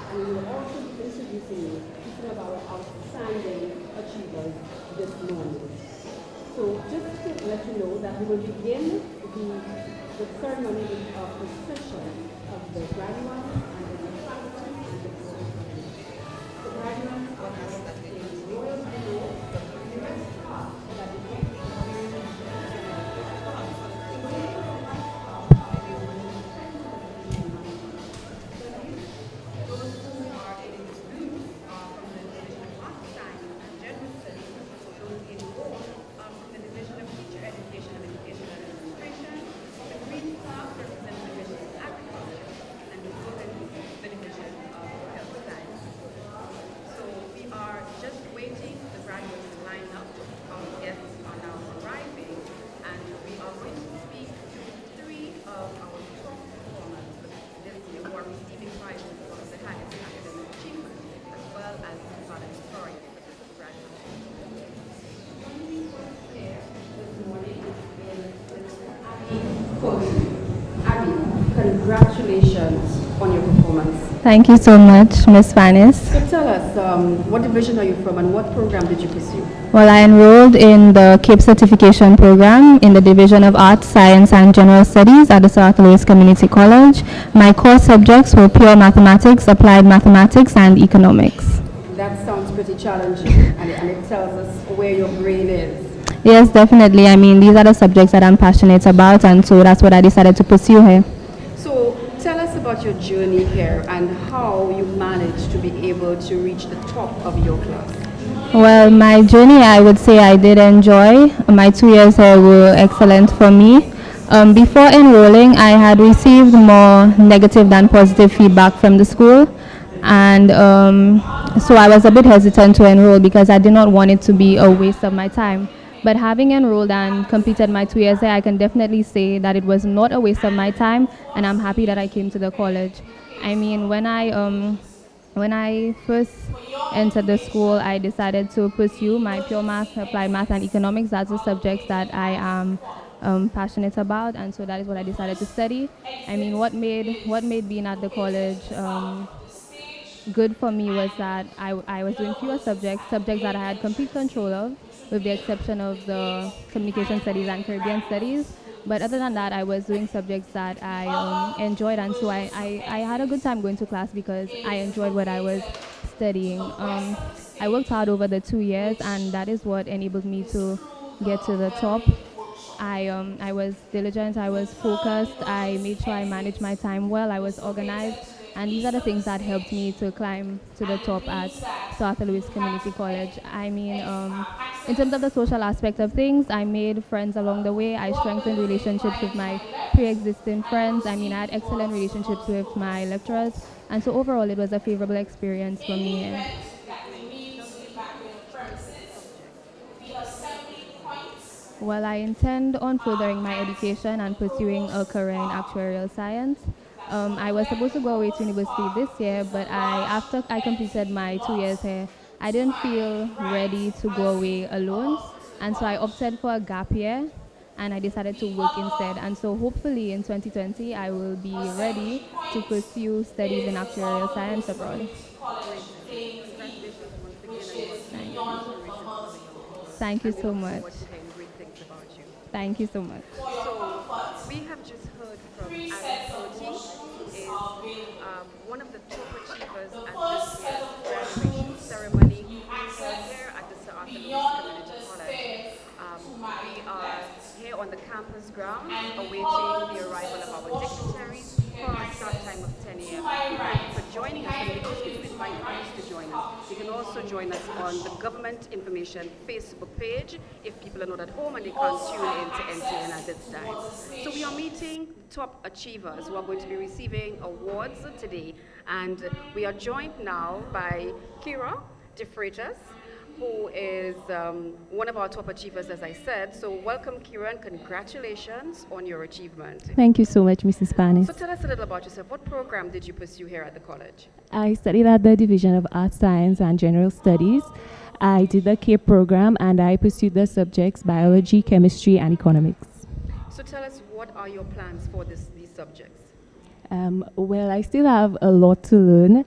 and we will also be introducing you to some of our outstanding achievers this morning. So just to let you know that we will begin the ceremony with a procession of the graduates and the faculty and the board. The graduates are dressed in royal blue, the red scarf that depicts congratulations on your performance. Thank you so much, Ms. Vanis. So tell us, what division are you from and what program did you pursue? Well, I enrolled in the CAPE certification program in the Division of Arts, Science and General Studies at the South Louis Community College. My core subjects were pure mathematics, applied mathematics, and economics. That sounds pretty challenging, and it tells us where your brain is. Yes, definitely. I mean, these are the subjects that I'm passionate about, and so that's what I decided to pursue here. So tell us about your journey here and how you managed to be able to reach the top of your class. Well, my journey, I would say I did enjoy. My 2 years here were excellent for me. Before enrolling, I had received more negative than positive feedback from the school, and so I was a bit hesitant to enroll because I did not want it to be a waste of my time. But having enrolled and completed my 2 years there, I can definitely say that it was not a waste of my time, and I'm happy that I came to the college. I mean, when I first entered the school, I decided to pursue my pure math, applied math, and economics. That's the subjects that I am passionate about, and so that is what I decided to study. I mean, what made being at the college good for me was that I was doing fewer subjects that I had complete control of, with the exception of the communication studies and Caribbean studies. But other than that, I was doing subjects that I enjoyed, and so I had a good time going to class because I enjoyed what I was studying. I worked hard over the 2 years, and that is what enabled me to get to the top. I was diligent, I was focused, I made sure I managed my time well, I was organized, and these are the things that helped me to climb to the top at South Louis Community College. I mean, in terms of the social aspect of things, I made friends along the way. I strengthened relationships with my pre-existing friends. I mean, I had excellent relationships with my lecturers, and so overall it was a favorable experience for me. Well, I intend on furthering my education and pursuing a career in actuarial science. I was supposed to go away to university this year, but after I completed my 2 years here, I didn't feel ready to go away alone, and so I opted for a gap year, and I decided to work instead. And so hopefully in 2020, I will be ready to pursue studies in actuarial science abroad. Thank you so much. Thank you so much. So we have just heard from Aaron Cody, who is one of the top achievers at this year's graduation ceremony here at the Sir Arthur Lewis Community College. We are here on the campus grounds awaiting the arrival of our dignitaries for our start time of 10 a.m. Thank you for joining us, and we ask you to invite others to join us. You can also join us on the Government Information Facebook page if people are not at home and they can't tune in to NTN at this time. So we are meeting top achievers who are going to be receiving awards today, and we are joined now by Kira De Freitas, who is one of our top achievers, as I said. So welcome, Kira, and congratulations on your achievement. Thank you so much, Mrs. Panis. So tell us a little about yourself. What program did you pursue here at the college? I studied at the Division of Arts, Science and General Studies. I did the CAPE program, and I pursued the subjects biology, chemistry, and economics. So tell us, what are your plans for these subjects? Well, I still have a lot to learn,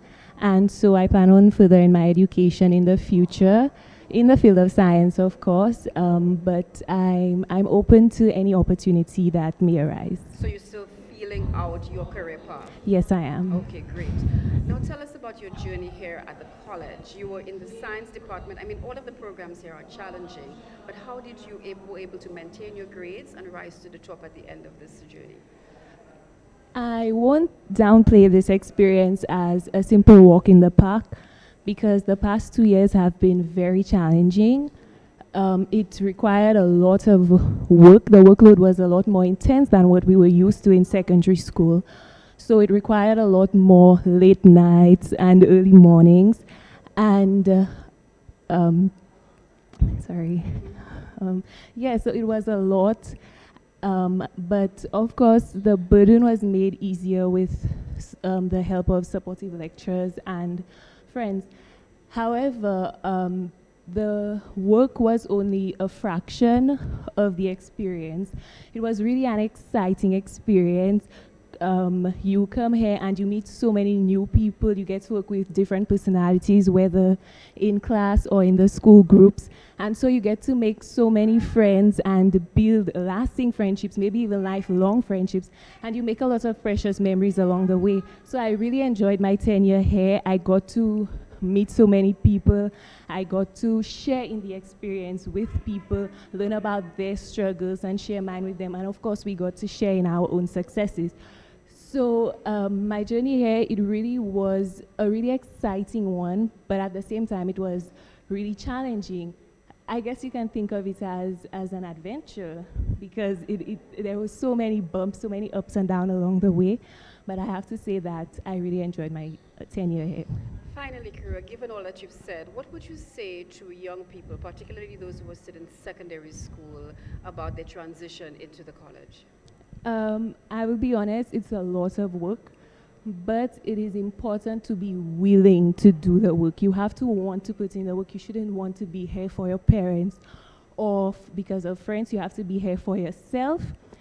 And so I plan on furthering my education in the future, in the field of science, of course, but I'm open to any opportunity that may arise. So you're still feeling out your career path? Yes, I am. Okay, great. Now tell us about your journey here at the college. You were in the science department. I mean, all of the programs here are challenging, but how did you were able to maintain your grades and rise to the top at the end of this journey? I won't downplay this experience as a simple walk in the park because the past 2 years have been very challenging. It required a lot of work. The workload was a lot more intense than what we were used to in secondary school. So it required a lot more late nights and early mornings. And, sorry. Yeah, so it was a lot. But of course, the burden was made easier with the help of supportive lecturers and friends. However, the work was only a fraction of the experience. It was really an exciting experience. You come here and you meet so many new people. You get to work with different personalities, whether in class or in the school groups. And so you get to make so many friends and build lasting friendships, maybe even lifelong friendships. And you make a lot of precious memories along the way. So I really enjoyed my tenure here. I got to meet so many people. I got to share in the experience with people, learn about their struggles and share mine with them. And of course, we got to share in our own successes. So my journey here, it really was a really exciting one, but at the same time, it was really challenging. I guess you can think of it as an adventure because there were so many bumps, so many ups and downs along the way. But I have to say that I really enjoyed my tenure here. Finally, Kira, given all that you've said, what would you say to young people, particularly those who are still in secondary school, about their transition into the college? I will be honest, it's a lot of work, but it is important to be willing to do the work. You have to want to put in the work. You shouldn't want to be here for your parents or because of friends. You have to be here for yourself.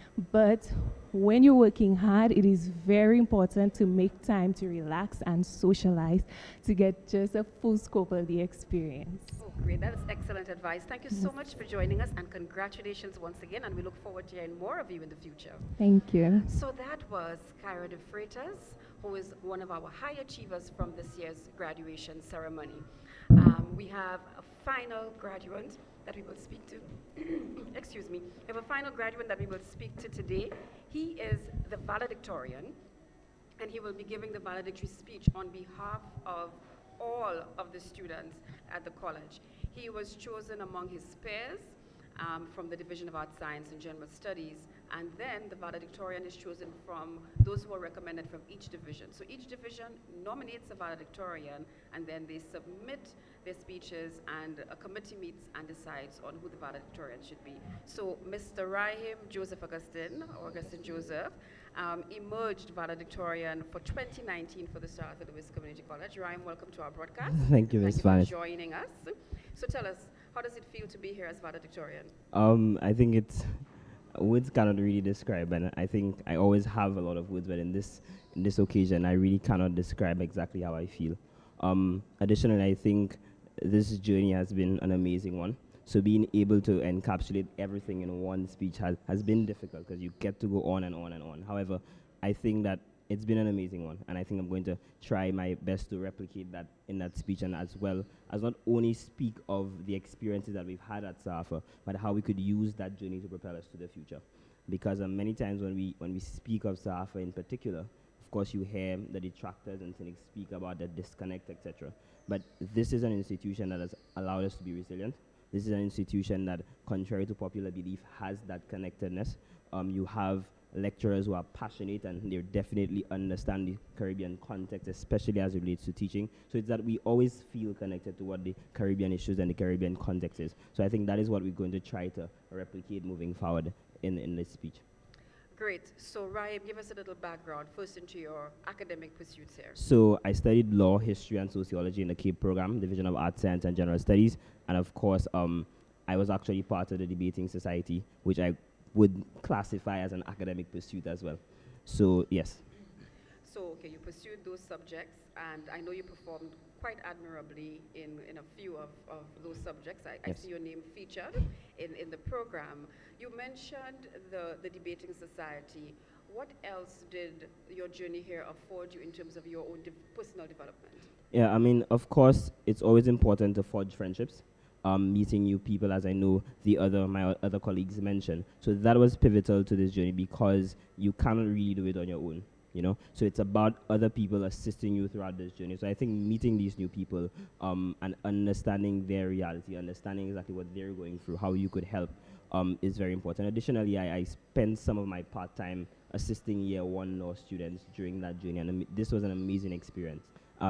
But when you're working hard, it is very important to make time to relax and socialize to get just a full scope of the experience. Oh, great. That is excellent advice. Thank you so much for joining us, and congratulations once again, and we look forward to hearing more of you in the future. Thank you. So that was Kyra de Freitas, who is one of our high achievers from this year's graduation ceremony. We have a final graduate that we will speak to. Excuse me. We have a final graduate that we will speak to today. He is the valedictorian, and he will be giving the valedictory speech on behalf of all of the students at the college. He was chosen among his peers from the Division of Art Science and General Studies, and then the valedictorian is chosen from those who are recommended from each division. So each division nominates a valedictorian, and then they submit their speeches, and a committee meets and decides on who the valedictorian should be. So Mr. Rahim Joseph Augustine, or Augustine Joseph, emerged valedictorian for 2019 for the Star Arthur Lewis Community College. Rahim, welcome to our broadcast. Thank you, Ms. Thank you Vanet. for joining us. So tell us, how does it feel to be here as valedictorian? I think it's words cannot really describe, and I think I always have a lot of words, but in this occasion, I really cannot describe exactly how I feel. Additionally, I think this journey has been an amazing one. So being able to encapsulate everything in one speech has been difficult because you get to go on and on and on. However, I think that it's been an amazing one, and I think I'm going to try my best to replicate that in that speech, and as well as not only speak of the experiences that we've had at SAFA, but how we could use that journey to propel us to the future. Because many times when we speak of SAFA in particular, of course you hear the detractors and cynics speak about the disconnect, etc. But this is an institution that has allowed us to be resilient. This is an institution that, contrary to popular belief, has that connectedness. You have lecturers who are passionate and they definitely understand the Caribbean context, especially as it relates to teaching. So it's that we always feel connected to what the Caribbean issues and the Caribbean context is. So I think that is what we're going to try to replicate moving forward in this speech. Great. So Rahim, give us a little background first into your academic pursuits here. So I studied law, history, and sociology in the CAPE program, Division of Art Science and General Studies. And of course, I was actually part of the debating society, which I would classify as an academic pursuit as well. So yes. So, okay, you pursued those subjects, and I know you performed quite admirably in a few of those subjects. I Yes. see your name featured in the program. You mentioned the debating society. What else did your journey here afford you in terms of your own personal development? Yeah, I mean, of course, it's always important to forge friendships, meeting new people, as I know my other colleagues mentioned. So that was pivotal to this journey because you cannot really do it on your own, you know. So it's about other people assisting you throughout this journey. So I think meeting these new people, and understanding their reality, understanding exactly what they're going through, how you could help, is very important. Additionally, I spent some of my part-time assisting year one law students during that journey, and this was an amazing experience.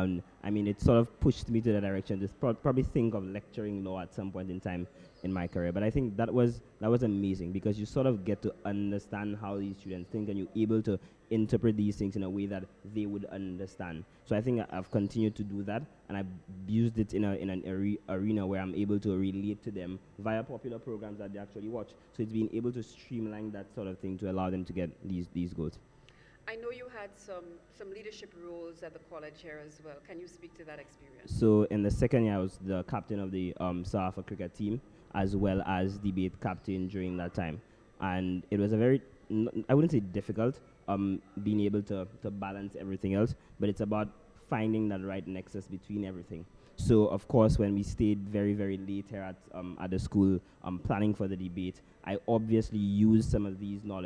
I mean, it sort of pushed me to the direction to probably think of lecturing law at some point in time in my career. But I think that was amazing because you sort of get to understand how these students think, and you're able to interpret these things in a way that they would understand. So I think I've continued to do that, and I've used it in an arena where I'm able to relate to them via popular programs that they actually watch. So it's been able to streamline that sort of thing to allow them to get these goals. I know you had some leadership roles at the college here as well. Can you speak to that experience? So in the second year, I was the captain of the South Africa cricket team, as well as debate captain during that time. And it was a very, I wouldn't say difficult, being able to balance everything else, but it's about finding that right nexus between everything. So of course, when we stayed very, very late here at the school, planning for the debate, I obviously used some of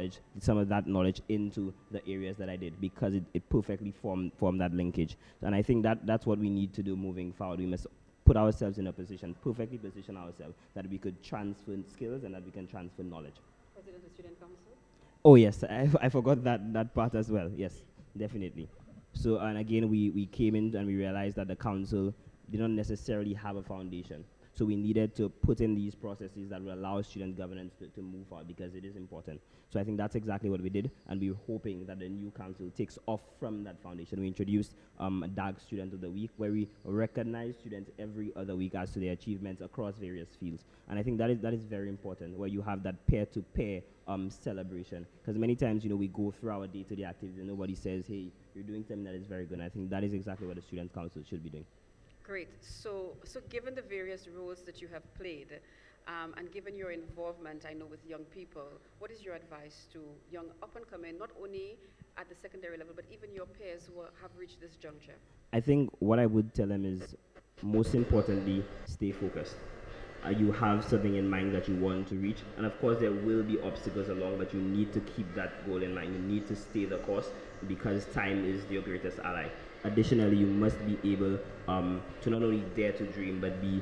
that knowledge into the areas that I did because it perfectly formed that linkage. And I think that's what we need to do moving forward. We must put ourselves in a position, perfectly position ourselves, that we could transfer skills and that we can transfer knowledge. President of Student Council? Oh yes, I forgot that part as well. Yes, definitely. So, and again, we came in and we realized that the council did not necessarily have a foundation. So we needed to put in these processes that will allow student governance to move forward because it is important. So I think that's exactly what we did, and we were hoping that the new council takes off from that foundation. We introduced a DAG Student of the Week, where we recognize students every other week as to their achievements across various fields. And I think that is very important, where you have that peer-to-peer celebration. Because many times, you know, we go through our day-to-day activities and nobody says, hey, you're doing something that is very good. And I think that is exactly what the Student Council should be doing. Great. So given the various roles that you have played, and given your involvement, I know, with young people, what is your advice to young up-and-coming, not only at the secondary level, but even your peers who have reached this juncture? I think what I would tell them is, most importantly, stay focused. You have something in mind that you want to reach, and of course there will be obstacles along, but you need to keep that goal in mind. You need to stay the course because time is your greatest ally. Additionally, you must be able to not only dare to dream, but be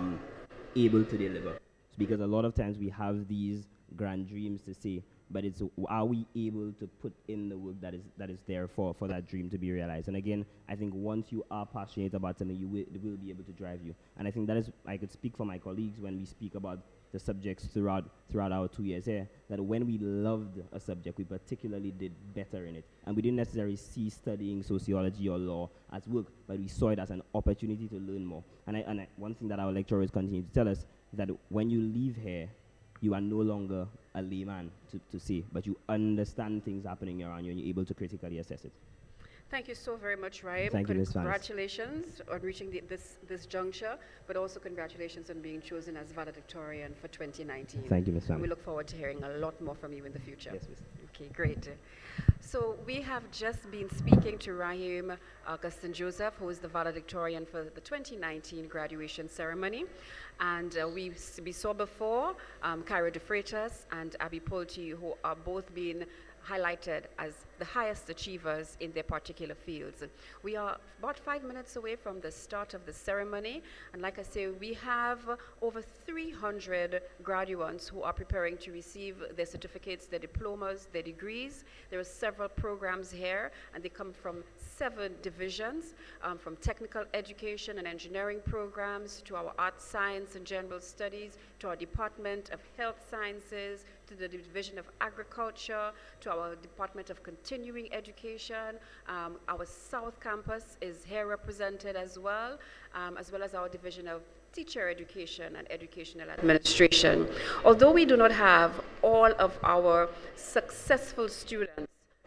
able to deliver. Because a lot of times we have these grand dreams to say, but it's, are we able to put in the work that is there for that dream to be realized? And again, I think once you are passionate about something, it will be able to drive you. And I think that is, I could speak for my colleagues when we speak about the subjects throughout our 2 years here, that when we loved a subject, we particularly did better in it. And we didn't necessarily see studying sociology or law as work, but we saw it as an opportunity to learn more. And one thing that our lecturers continue to tell us, that when you leave here, you are no longer a layman to say, but you understand things happening around you and you're able to critically assess it. Thank you so very much, Ryan. Thank you, Ms. Vance. Congratulations on reaching this juncture, but also congratulations on being chosen as valedictorian for 2019. Thank you, Ms. Vance. And we look forward to hearing a lot more from you in the future. Yes, Ms. Okay, great. So we have just been speaking to Raheem Augustin Joseph, who is the valedictorian for the 2019 graduation ceremony. And we saw before Kyra De Freitas and Abby Pulte, who are both being highlighted as the highest achievers in their particular fields. We are about 5 minutes away from the start of the ceremony, and like I say, we have over 300 graduates who are preparing to receive their certificates, their diplomas, their degrees. There are several programs here, and they come from 7 divisions, from technical education and engineering programs to our arts, science, and general studies, to our Department of Health Sciences, to the Division of Agriculture, to our Department of Continuing Education. Our South Campus is here represented as well as our Division of Teacher Education and Educational Administration. Although we do not have all of our successful students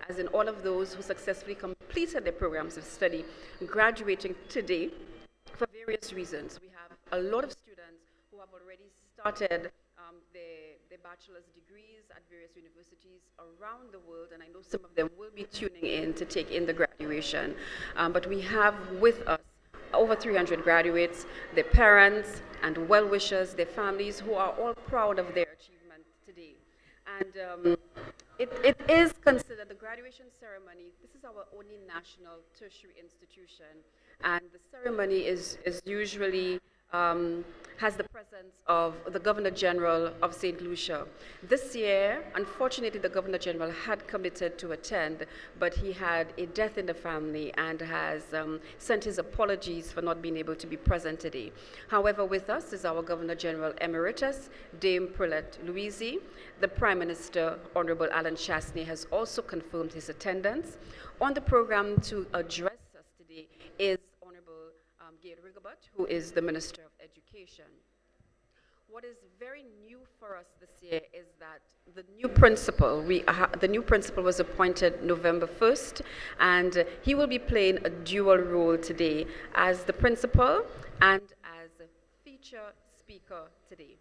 as in all of those who successfully completed their programs of study, graduating today for various reasons. We have a lot of students who have already started their bachelor's degrees at various universities around the world, and I know some of them will be tuning in to take in the graduation. But we have with us over 300 graduates, their parents and well-wishers, their families, who are all proud of their achievement today. And it is considered the graduation ceremony. This is our only national tertiary institution, and the ceremony is usually has the presence of the Governor General of St. Lucia. This year, unfortunately, the Governor General had committed to attend, but he had a death in the family and has sent his apologies for not being able to be present today. However, with us is our Governor General Emeritus, Dame Perlette Louise. The Prime Minister, Honorable Alan Chasney, has also confirmed his attendance. On the program to address us today is Gail Rigobert, who is the Minister of Education. What is very new for us this year is that the new principal, was appointed November 1st, and he will be playing a dual role today as the principal and as a feature speaker today.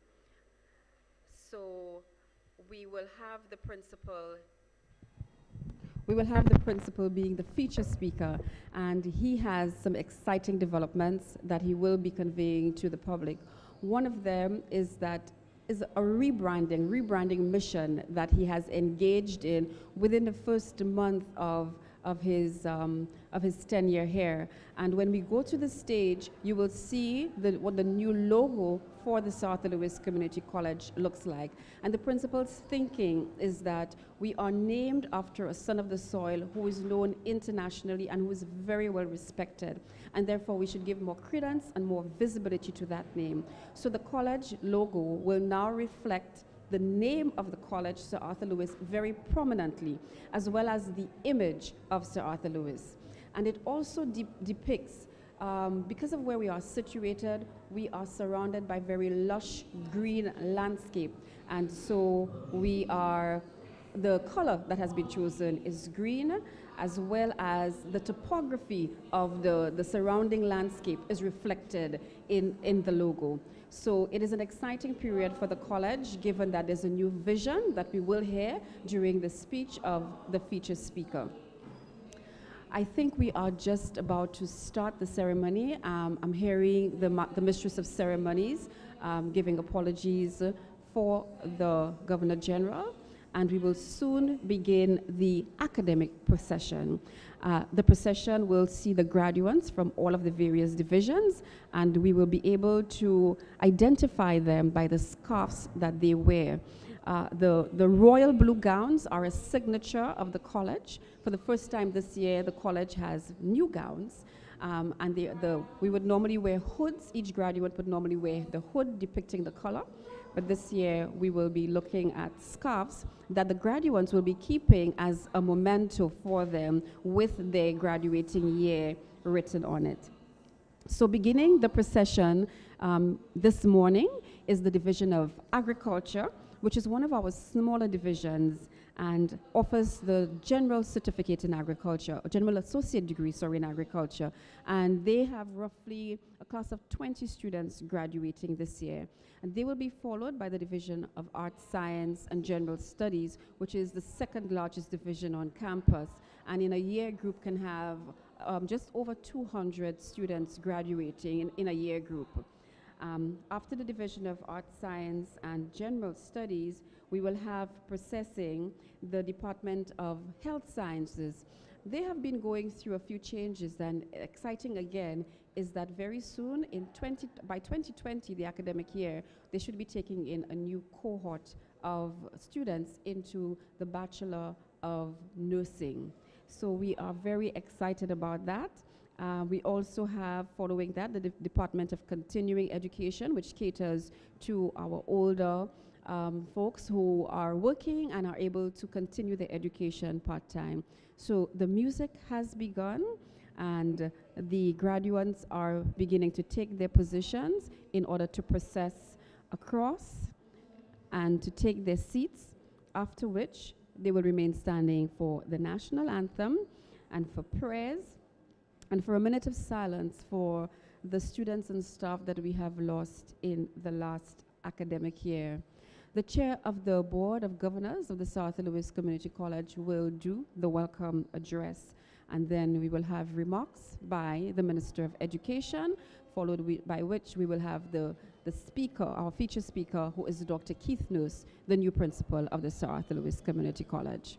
So we will have the principal being the feature speaker, and he has some exciting developments that he will be conveying to the public. One of them is a rebranding mission that he has engaged in within the first month of his tenure here. And when we go to the stage, you will see what the new logo for the Sir Arthur Lewis Community College looks like. And the principal's thinking is that we are named after a son of the soil who is known internationally and who is very well respected. And therefore, we should give more credence and more visibility to that name. So the college logo will now reflect the name of the college, Sir Arthur Lewis, very prominently, as well as the image of Sir Arthur Lewis. And it also depicts, because of where we are situated, we are surrounded by very lush green landscape. And so the color that has been chosen is green, as well as the topography of the surrounding landscape is reflected in the logo. So it is an exciting period for the college, given that there's a new vision that we will hear during the speech of the feature speaker. I think we are just about to start the ceremony. I'm hearing the Mistress of Ceremonies giving apologies for the Governor General, and we will soon begin the academic procession. The procession will see the graduates from all of the various divisions, and we will be able to identify them by the scarves that they wear. The royal blue gowns are a signature of the college. For the first time this year, the college has new gowns, and we would normally wear hoods. Each graduate would normally wear the hood depicting the color. But this year, we will be looking at scarves that the graduates will be keeping as a memento for them with their graduating year written on it. So beginning the procession this morning is the Division of Agriculture, which is one of our smaller divisions and offers the General Certificate in Agriculture, a General Associate Degree, in Agriculture. And they have roughly a class of 20 students graduating this year. And they will be followed by the Division of Arts, Science, and General Studies, which is the second largest division on campus. And in a year group can have just over 200 students graduating in a year group. After the Division of Arts, Science, and General Studies, we will have processing the Department of Health Sciences. They have been going through a few changes, and exciting again is that very soon, by 2020, the academic year, they should be taking in a new cohort of students into the Bachelor of Nursing. So we are very excited about that. We also have, following that, the Department of Continuing Education, which caters to our older folks who are working and are able to continue their education part-time. So the music has begun, and the graduates are beginning to take their positions in order to process across and to take their seats, after which they will remain standing for the national anthem and for prayers and for a minute of silence for the students and staff that we have lost in the last academic year. The chair of the Board of Governors of the South Louis Community College will do the welcome address, and then we will have remarks by the Minister of Education, followed by which we will have the speaker, our featured speaker, who is Dr. Keith Nurse, the new principal of the South Louis Community College.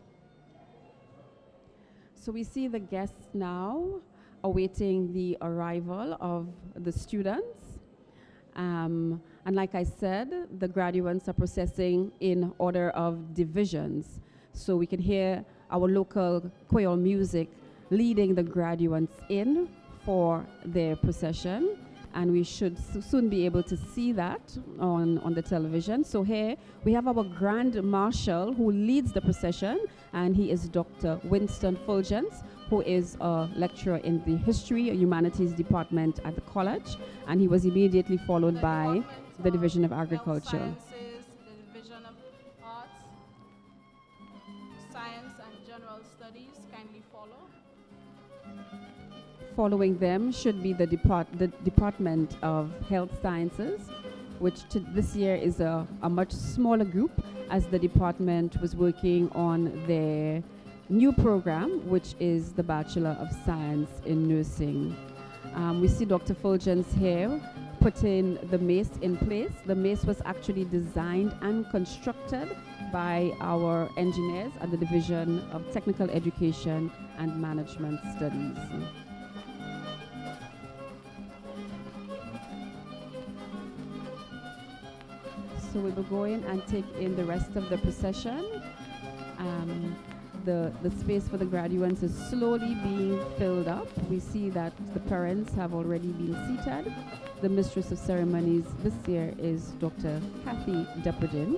So we see the guests now awaiting the arrival of the students. And like I said, the graduates are processing in order of divisions. So we can hear our local Creole music leading the graduates in for their procession. And we should soon be able to see that on the television. So here we have our Grand Marshal who leads the procession, and he is Dr. Winston Fulgence, who is a lecturer in the History and Humanities Department at the college, and he was immediately followed by the Division of Agriculture. Health Sciences, the Division of Arts, Science and General Studies, kindly follow. Following them should be the Department of Health Sciences, which this year is a much smaller group, as the department was working on their new program, which is the Bachelor of Science in Nursing. We see Dr. Fulgence here putting the mace in place. The mace was actually designed and constructed by our engineers at the Division of Technical Education and Management Studies. So we will go in and take in the rest of the procession. The space for the graduates is slowly being filled up. We see that the parents have already been seated. The mistress of ceremonies this year is Dr. Kathy Depredin.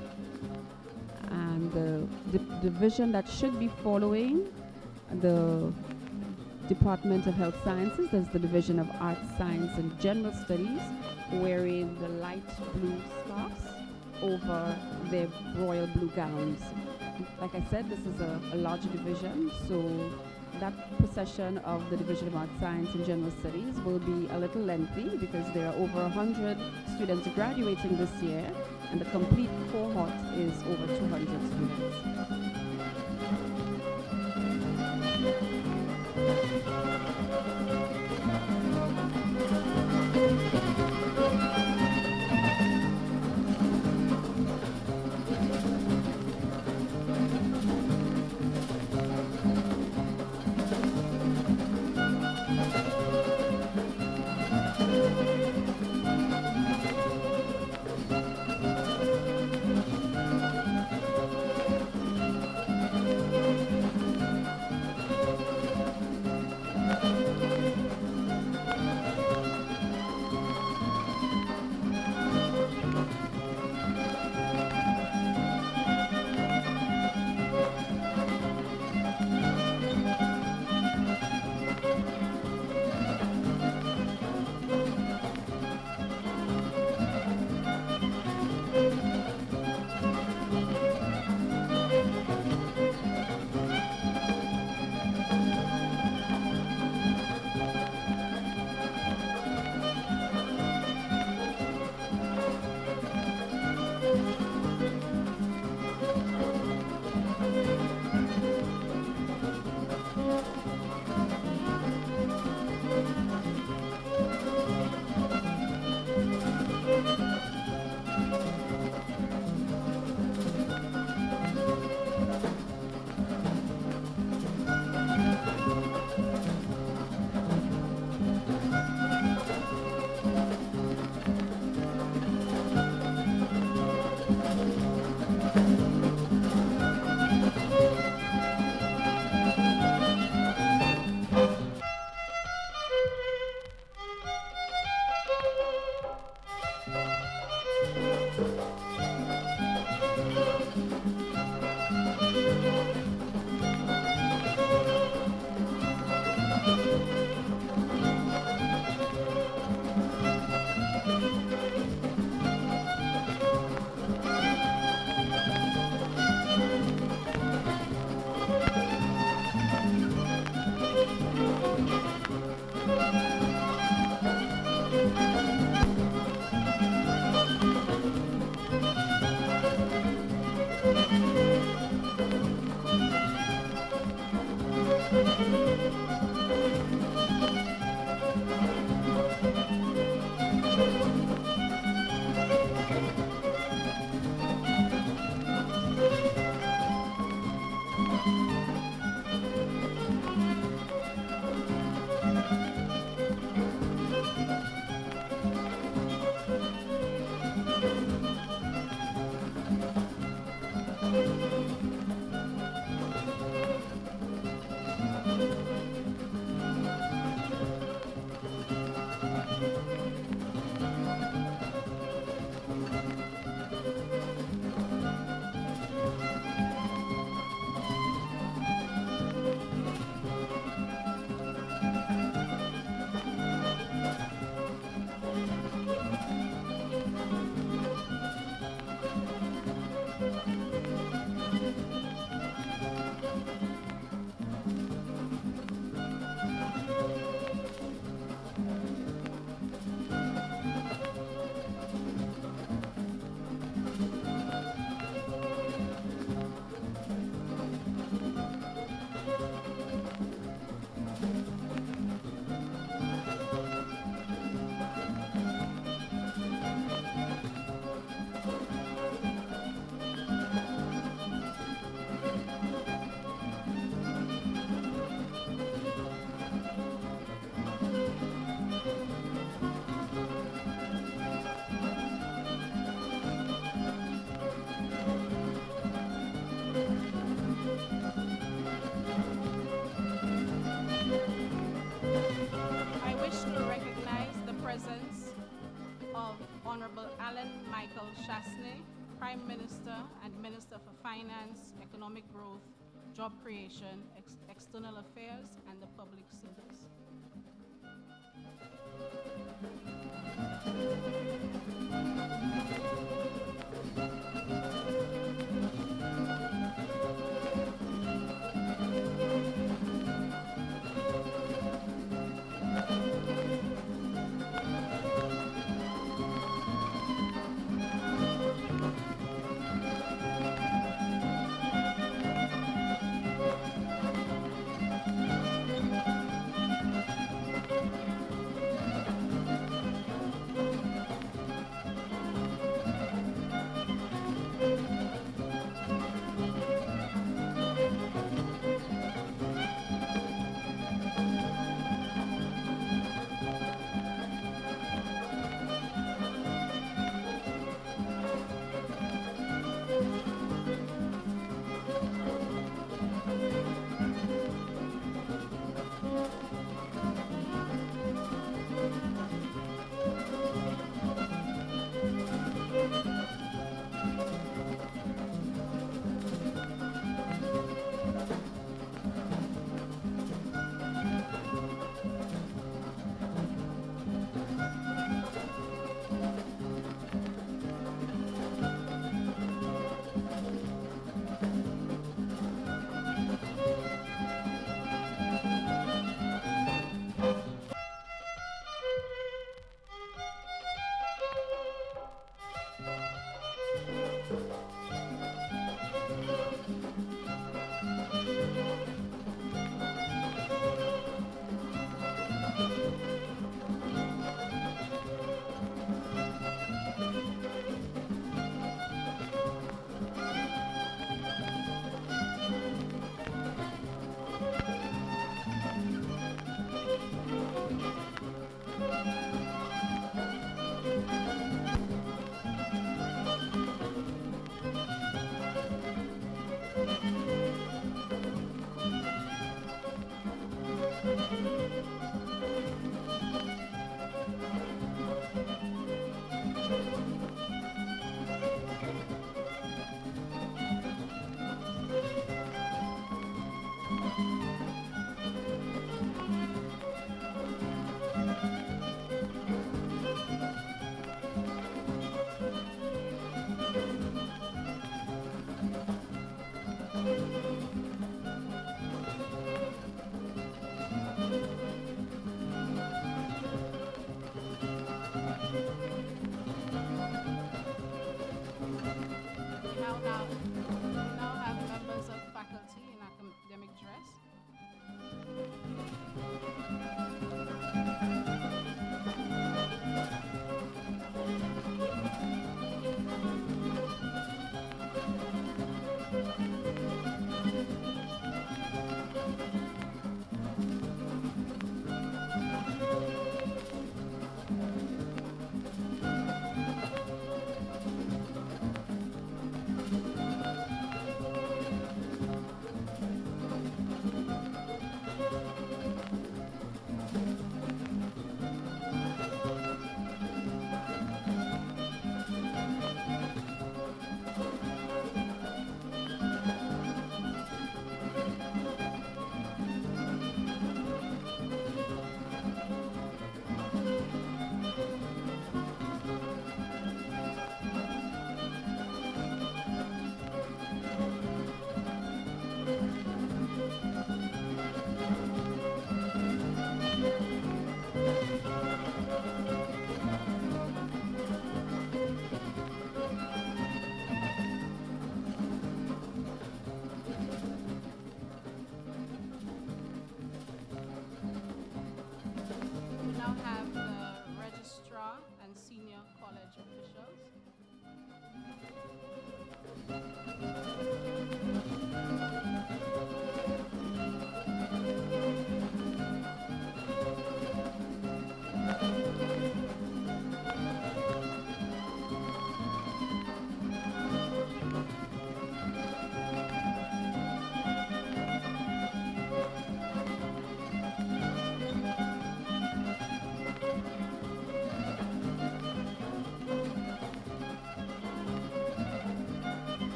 And the division that should be following the Department of Health Sciences is the Division of Arts, Science and General Studies, wearing the light blue scarves over their royal blue gowns. Like I said, this is a larger division, so that procession of the Division of Arts, Science and General Studies will be a little lengthy because there are over 100 students graduating this year, and the complete cohort is over 200 students. Chasney, Prime Minister and Minister for Finance, Economic Growth, Job Creation, External Affairs, and the Public Service.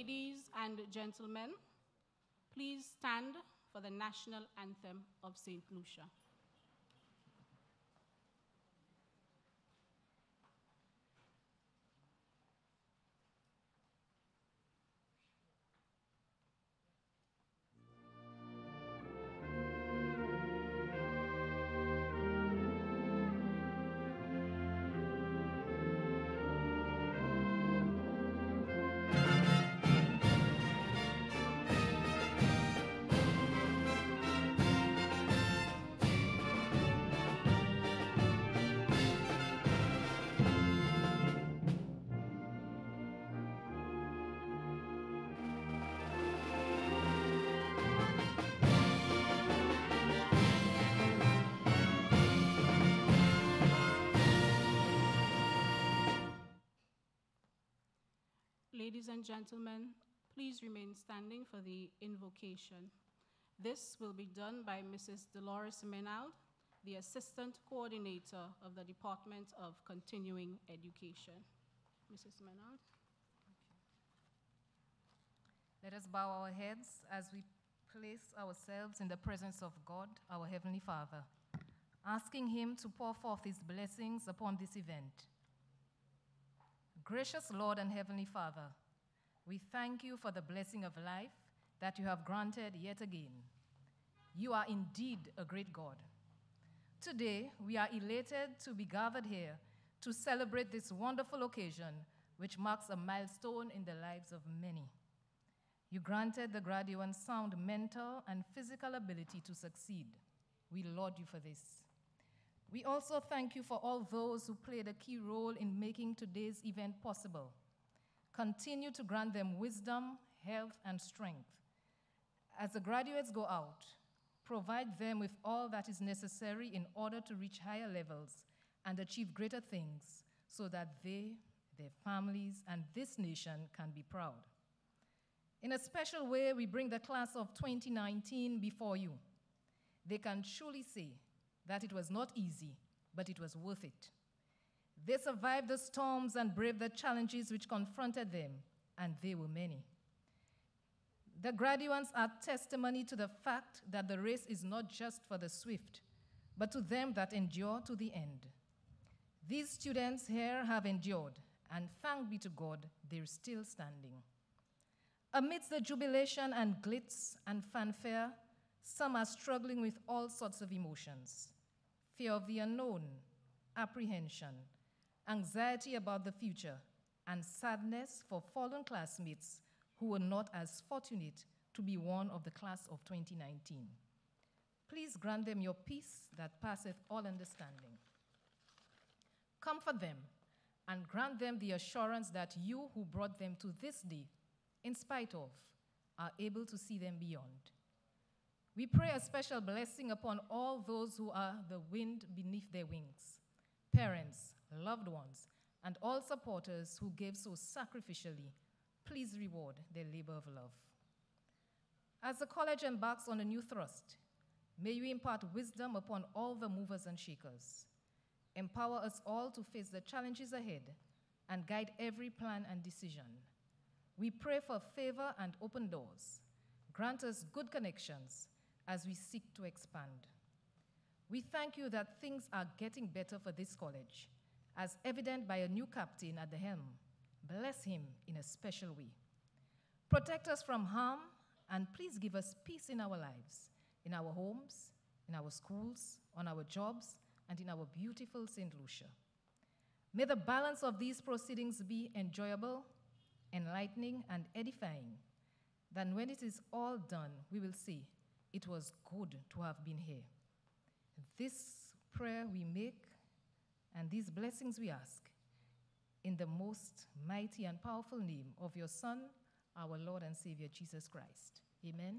Ladies and gentlemen, please stand for the national anthem of St. Lucia. Ladies and gentlemen, please remain standing for the invocation. This will be done by Mrs. Dolores Menald, the Assistant Coordinator of the Department of Continuing Education. Mrs. Menald. Let us bow our heads as we place ourselves in the presence of God, our Heavenly Father, asking Him to pour forth His blessings upon this event. Gracious Lord and Heavenly Father, we thank you for the blessing of life that you have granted yet again. You are indeed a great God. Today, we are elated to be gathered here to celebrate this wonderful occasion, which marks a milestone in the lives of many. You granted the graduates sound mental and physical ability to succeed. We laud you for this. We also thank you for all those who played a key role in making today's event possible. Continue to grant them wisdom, health, and strength. As the graduates go out, provide them with all that is necessary in order to reach higher levels and achieve greater things so that they, their families, and this nation can be proud. In a special way, we bring the class of 2019 before you. They can truly say that it was not easy, but it was worth it. They survived the storms and braved the challenges which confronted them, and they were many. The graduates are testimony to the fact that the race is not just for the swift, but to them that endure to the end. These students here have endured, and thanks be to God, they're still standing. Amidst the jubilation and glitz and fanfare, some are struggling with all sorts of emotions: fear of the unknown, apprehension, anxiety about the future, and sadness for fallen classmates who were not as fortunate to be one of the class of 2019. Please grant them your peace that passeth all understanding. Comfort them and grant them the assurance that you who brought them to this day, in spite of, are able to see them beyond. We pray a special blessing upon all those who are the wind beneath their wings, parents, loved ones, and all supporters who gave so sacrificially. Please reward their labor of love. As the college embarks on a new thrust, may you impart wisdom upon all the movers and shakers. Empower us all to face the challenges ahead and guide every plan and decision. We pray for favor and open doors. Grant us good connections as we seek to expand. We thank you that things are getting better for this college, as evident by a new captain at the helm. Bless him in a special way. Protect us from harm, and please give us peace in our lives, in our homes, in our schools, on our jobs, and in our beautiful St. Lucia. May the balance of these proceedings be enjoyable, enlightening, and edifying. Then when it is all done, we will say, it was good to have been here. This prayer we make, and these blessings we ask, in the most mighty and powerful name of your Son, our Lord and Savior, Jesus Christ. Amen.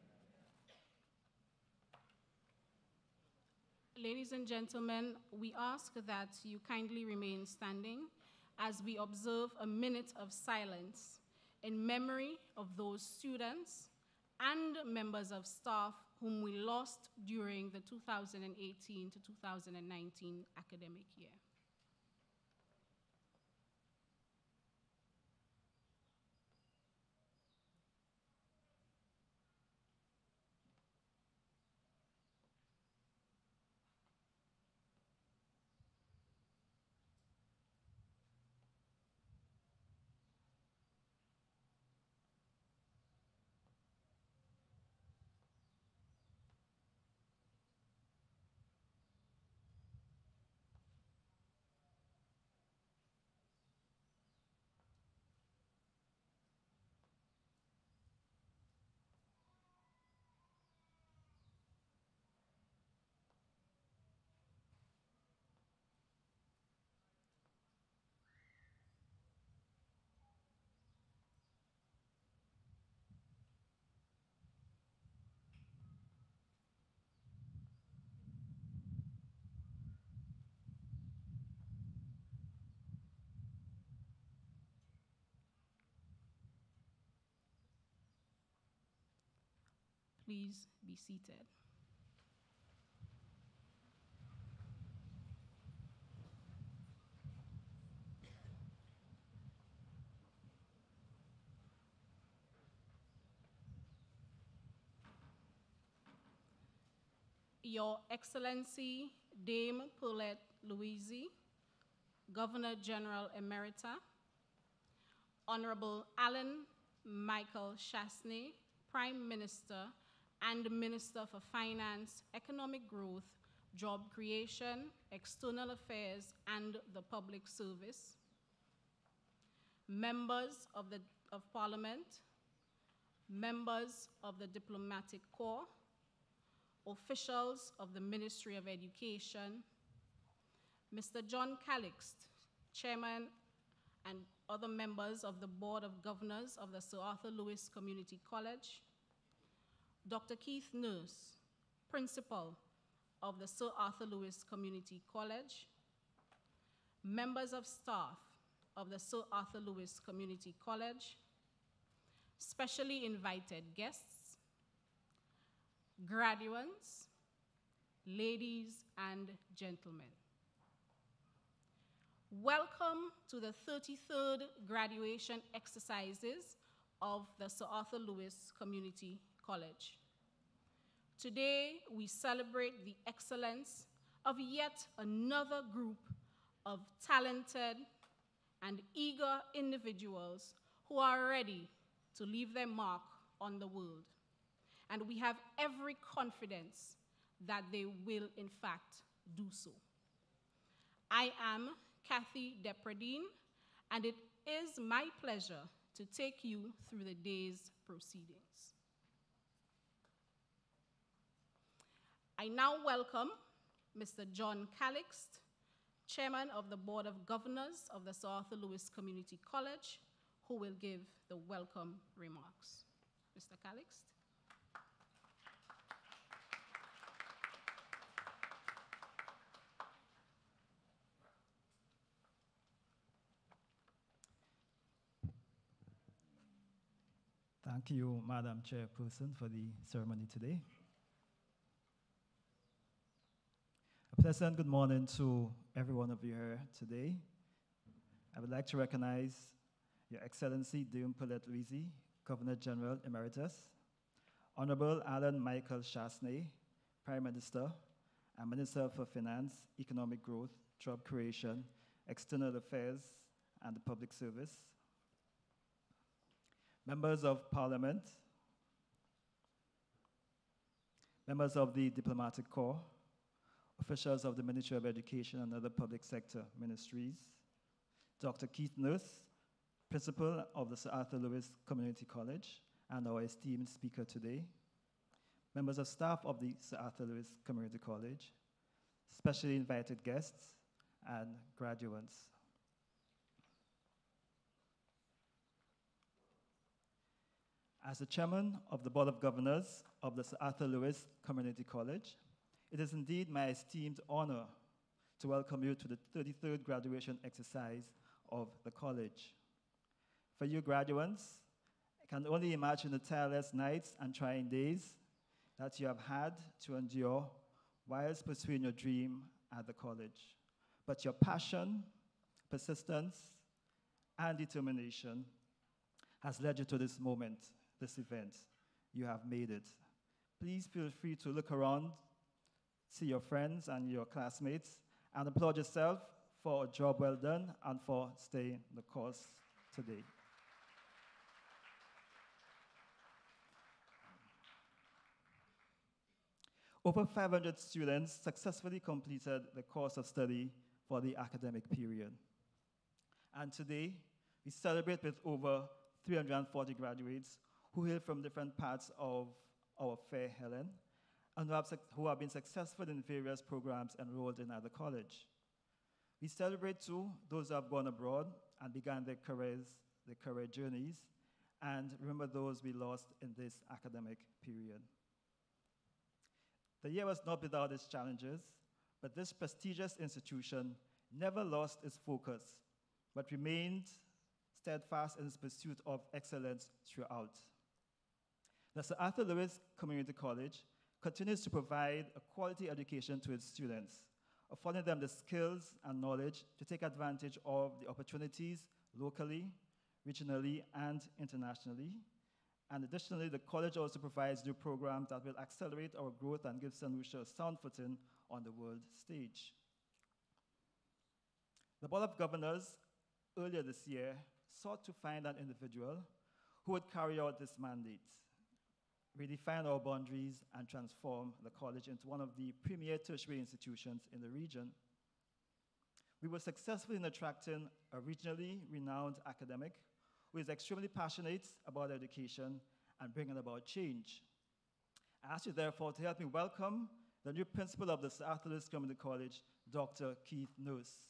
Ladies and gentlemen, we ask that you kindly remain standing as we observe a minute of silence in memory of those students and members of staff whom we lost during the 2018 to 2019 academic year. Please be seated. Your Excellency, Dame Paulette Louise, Governor General Emerita, Honorable Alan Michael Chasney, Prime Minister and Minister for Finance, Economic Growth, Job Creation, External Affairs, and the Public Service, members of Parliament, members of the Diplomatic Corps, officials of the Ministry of Education, Mr. John Calixt, Chairman and other members of the Board of Governors of the Sir Arthur Lewis Community College, Dr. Keith Nurse, Principal of the Sir Arthur Lewis Community College, members of staff of the Sir Arthur Lewis Community College, specially invited guests, graduates, ladies and gentlemen. Welcome to the 33rd graduation exercises of the Sir Arthur Lewis Community College. Today, we celebrate the excellence of yet another group of talented and eager individuals who are ready to leave their mark on the world. And we have every confidence that they will, in fact, do so. I am Kathy Depredine, and it is my pleasure to take you through the day's proceedings. I now welcome Mr. John Calixt, Chairman of the Board of Governors of the Sir Arthur Lewis Community College, who will give the welcome remarks. Mr. Calixt. Thank you, Madam Chairperson, for the ceremony today. A pleasant good morning to every one of you here today. I would like to recognize Your Excellency Dame Paulette Louise, Governor General Emeritus, Honorable Alan Michael Chasney, Prime Minister and Minister for Finance, Economic Growth, Job Creation, External Affairs, and the Public Service, members of Parliament, members of the Diplomatic Corps, officials of the Ministry of Education and other public sector ministries, Dr. Keith Nurse, Principal of the Sir Arthur Lewis Community College, and our esteemed speaker today, members of staff of the Sir Arthur Lewis Community College, specially invited guests, and graduates. As the chairman of the Board of Governors of the Sir Arthur Lewis Community College, it is indeed my esteemed honor to welcome you to the 33rd graduation exercise of the college. For you graduates, I can only imagine the tireless nights and trying days that you have had to endure whilst pursuing your dream at the college. But your passion, persistence, and determination has led you to this moment, this event. You have made it. Please feel free to look around, see your friends and your classmates, and applaud yourself for a job well done and for staying the course today. Over 500 students successfully completed the course of study for the academic period. And today, we celebrate with over 340 graduates who hail from different parts of our fair Helen and who have been successful in various programs enrolled in at the college. We celebrate, too, those who have gone abroad and began their career journeys, and remember those we lost in this academic period. The year was not without its challenges, but this prestigious institution never lost its focus, but remained steadfast in its pursuit of excellence throughout. The Sir Arthur Lewis Community College continues to provide a quality education to its students, affording them the skills and knowledge to take advantage of the opportunities locally, regionally, and internationally. And additionally, the college also provides new programs that will accelerate our growth and give St. Lucia a sound footing on the world stage. The Board of Governors earlier this year sought to find an individual who would carry out this mandate, redefine our boundaries, and transform the college into one of the premier tertiary institutions in the region. We were successful in attracting a regionally renowned academic who is extremely passionate about education and bringing about change. I ask you, therefore, to help me welcome the new principal of the Sir Arthur Lewis Community College, Dr. Keith Nurse.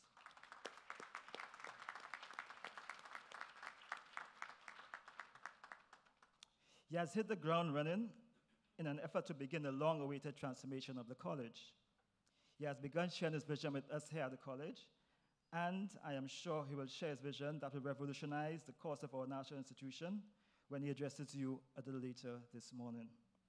He has hit the ground running in an effort to begin the long-awaited transformation of the college. He has begun sharing his vision with us here at the college, and I am sure he will share his vision that will revolutionize the course of our national institution when he addresses you a little later this morning.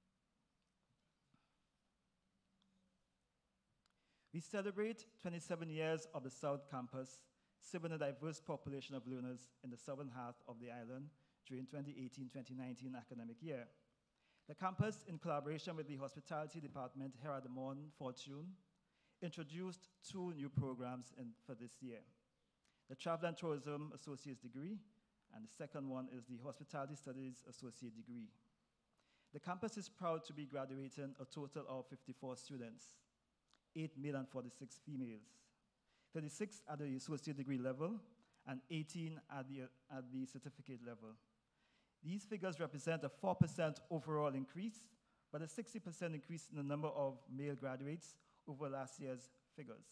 We celebrate 27 years of the South Campus, serving a diverse population of learners in the southern half of the island during 2018-2019 academic year. The campus, in collaboration with the Hospitality Department here at the Morn Fortune, introduced 2 new programs for this year. The Travel and Tourism Associate's degree, and the second one is the Hospitality Studies Associate degree. The campus is proud to be graduating a total of 54 students, 8 male and 46 females, 36 at the associate degree level, and 18 at the certificate level. These figures represent a 4% overall increase, but a 60% increase in the number of male graduates over last year's figures.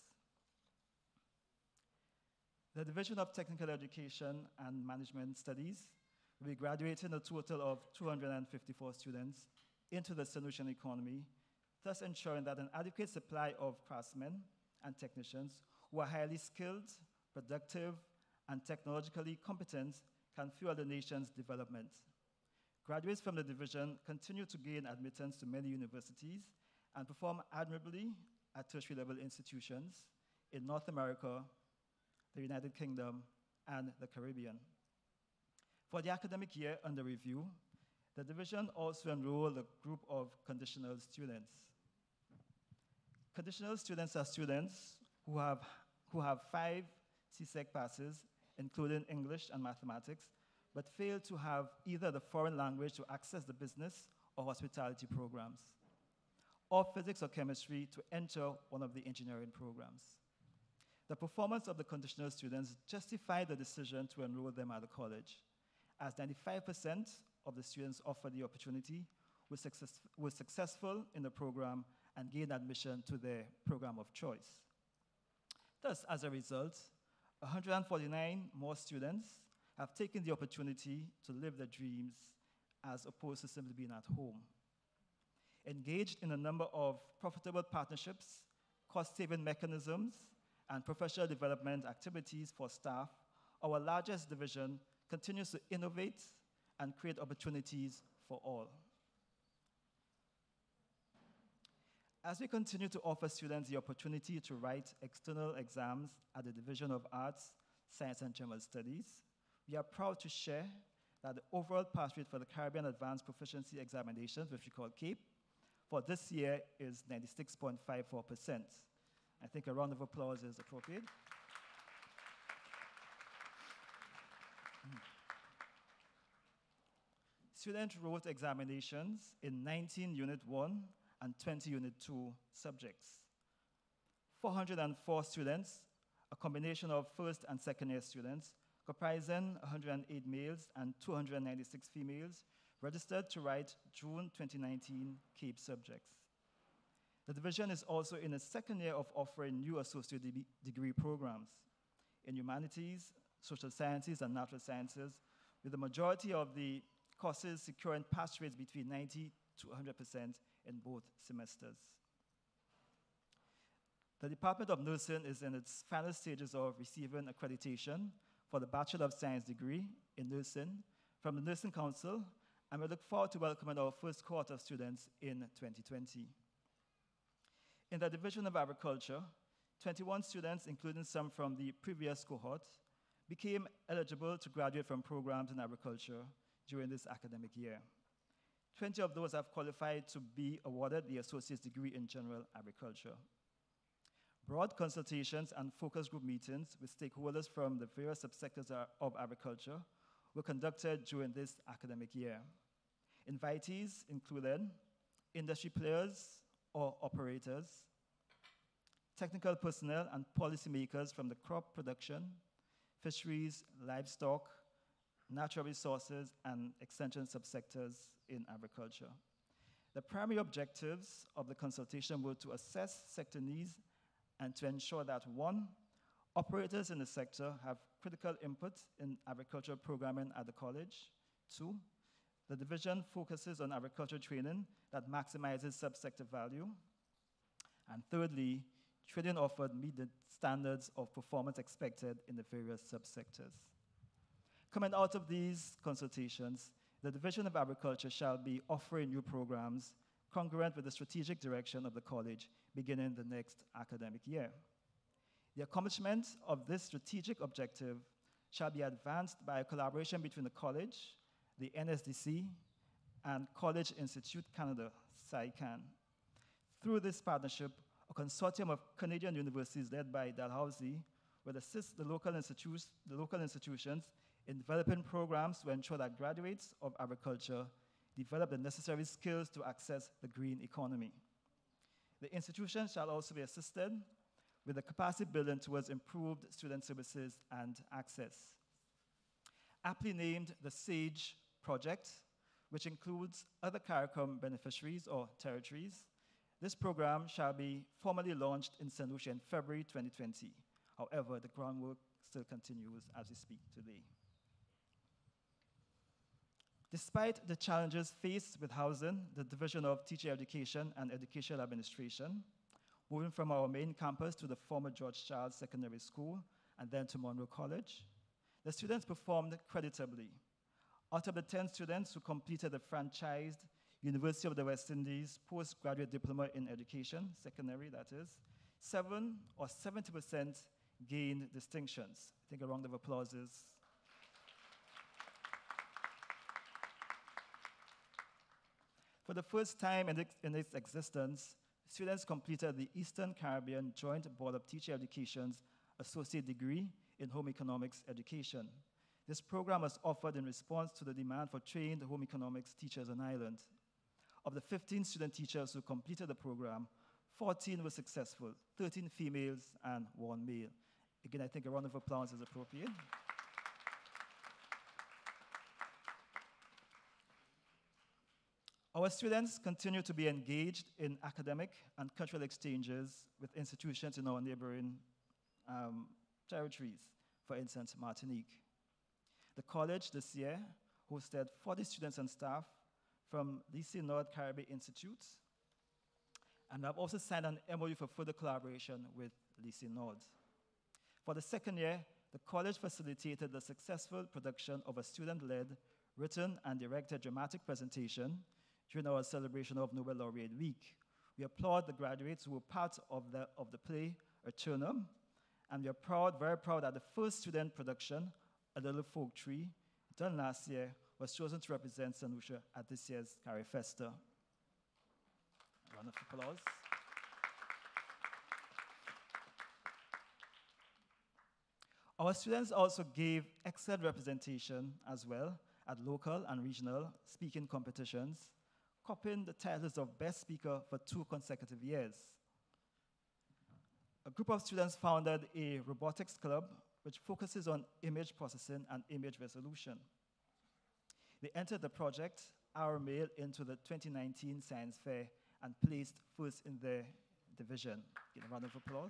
The Division of Technical Education and Management Studies will be graduating a total of 254 students into the solution economy, thus ensuring that an adequate supply of craftsmen and technicians who are highly skilled, productive, and technologically competent can fuel the nation's development. Graduates from the division continue to gain admittance to many universities and perform admirably at tertiary level institutions in North America, the United Kingdom, and the Caribbean. For the academic year under review, the division also enrolled a group of conditional students. Conditional students are students who have 5 CSEC passes, including English and mathematics, but fail to have either the foreign language to access the business or hospitality programs, or physics or chemistry to enter one of the engineering programs. The performance of the conditional students justified the decision to enroll them at the college, as 95% of the students offered the opportunity were successful in the program and gained admission to their program of choice. Thus, as a result, 149 more students have taken the opportunity to live their dreams as opposed to simply being at home. Engaged in a number of profitable partnerships, cost-saving mechanisms, and professional development activities for staff, our largest division continues to innovate and create opportunities for all. As we continue to offer students the opportunity to write external exams at the Division of Arts, Science, and General Studies, we are proud to share that the overall pass rate for the Caribbean Advanced Proficiency Examinations, which we call CAPE, for this year is 96.54%. I think a round of applause is appropriate. Students wrote examinations in 19 Unit 1 and 20 Unit 2 subjects. 404 students, a combination of first and second year students, comprising 108 males and 296 females, registered to write June 2019 CAPE subjects. The division is also in its second year of offering new associate degree programs in humanities, social sciences, and natural sciences, with the majority of the courses securing pass rates between 90 to 100% in both semesters. The Department of Nursing is in its final stages of receiving accreditation for the Bachelor of Science degree in Nursing from the Nursing Council and we look forward to welcoming our first cohort of students in 2020. In the Division of Agriculture, 21 students, including some from the previous cohort, became eligible to graduate from programs in agriculture during this academic year. 20 of those have qualified to be awarded the associate's degree in general agriculture. Broad consultations and focus group meetings with stakeholders from the various subsectors of agriculture were conducted during this academic year. Invitees included industry players or operators, technical personnel and policymakers from the crop production, fisheries, livestock, natural resources, and extension subsectors in agriculture. The primary objectives of the consultation were to assess sector needs and to ensure that, one, operators in the sector have critical input in agricultural programming at the college. Two, the division focuses on agricultural training that maximizes subsector value. And thirdly, training offered meet the standards of performance expected in the various subsectors. Coming out of these consultations, the Division of Agriculture shall be offering new programs congruent with the strategic direction of the college beginning the next academic year. The accomplishment of this strategic objective shall be advanced by a collaboration between the college, the NSDC, and College Institute Canada, SciCan. Through this partnership, a consortium of Canadian universities led by Dalhousie will assist the local institutions in developing programs to ensure that graduates of agriculture develop the necessary skills to access the green economy. The institution shall also be assisted with the capacity building towards improved student services and access. Aptly named the SAGE project, which includes other CARICOM beneficiaries or territories, this program shall be formally launched in St. Lucia in February 2020. However, the groundwork still continues as we speak today. Despite the challenges faced with housing, the Division of Teacher Education and Educational Administration, moving from our main campus to the former George Charles Secondary School and then to Monroe College, the students performed creditably. Out of the 10 students who completed the franchised University of the West Indies postgraduate diploma in education, secondary that is, 7 or 70% gained distinctions. I think a round of applause is. For the first time in its existence, students completed the Eastern Caribbean Joint Board of Teacher Education's associate degree in home economics education. This program was offered in response to the demand for trained home economics teachers on island. Of the 15 student teachers who completed the program, 14 were successful, 13 females and 1 male. Again, I think a round of applause is appropriate. Our students continue to be engaged in academic and cultural exchanges with institutions in our neighboring territories, for instance, Martinique. The college this year hosted 40 students and staff from DC Nord Caribbean Institute, and I've also signed an MOU for further collaboration with DC Nord. For the second year, the college facilitated the successful production of a student-led, written and directed dramatic presentation during our celebration of Nobel Laureate Week. We applaud the graduates who were part of the play, Eternum, and we are very proud that the first student production, A Little Folk Tree, done last year, was chosen to represent St. Lucia at this year's Carrie Festa. A round of applause. Our students also gave excellent representation as well at local and regional speaking competitions, copying the titles of Best Speaker for 2 consecutive years. A group of students founded a robotics club which focuses on image processing and image resolution. They entered the project, Our Mail, into the 2019 Science Fair and placed first in their division. Give a round of applause.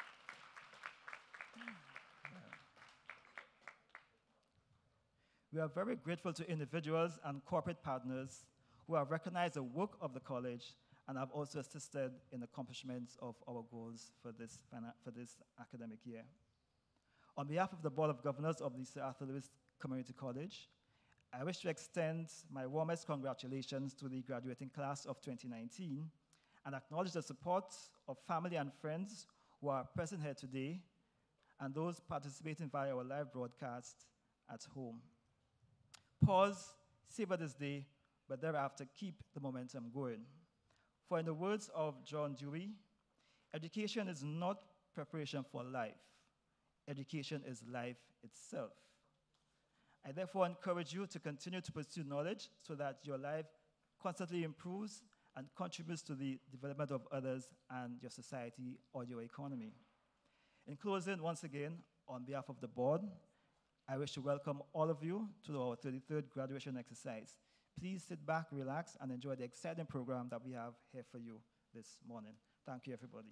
We are very grateful to individuals and corporate partners who have recognized the work of the college and have also assisted in accomplishments of our goals for this academic year. On behalf of the Board of Governors of the Sir Arthur Lewis Community College, I wish to extend my warmest congratulations to the graduating class of 2019 and acknowledge the support of family and friends who are present here today and those participating via our live broadcast at home. Pause, savor this day, but thereafter keep the momentum going. For in the words of John Dewey, education is not preparation for life. Education is life itself. I therefore encourage you to continue to pursue knowledge so that your life constantly improves and contributes to the development of others and your society or your economy. In closing, once again, on behalf of the board, I wish to welcome all of you to our 33rd graduation exercise. Please sit back, relax, and enjoy the exciting program that we have here for you this morning. Thank you, everybody.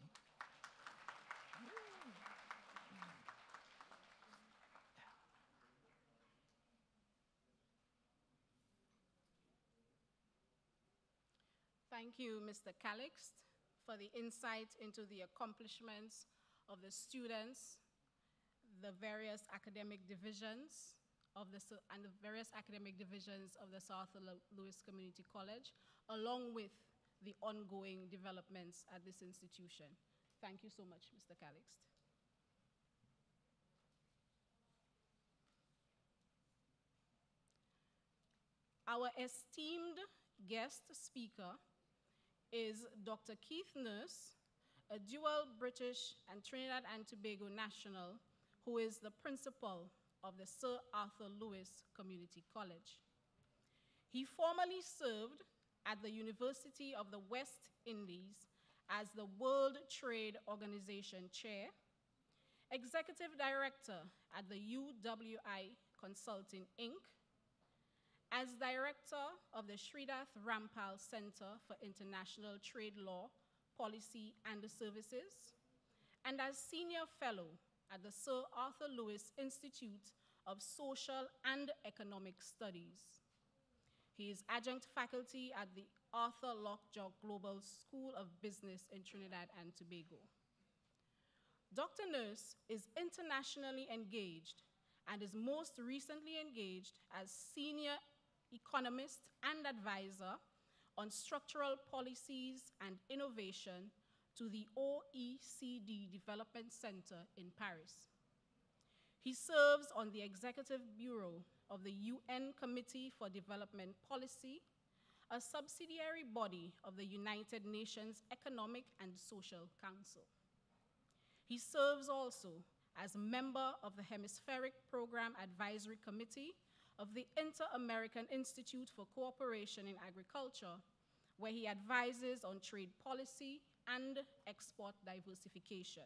Thank you, Mr. Calixt, for the insight into the accomplishments of the students, the various academic divisions of the various academic divisions of the Sir Arthur Lewis Community College, along with the ongoing developments at this institution. Thank you so much, Mr. Calixt. Our esteemed guest speaker is Dr. Keith Nurse, a dual British and Trinidad and Tobago national who is the principal of the Sir Arthur Lewis Community College. He formerly served at the University of the West Indies as the World Trade Organization Chair, Executive Director at the UWI Consulting, Inc., as Director of the Sridath Rampal Center for International Trade Law, Policy and Services, and as Senior Fellow at the Sir Arthur Lewis Institute of Social and Economic Studies. He is adjunct faculty at the Arthur Lockjaw Global School of Business in Trinidad and Tobago. Dr. Nurse is internationally engaged and is most recently engaged as Senior Economist and Advisor on Structural Policies and Innovation to the OECD Development Center in Paris. He serves on the Executive Bureau of the UN Committee for Development Policy, a subsidiary body of the United Nations Economic and Social Council. He serves also as a member of the Hemispheric Program Advisory Committee of the Inter-American Institute for Cooperation in Agriculture, where he advises on trade policy and export diversification.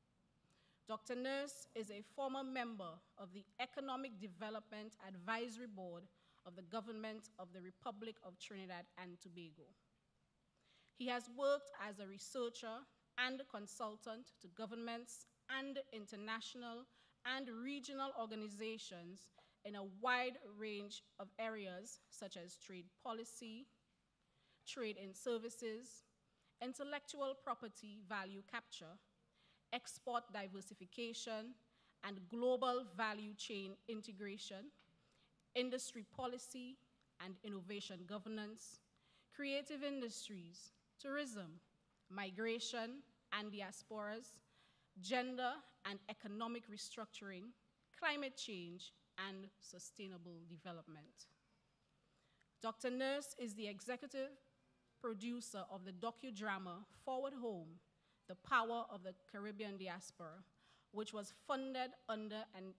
Dr. Nurse is a former member of the Economic Development Advisory Board of the Government of the Republic of Trinidad and Tobago. He has worked as a researcher and consultant to governments and international and regional organizations in a wide range of areas such as trade policy, trade in services, intellectual property value capture, export diversification, and global value chain integration, industry policy and innovation governance, creative industries, tourism, migration and diasporas, gender and economic restructuring, climate change, and sustainable development. Dr. Nurse is the executive producer of the docudrama Forward Home, The Power of the Caribbean Diaspora, which was funded under an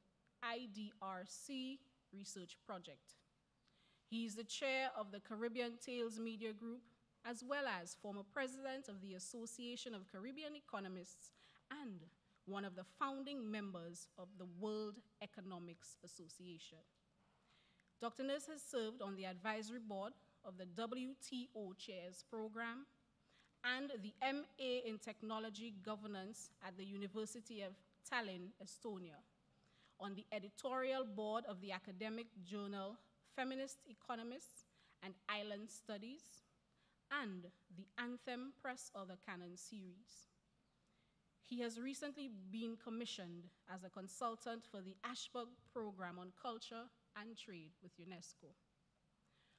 IDRC research project. He is the chair of the Caribbean Tales Media Group, as well as former president of the Association of Caribbean Economists and one of the founding members of the World Economics Association. Dr. Nurse has served on the advisory board of the WTO Chairs Program and the MA in Technology Governance at the University of Tallinn, Estonia, on the editorial board of the academic journal Feminist Economists and Island Studies, and the Anthem Press Other Canon series. He has recently been commissioned as a consultant for the Ashburg Program on Culture and Trade with UNESCO.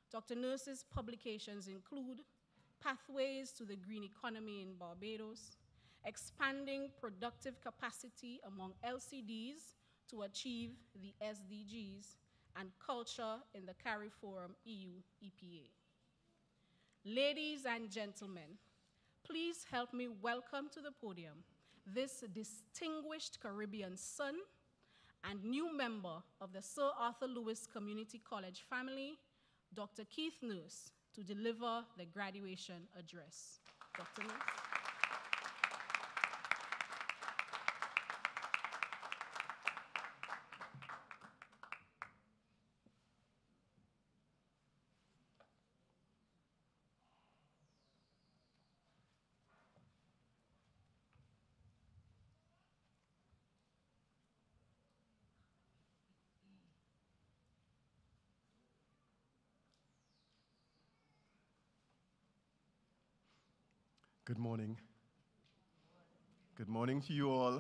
Dr. Nurse's publications include Pathways to the Green Economy in Barbados, Expanding Productive Capacity Among LCDs to Achieve the SDGs, and Culture in the CARIFORUM EU EPA. Ladies and gentlemen, please help me welcome to the podium this distinguished Caribbean son and new member of the Sir Arthur Lewis Community College family, Dr. Keith Nurse, to deliver the graduation address. Dr. Nurse. Good morning. Good morning to you all.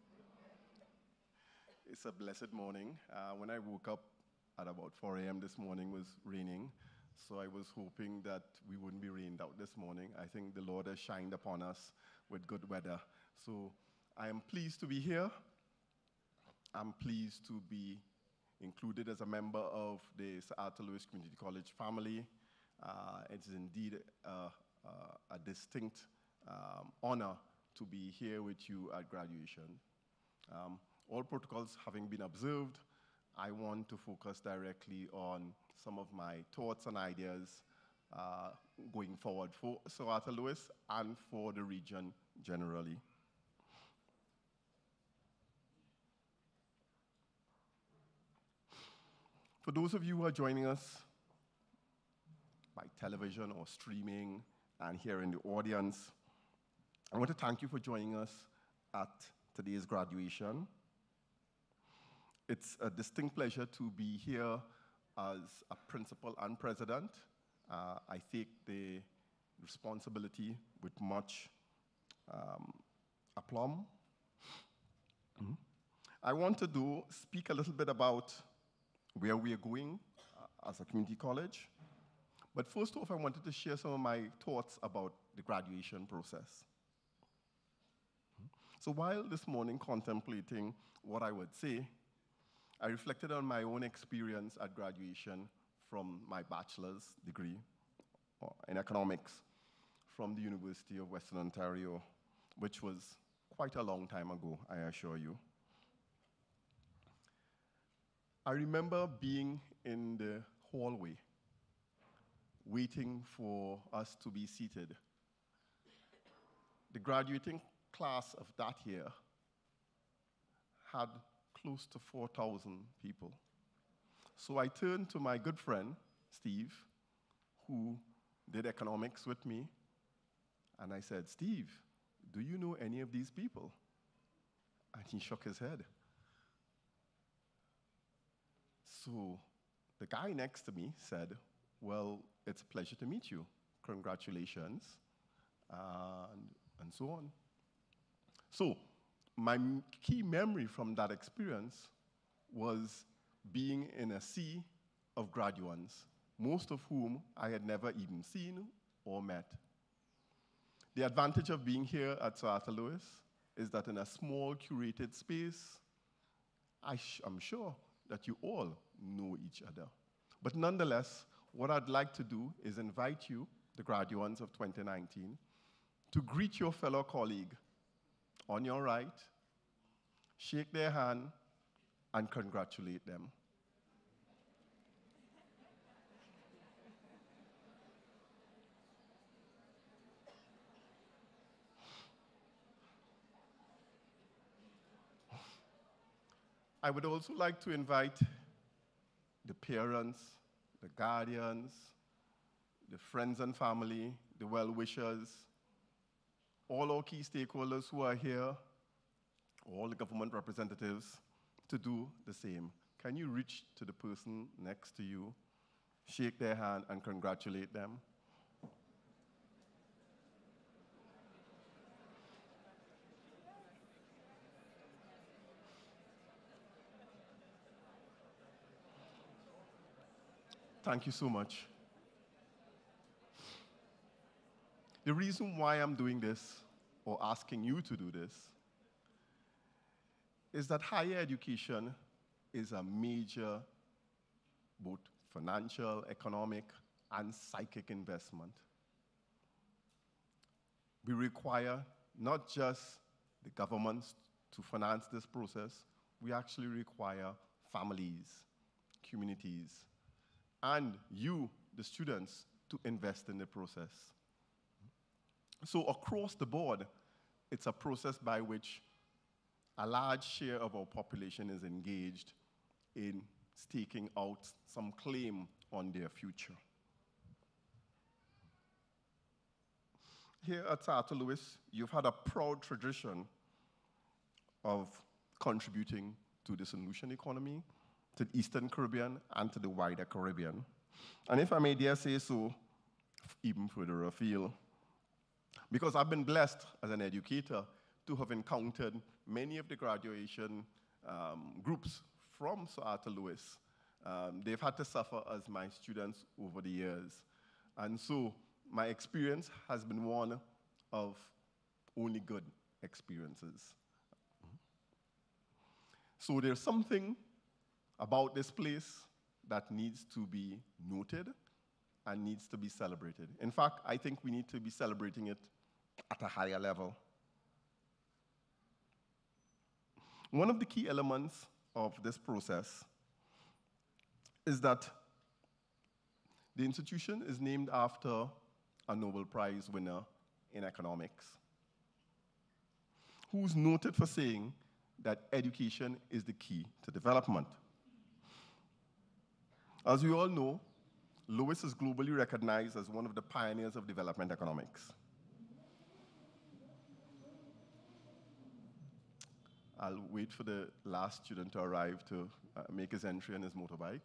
It's a blessed morning. When I woke up at about 4 a.m. this morning, it was raining, so I was hoping that we wouldn't be rained out this morning. I think the Lord has shined upon us with good weather. So I am pleased to be here. I'm pleased to be included as a member of the Sir Arthur Lewis Community College family. It is indeed a distinct honor to be here with you at graduation. All protocols having been observed, I want to focus directly on some of my thoughts and ideas going forward for Sir Arthur Lewis and for the region generally. For those of you who are joining us by television or streaming and here in the audience, I want to thank you for joining us at today's graduation. It's a distinct pleasure to be here as a principal and president. I take the responsibility with much aplomb. I want to speak a little bit about where we are going as a community college. But first off, I wanted to share some of my thoughts about the graduation process. So while this morning contemplating what I would say, I reflected on my own experience at graduation from my bachelor's degree in economics from the University of Western Ontario, which was quite a long time ago, I assure you. I remember being in the hallway waiting for us to be seated. The graduating class of that year had close to 4,000 people. So I turned to my good friend, Steve, who did economics with me, and I said, "Steve, do you know any of these people?" And he shook his head. So the guy next to me said, "Well, it's a pleasure to meet you. Congratulations," and so on. So my key memory from that experience was being in a sea of graduates, most of whom I had never even seen or met. The advantage of being here at Sir Arthur Lewis is that in a small, curated space, I'm sure that you all know each other. But nonetheless, what I'd like to do is invite you, the graduates of 2019, to greet your fellow colleague on your right, shake their hand, and congratulate them. I would also like to invite the parents, the guardians, the friends and family, the well-wishers, all our key stakeholders who are here, all the government representatives, to do the same. Can you reach to the person next to you, shake their hand, and congratulate them? Thank you so much. The reason why I'm doing this, or asking you to do this, is that higher education is a major, both financial, economic, and psychic investment. We require not just the governments to finance this process, we actually require families, communities, and you, the students, to invest in the process. So across the board, it's a process by which a large share of our population is engaged in staking out some claim on their future. Here at Arthur Lewis, you've had a proud tradition of contributing to the solution economy, to the Eastern Caribbean, and to the wider Caribbean. And if I may dare say so, even further afield, because I've been blessed as an educator to have encountered many of the graduation groups from Sir Arthur Lewis. They've had to suffer as my students over the years. And so my experience has been one of only good experiences. So there's something about this place that needs to be noted and needs to be celebrated. In fact, I think we need to be celebrating it at a higher level. One of the key elements of this process is that the institution is named after a Nobel Prize winner in economics, who's noted for saying that education is the key to development. As you all know, Lewis is globally recognized as one of the pioneers of development economics. I'll wait for the last student to arrive to make his entry on his motorbike.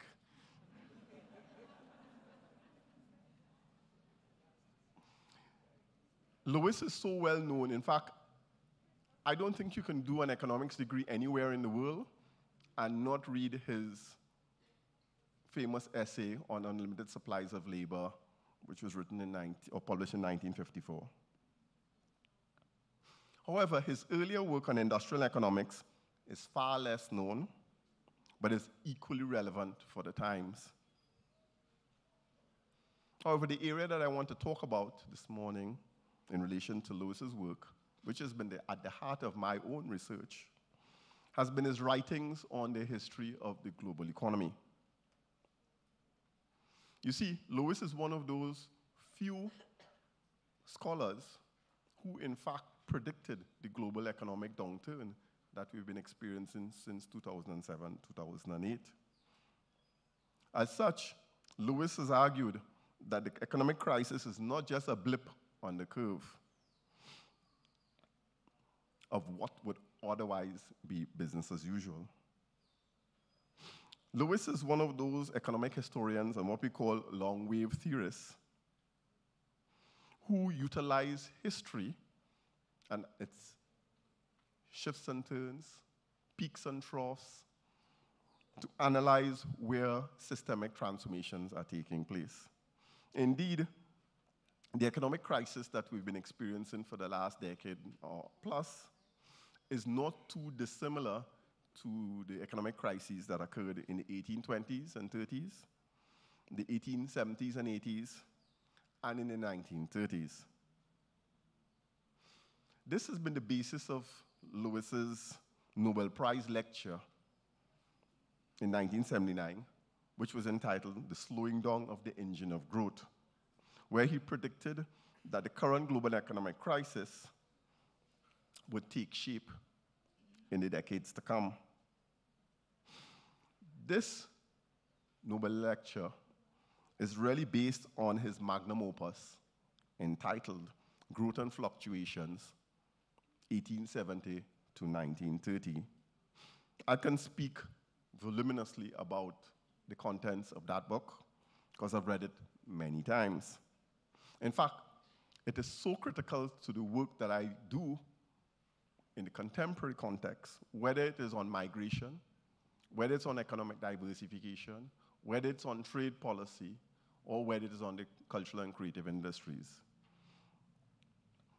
Lewis is so well known. In fact, I don't think you can do an economics degree anywhere in the world and not read his famous essay on unlimited supplies of labor, which was written in published in 1954. However, his earlier work on industrial economics is far less known, but is equally relevant for the times. However, the area that I want to talk about this morning in relation to Lewis's work, which has been at the heart of my own research, has been his writings on the history of the global economy. You see, Lewis is one of those few scholars who, in fact, predicted the global economic downturn that we've been experiencing since 2007, 2008. As such, Lewis has argued that the economic crisis is not just a blip on the curve of what would otherwise be business as usual. Lewis is one of those economic historians and what we call long wave theorists who utilize history and its shifts and turns, peaks and troughs, to analyze where systemic transformations are taking place. Indeed, the economic crisis that we've been experiencing for the last decade or plus is not too dissimilar to the economic crises that occurred in the 1820s and 30s, the 1870s and 80s, and in the 1930s. This has been the basis of Lewis's Nobel Prize lecture in 1979, which was entitled The Slowing Down of the Engine of Growth, where he predicted that the current global economic crisis would take shape in the decades to come. This Nobel lecture is really based on his magnum opus entitled Growth and Fluctuations, 1870 to 1930. I can speak voluminously about the contents of that book because I've read it many times. In fact, it is so critical to the work that I do in the contemporary context, whether it is on migration, whether it's on economic diversification, whether it's on trade policy, or whether it is on the cultural and creative industries.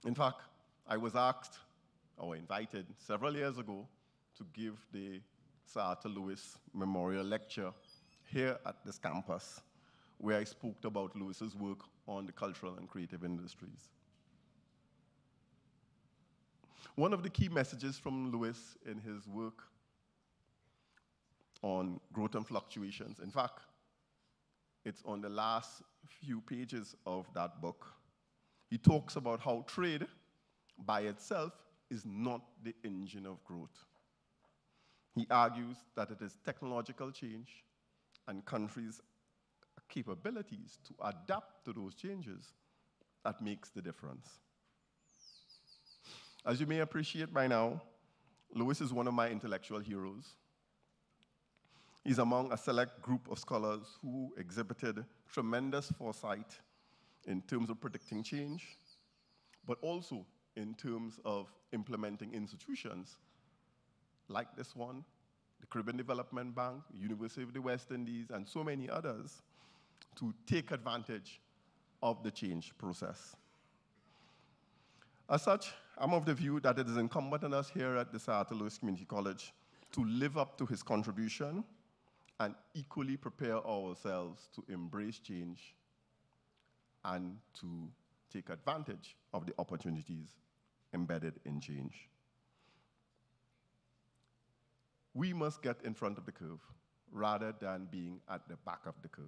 In fact, I was asked or invited several years ago to give the Sir Arthur Lewis Memorial Lecture here at this campus, where I spoke about Lewis's work on the cultural and creative industries. One of the key messages from Lewis in his work on growth and fluctuations, in fact, it's on the last few pages of that book. He talks about how trade by itself is not the engine of growth. He argues that it is technological change and countries' capabilities to adapt to those changes that makes the difference. As you may appreciate by now, Lewis is one of my intellectual heroes. He's among a select group of scholars who exhibited tremendous foresight in terms of predicting change, but also in terms of implementing institutions like this one, the Caribbean Development Bank, University of the West Indies, and so many others, to take advantage of the change process. As such, I'm of the view that it is incumbent on us here at the Sir Arthur Lewis Community College to live up to his contribution and equally prepare ourselves to embrace change and to take advantage of the opportunities embedded in change. We must get in front of the curve rather than being at the back of the curve.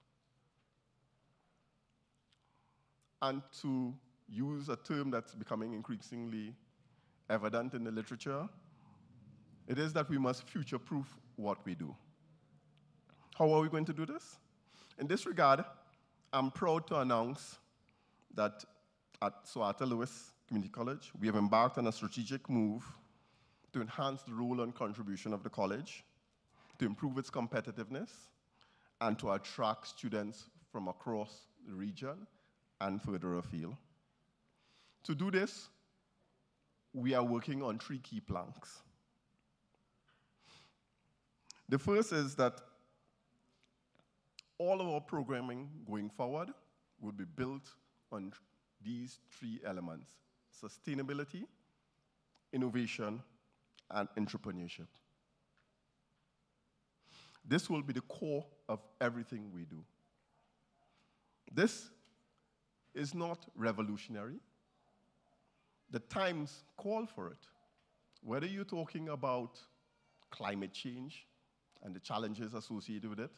And to use a term that's becoming increasingly evident in the literature, it is that we must future-proof what we do. How are we going to do this? In this regard, I'm proud to announce that at Sir Arthur Lewis Community College, we have embarked on a strategic move to enhance the role and contribution of the college, to improve its competitiveness, and to attract students from across the region and further afield. To do this, we are working on 3 key planks. The first is that all of our programming going forward will be built on these 3 elements: sustainability, innovation, and entrepreneurship. This will be the core of everything we do. This is not revolutionary. The times call for it. Whether you're talking about climate change and the challenges associated with it,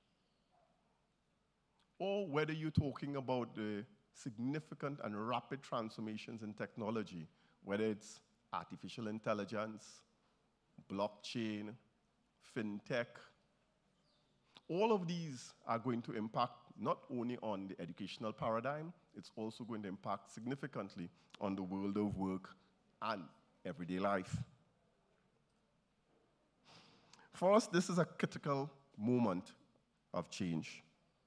or whether you're talking about the significant and rapid transformations in technology, whether it's artificial intelligence, blockchain, fintech, all of these are going to impact not only on the educational paradigm, it's also going to impact significantly on the world of work and everyday life. For us, this is a critical moment of change.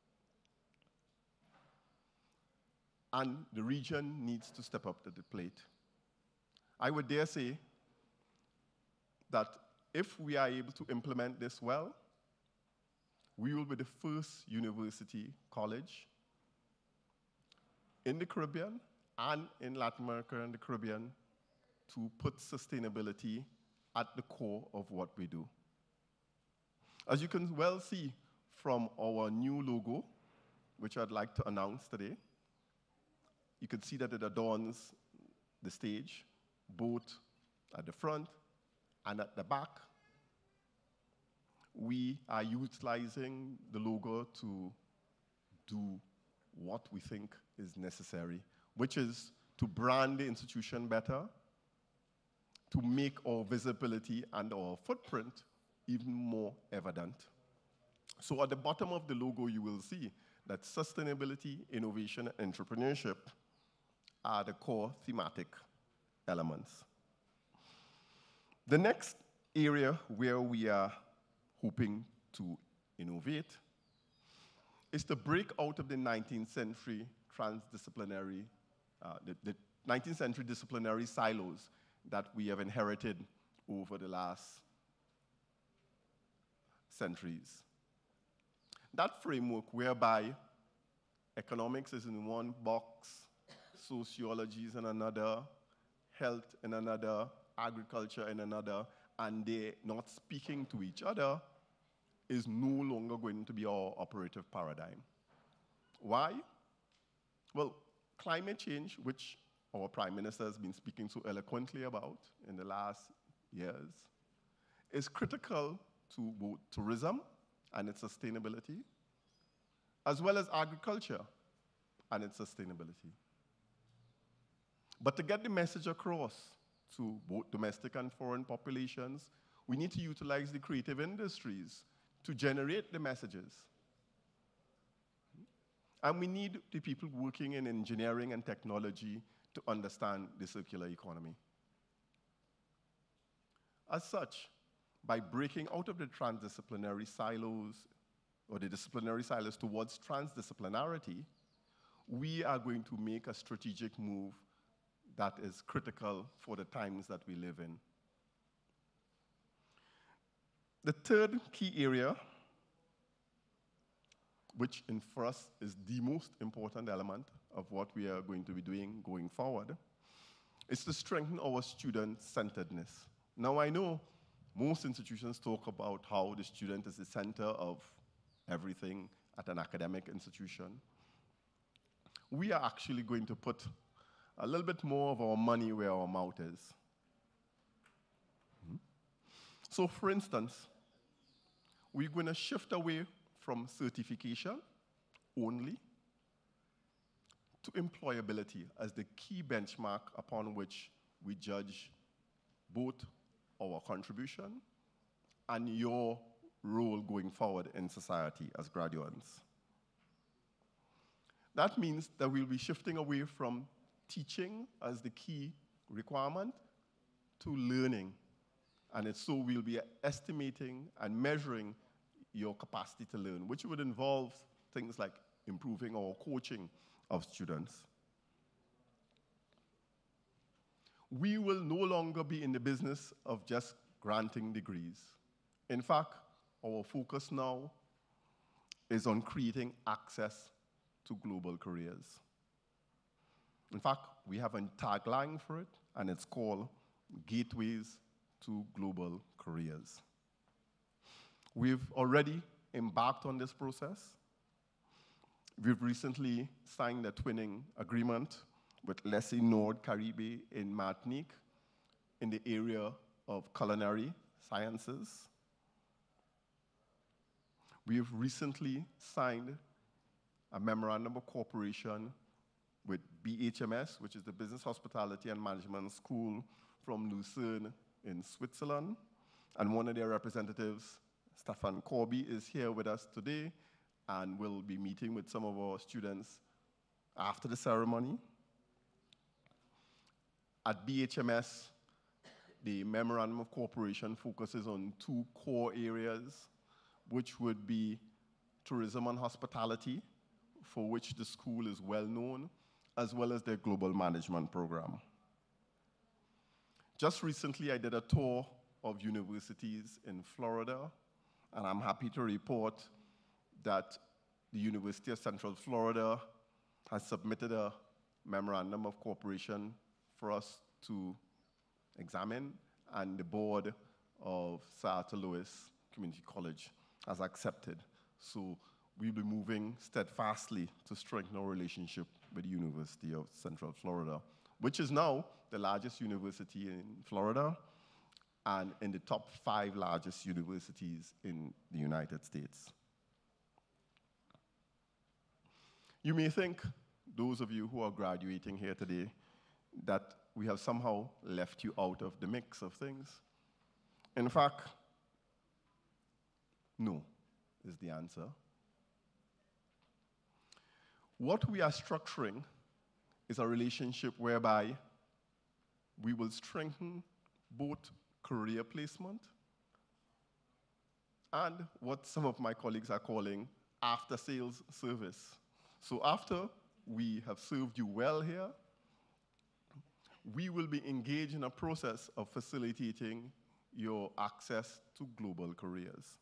And the region needs to step up to the plate. I would dare say that if we are able to implement this well, we will be the first university college in the Caribbean and in Latin America and the Caribbean to put sustainability at the core of what we do. As you can well see from our new logo, which I'd like to announce today, you can see that it adorns the stage, both at the front and at the back. We are utilizing the logo to do what we think is necessary, which is to brand the institution better, to make our visibility and our footprint even more evident. So at the bottom of the logo, you will see that sustainability, innovation, and entrepreneurship are the core thematic elements. The next area where we are hoping to innovate is to break out of the 19th century transdisciplinary, the 19th century disciplinary silos that we have inherited over the last centuries. That framework whereby economics is in one box, sociology is in another, health in another, agriculture in another, and they're not speaking to each other, is no longer going to be our operative paradigm. Why? Well, climate change, which our Prime Minister has been speaking so eloquently about in the last years, is critical to both tourism and its sustainability, as well as agriculture and its sustainability. But to get the message across to both domestic and foreign populations, we need to utilize the creative industries to generate the messages. And we need the people working in engineering and technology to understand the circular economy. As such, by breaking out of the transdisciplinary silos, or the disciplinary silos towards transdisciplinarity, we are going to make a strategic move that is critical for the times that we live in. The third key area, which for us is the most important element of what we are going to be doing going forward, is to strengthen our student-centeredness. Now, I know most institutions talk about how the student is the center of everything at an academic institution. We are actually going to put a little bit more of our money where our mouth is. So, for instance, we're going to shift away from certification only to employability as the key benchmark upon which we judge both our contribution and your role going forward in society as graduates. That means that we'll be shifting away from teaching as the key requirement to learning. And so we'll be estimating and measuring your capacity to learn, which would involve things like improving our coaching of students. We will no longer be in the business of just granting degrees. In fact, our focus now is on creating access to global careers. In fact, we have a tagline for it, and it's called Gateways to Global Careers. We've already embarked on this process. We've recently signed a twinning agreement with Leslie Nord Caribe in Martinique in the area of culinary sciences. We have recently signed a memorandum of cooperation with BHMS, which is the Business Hospitality and Management School from Lucerne in Switzerland. And one of their representatives, Stefan Corby, is here with us today and will be meeting with some of our students after the ceremony. At BHMS, the Memorandum of Cooperation focuses on two core areas, which would be tourism and hospitality, for which the school is well known, as well as their global management program. Just recently, I did a tour of universities in Florida, and I'm happy to report that the University of Central Florida has submitted a memorandum of cooperation for us to examine, and the board of Sir Arthur Lewis Community College has accepted. So we'll be moving steadfastly to strengthen our relationship with the University of Central Florida, which is now the largest university in Florida and in the top 5 largest universities in the United States. You may think, those of you who are graduating here today, that we have somehow left you out of the mix of things. In fact, no, is the answer. What we are structuring is a relationship whereby we will strengthen both career placement and what some of my colleagues are calling after-sales service. So after we have served you well here, we will be engaged in a process of facilitating your access to global careers.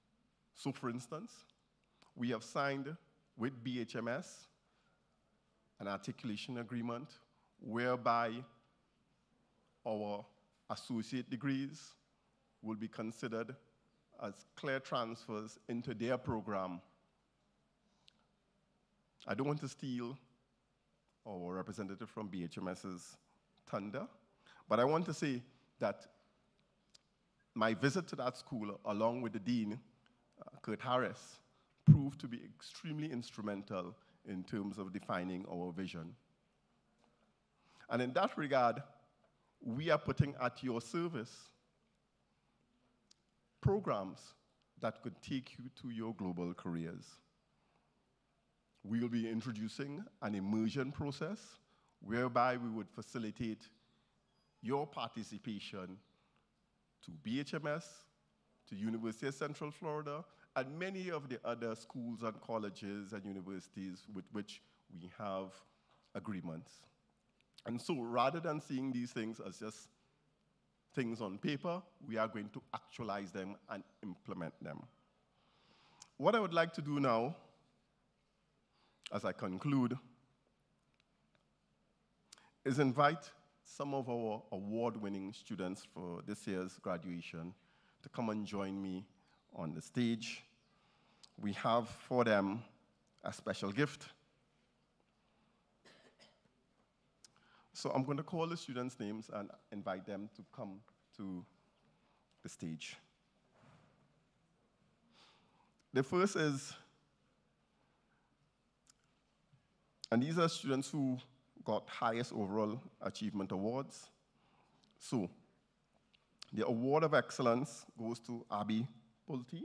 So for instance, we have signed with BHMS an articulation agreement whereby our associate degrees will be considered as clear transfers into their program. I don't want to steal our representative from BHMS's thunder, but I want to say that my visit to that school, along with the dean, Kurt Harris, proved to be extremely instrumental in terms of defining our vision. And in that regard, we are putting at your service programs that could take you to your global careers. We will be introducing an immersion process whereby we would facilitate your participation to BHMS, to University of Central Florida, and many of the other schools and colleges and universities with which we have agreements. And so rather than seeing these things as just things on paper, we are going to actualize them and implement them. What I would like to do now, as I conclude, is invite some of our award-winning students for this year's graduation to come and join me on the stage. We have for them a special gift. So I'm going to call the students' names and invite them to come to the stage. The first is, and these are students who got highest overall achievement awards. So the Award of Excellence goes to Abby Pulte.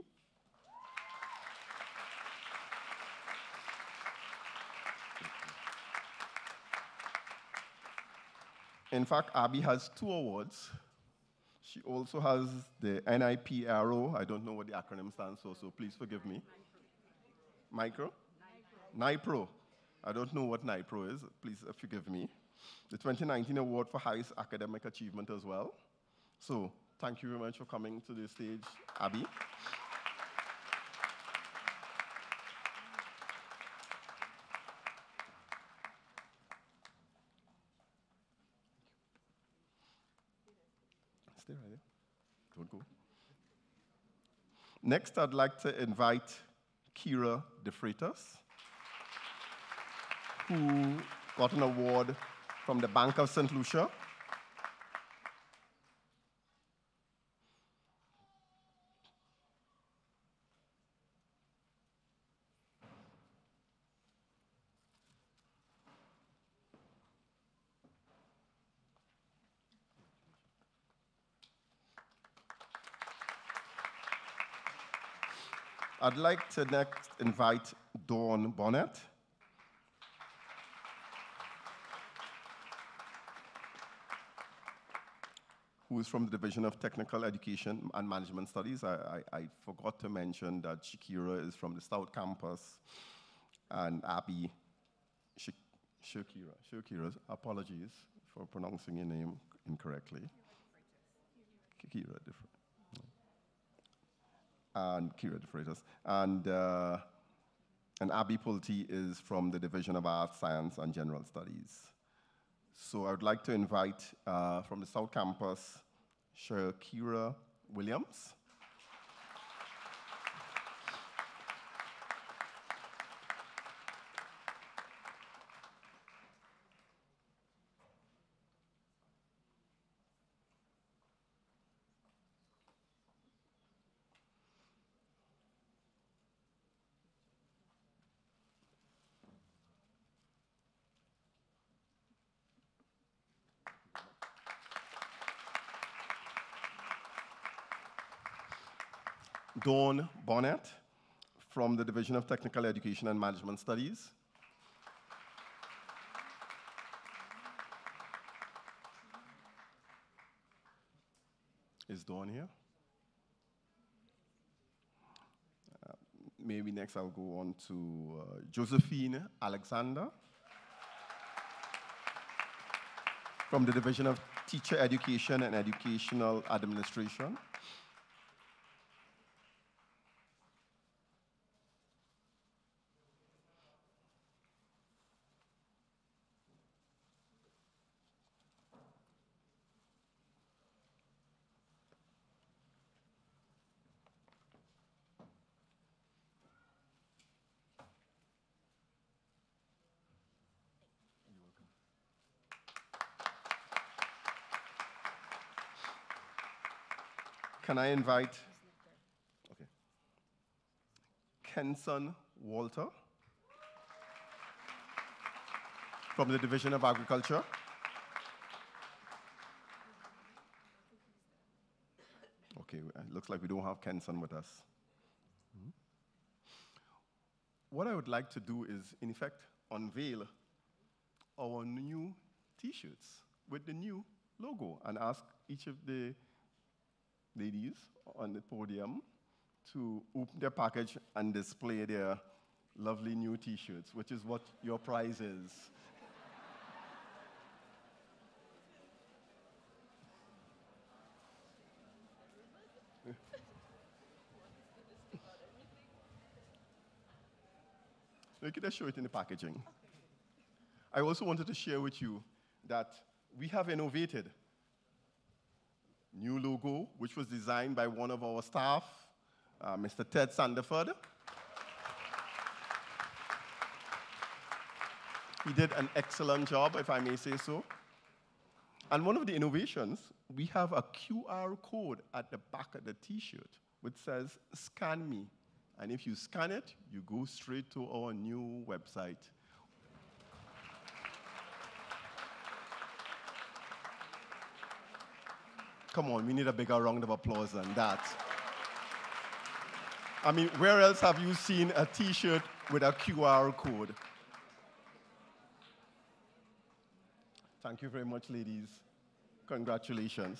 In fact, Abby has 2 awards. She also has the NIP Arrow. I don't know what the acronym stands for, so please forgive me. Micro? NIPRO. I don't know what NIPRO is. Please forgive me. The 2019 Award for Highest Academic Achievement as well. So thank you very much for coming to the stage, Abby. Stay right there. Don't go. Next, I'd like to invite Kira De Freitas, who got an award from the Bank of St. Lucia. I'd like to next invite Dawn Bonnet, who is from the Division of Technical Education and Management Studies. I forgot to mention that Shakira is from the South Campus, and Abby, Shakira, apologies for pronouncing your name incorrectly. Kira De Freitas. And Kira De Freitas. And Abby Pulte is from the Division of Arts, Science, and General Studies. So I would like to invite from the South Campus, Shakira Williams. Dawn Bonnet from the Division of Technical Education and Management Studies. Is Dawn here? Maybe next I'll go on to Josephine Alexander from the Division of Teacher Education and Educational Administration. Can I invite Kenson Walter from the Division of Agriculture? Okay, it looks like we don't have Kenson with us. What I would like to do is, in effect, unveil our new T-shirts with the new logo and ask each of the ladies on the podium to open their package and display their lovely new T-shirts, which is what your prize is. We can just show it in the packaging. I also wanted to share with you that we have innovated new logo, which was designed by one of our staff, Mr. Ted Sandiford. He did an excellent job, if I may say so. And one of the innovations, we have a QR code at the back of the T-shirt, which says, "Scan me." And if you scan it, you go straight to our new website. Come on, we need a bigger round of applause than that. I mean, where else have you seen a T-shirt with a QR code? Thank you very much, ladies. Congratulations.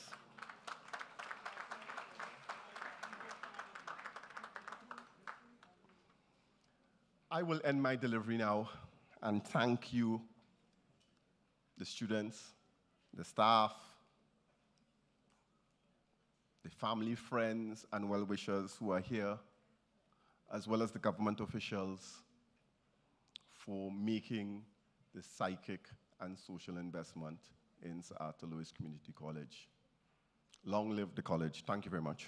I will end my delivery now and thank you, the students, the staff, the family, friends, and well-wishers who are here, as well as the government officials for making this psychic and social investment in Sir Arthur Lewis Community College. Long live the college. Thank you very much.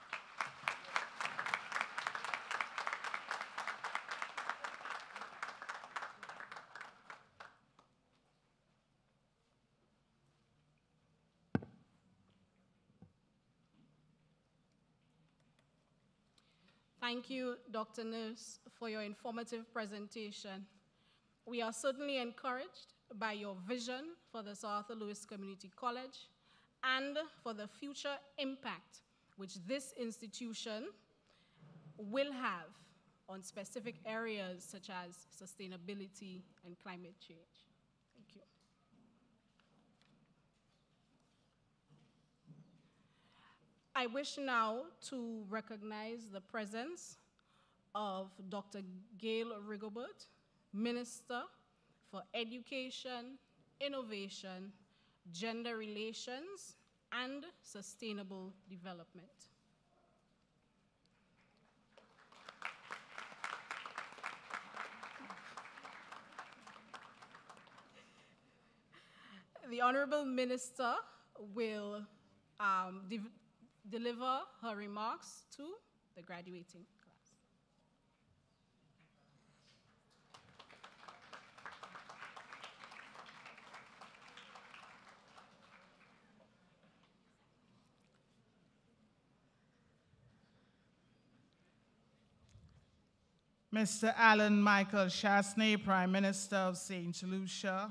Thank you, Dr. Nurse, for your informative presentation. We are certainly encouraged by your vision for the Sir Arthur Lewis Community College and for the future impact which this institution will have on specific areas such as sustainability and climate change. Thank you. I wish now to recognize the presence of Dr. Gail Rigobert, Minister for Education, Innovation, Gender Relations, and Sustainable Development. The Honorable Minister will deliver her remarks to the graduating class. Mr. Alan Michael Chasney, Prime Minister of St. Lucia,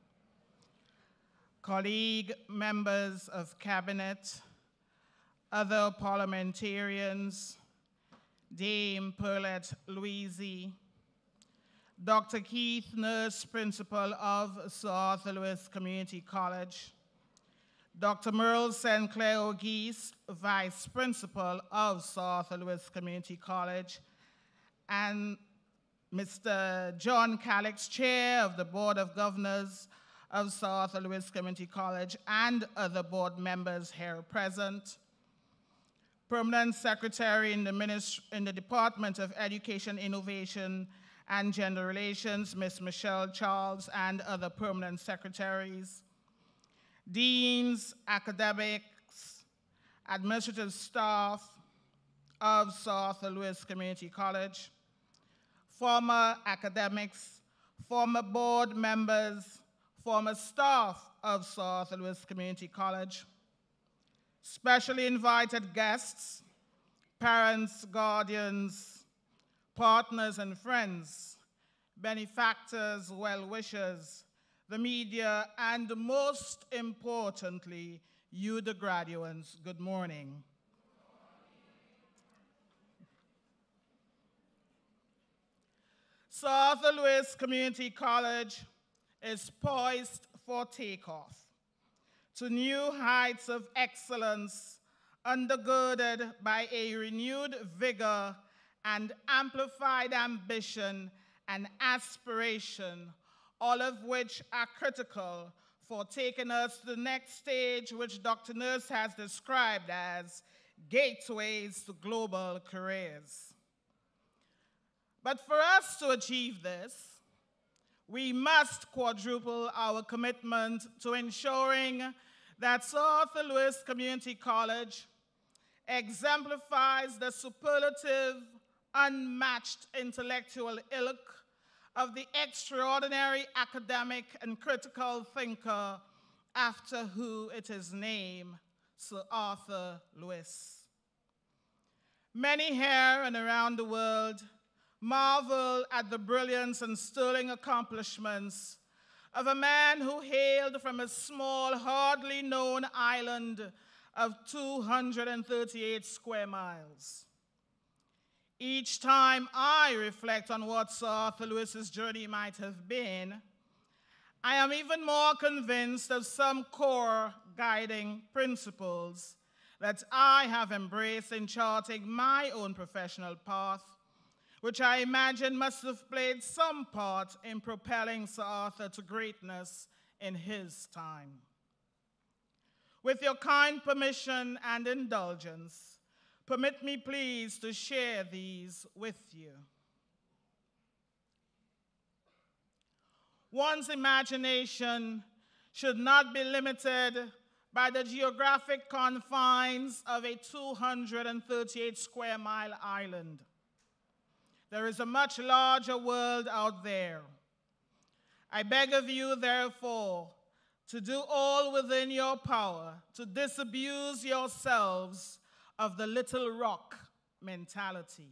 colleague members of Cabinet, other parliamentarians, Dame Pearlette Louisi, Dr. Keith Nurse, Principal of Sir Arthur Lewis Community College, Dr. Merle St. Clair O'Geese, Vice Principal of Sir Arthur Lewis Community College, and Mr. John Calix, Chair of the Board of Governors of Sir Arthur Lewis Community College, and other board members here present. Permanent Secretary in the Department of Education, Innovation, and Gender Relations, Ms. Michelle Charles, and other permanent secretaries. Deans, academics, administrative staff of Sir Arthur Lewis Community College, former academics, former board members, former staff of Sir Arthur Lewis Community College, specially invited guests, parents, guardians, partners and friends, benefactors, well-wishers, the media, and most importantly, you, the graduates, good morning. Sir Arthur Lewis Community College is poised for takeoff to new heights of excellence, undergirded by a renewed vigor and amplified ambition and aspiration, all of which are critical for taking us to the next stage, which Dr. Nurse has described as gateways to global careers. But for us to achieve this, we must quadruple our commitment to ensuring that Sir Arthur Lewis Community College exemplifies the superlative, unmatched intellectual ilk of the extraordinary academic and critical thinker after who it is named, Sir Arthur Lewis. Many here and around the world marvel at the brilliance and sterling accomplishments of a man who hailed from a small, hardly known island of 238 square miles. Each time I reflect on what Sir Arthur Lewis's journey might have been, I am even more convinced of some core guiding principles that I have embraced in charting my own professional path, which I imagine must have played some part in propelling Sir Arthur to greatness in his time. With your kind permission and indulgence, permit me please to share these with you. One's imagination should not be limited by the geographic confines of a 238 square mile island. There is a much larger world out there. I beg of you, therefore, to do all within your power to disabuse yourselves of the little rock mentality.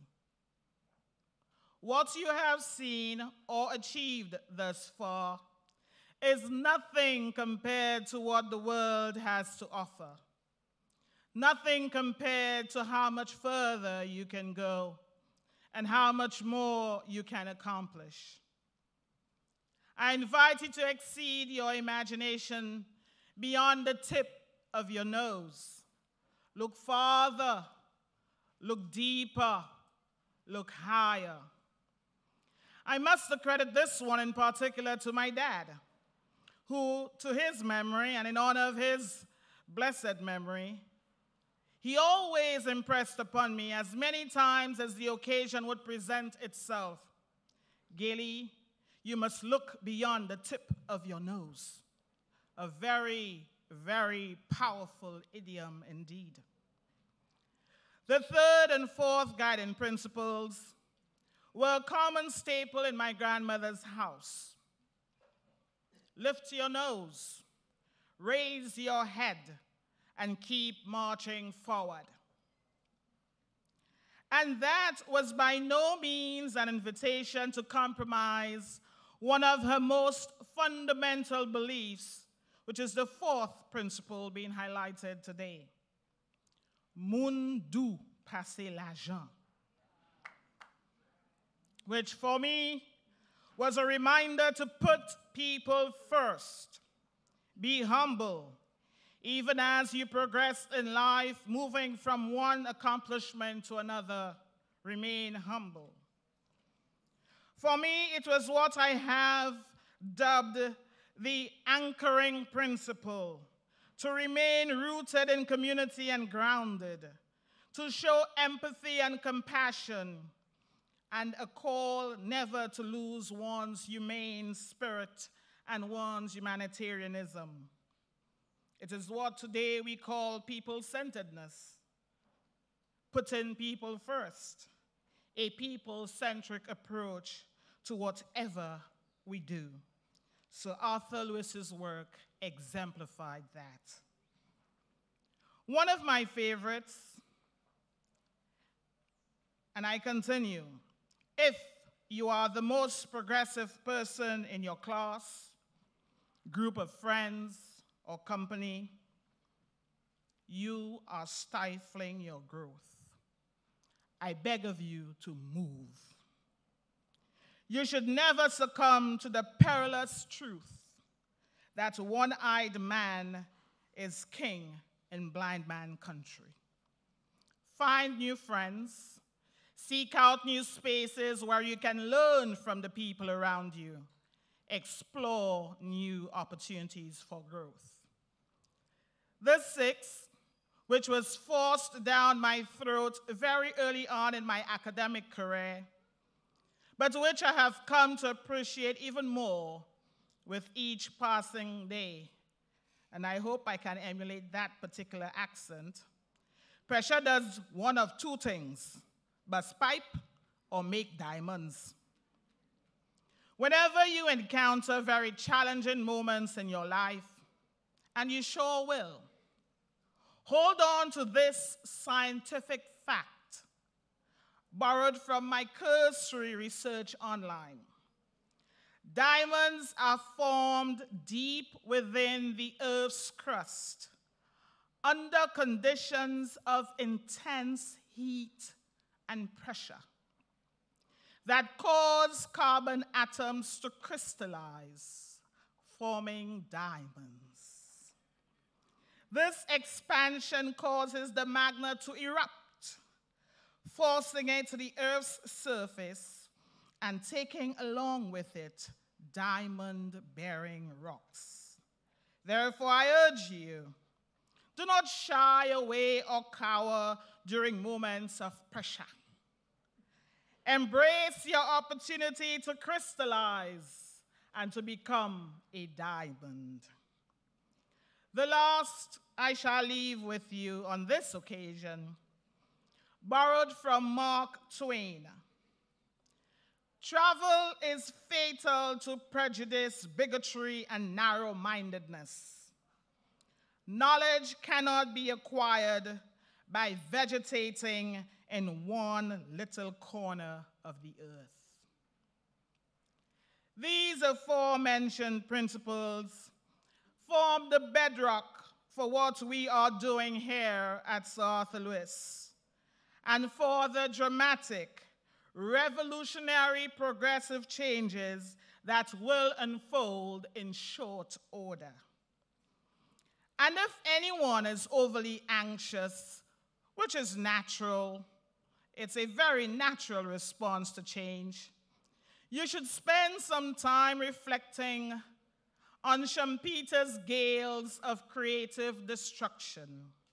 What you have seen or achieved thus far is nothing compared to what the world has to offer. Nothing compared to how much further you can go and how much more you can accomplish. I invite you to exceed your imagination beyond the tip of your nose. Look farther, look deeper, look higher. I must accredit this one in particular to my dad, who, to his memory and in honor of his blessed memory, he always impressed upon me as many times as the occasion would present itself. Gilly, you must look beyond the tip of your nose. A very, very powerful idiom indeed. The third and fourth guiding principles were a common staple in my grandmother's house. Lift your nose, raise your head, and keep marching forward. And that was by no means an invitation to compromise one of her most fundamental beliefs, which is the fourth principle being highlighted today. Moun dou passe l'argent. Which for me was a reminder to put people first. Be humble, even as you progress in life, moving from one accomplishment to another, remain humble. For me, it was what I have dubbed the anchoring principle, to remain rooted in community and grounded, to show empathy and compassion, and a call never to lose one's humane spirit and one's humanitarianism. It is what today we call people-centeredness, putting people first, a people-centric approach to whatever we do. Sir Arthur Lewis's work exemplified that. One of my favorites, and I continue, if you are the most progressive person in your class, group of friends, or company, you are stifling your growth. I beg of you to move. You should never succumb to the perilous truth that one-eyed man is king in blind man country. Find new friends. Seek out new spaces where you can learn from the people around you. Explore new opportunities for growth. The sixth, which was forced down my throat very early on in my academic career, but which I have come to appreciate even more with each passing day, and I hope I can emulate that particular accent. Pressure does one of two things: bust pipe or make diamonds. Whenever you encounter very challenging moments in your life, and you sure will, hold on to this scientific fact, borrowed from my cursory research online. Diamonds are formed deep within the Earth's crust, under conditions of intense heat and pressure that cause carbon atoms to crystallize, forming diamonds. This expansion causes the magma to erupt, forcing it to the Earth's surface and taking along with it diamond-bearing rocks. Therefore, I urge you, do not shy away or cower during moments of pressure. Embrace your opportunity to crystallize and to become a diamond. The last I shall leave with you on this occasion, borrowed from Mark Twain. Travel is fatal to prejudice, bigotry, and narrow-mindedness. Knowledge cannot be acquired by vegetating in one little corner of the earth. These aforementioned principles form the bedrock for what we are doing here at Sir Arthur Lewis, and for the dramatic, revolutionary, progressive changes that will unfold in short order. And if anyone is overly anxious, which is natural, it's a very natural response to change, you should spend some time reflecting on Schumpeter's gales of creative destruction.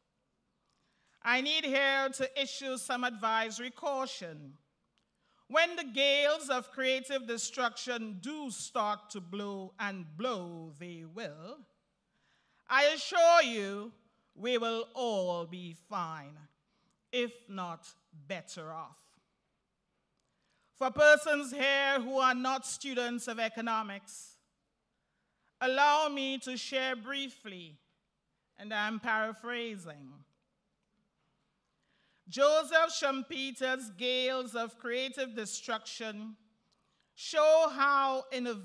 I need here to issue some advisory caution. When the gales of creative destruction do start to blow, and blow they will, I assure you we will all be fine, if not better off. For persons here who are not students of economics, allow me to share briefly, and I'm paraphrasing, Joseph Schumpeter's gales of creative destruction show how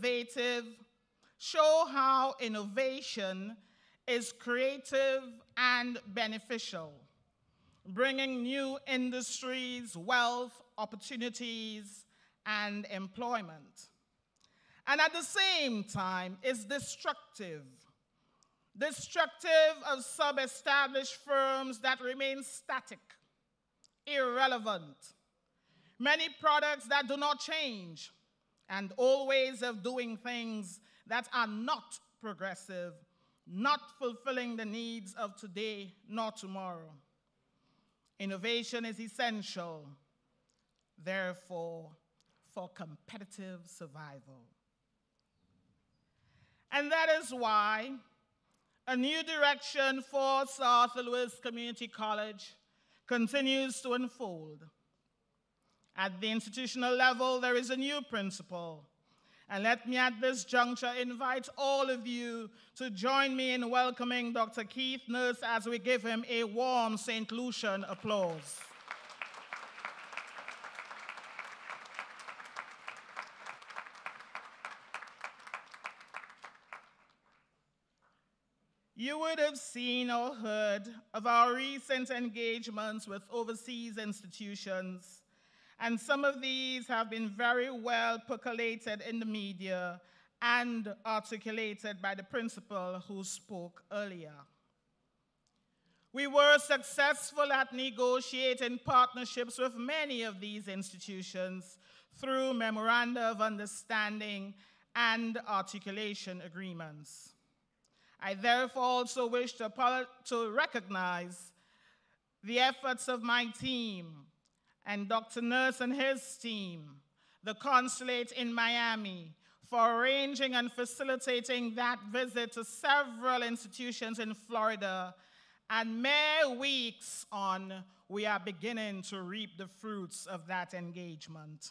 innovation is creative and beneficial, bringing new industries, wealth, opportunities, and employment. And at the same time is destructive of sub-established firms that remain static, irrelevant, many products that do not change, and old ways of doing things that are not progressive, not fulfilling the needs of today nor tomorrow. Innovation is essential, therefore, for competitive survival. And that is why a new direction for Sir Arthur Lewis Community College continues to unfold. At the institutional level, there is a new principle And let me at this juncture invite all of you to join me in welcoming Dr. Keith Nurse as we give him a warm St. Lucian applause. You would have seen or heard of our recent engagements with overseas institutions, and some of these have been very well percolated in the media and articulated by the principal who spoke earlier. We were successful at negotiating partnerships with many of these institutions through memoranda of understanding and articulation agreements. I therefore also wish to recognize the efforts of my team and Dr. Nurse and his team, the consulate in Miami, for arranging and facilitating that visit to several institutions in Florida. And mere weeks on, we are beginning to reap the fruits of that engagement.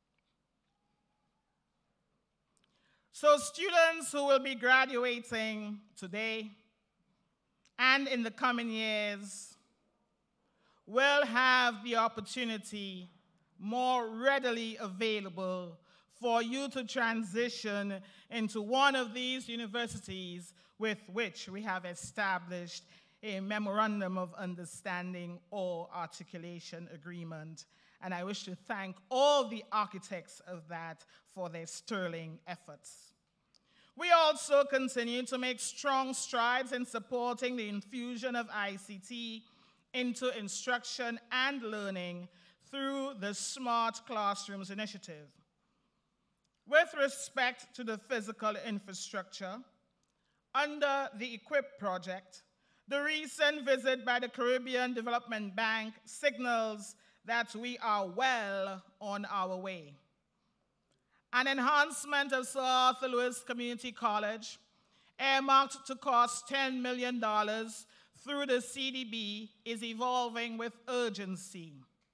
So students who will be graduating today and in the coming years will have the opportunity more readily available for you to transition into one of these universities with which we have established a memorandum of understanding or articulation agreement. And I wish to thank all the architects of that for their sterling efforts. We also continue to make strong strides in supporting the infusion of ICT into instruction and learning through the Smart Classrooms initiative. With respect to the physical infrastructure, under the EQUIP project, the recent visit by the Caribbean Development Bank signals that we are well on our way. An enhancement of Sir Arthur Lewis Community College, earmarked to cost $10 million through the CDB, is evolving with urgency.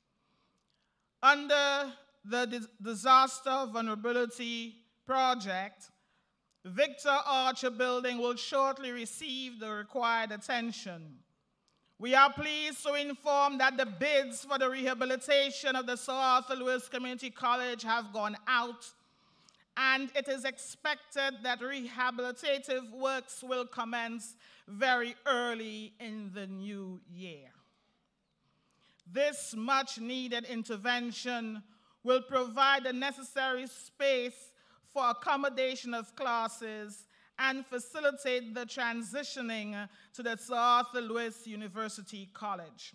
Under the Disaster Vulnerability Project, Victor Archer Building will shortly receive the required attention. We are pleased to inform that the bids for the rehabilitation of the Sir Arthur Lewis Community College have gone out, and it is expected that rehabilitative works will commence very early in the new year. This much-needed intervention will provide the necessary space for accommodation of classes and facilitate the transitioning to the Sir Arthur Lewis University College.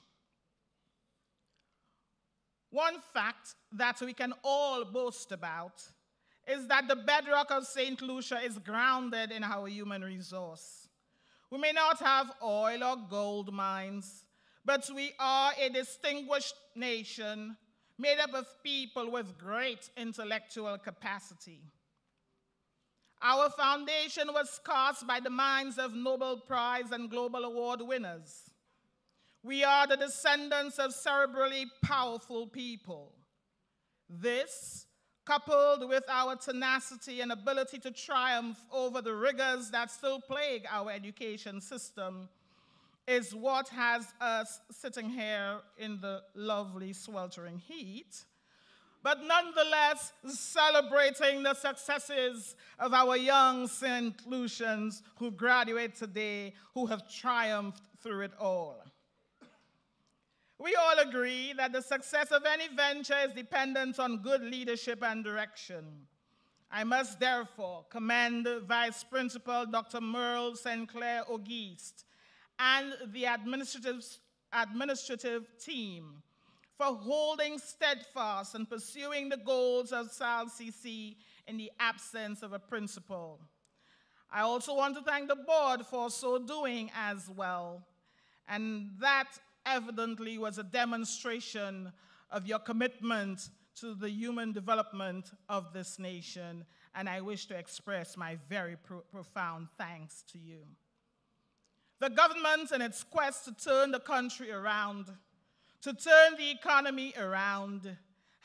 One fact that we can all boast about is that the bedrock of St. Lucia is grounded in our human resource. We may not have oil or gold mines, but we are a distinguished nation made up of people with great intellectual capacity. Our foundation was cast by the minds of Nobel Prize and Global Award winners. We are the descendants of cerebrally powerful people. This, coupled with our tenacity and ability to triumph over the rigors that still plague our education system, is what has us sitting here in the lovely sweltering heat, but nonetheless celebrating the successes of our young St. Lucians who graduate today, who have triumphed through it all. We all agree that the success of any venture is dependent on good leadership and direction. I must therefore commend Vice Principal Dr. Merle St. Clair Auguste and the administrative team for holding steadfast and pursuing the goals of SALCC in the absence of a principal. I also want to thank the board for so doing as well, and that evidently was a demonstration of your commitment to the human development of this nation, and I wish to express my very profound thanks to you. The government, in its quest to turn the country around, to turn the economy around,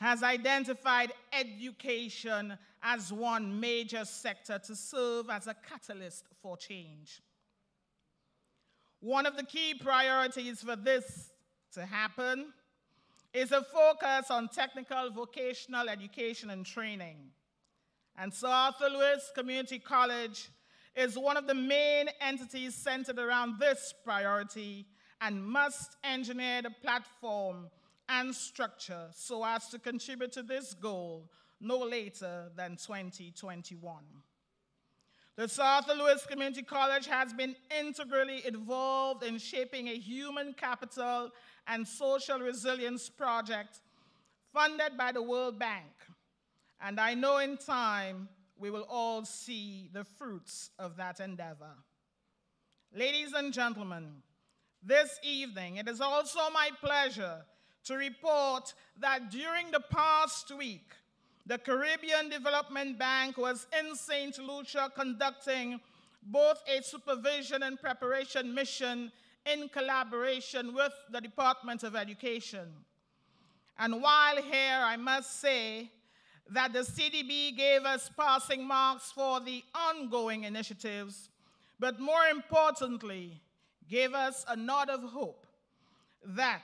has identified education as one major sector to serve as a catalyst for change. One of the key priorities for this to happen is a focus on technical vocational education and training. And Sir Arthur Lewis Community College is one of the main entities centered around this priority and must engineer the platform and structure so as to contribute to this goal no later than 2021. The Sir Arthur Lewis Community College has been integrally involved in shaping a human capital and social resilience project funded by the World Bank. And I know in time we will all see the fruits of that endeavor. Ladies and gentlemen, this evening it is also my pleasure to report that during the past week, the Caribbean Development Bank was in St. Lucia conducting both a supervision and preparation mission in collaboration with the Department of Education. And while here, I must say that the CDB gave us passing marks for the ongoing initiatives, but more importantly, gave us a nod of hope that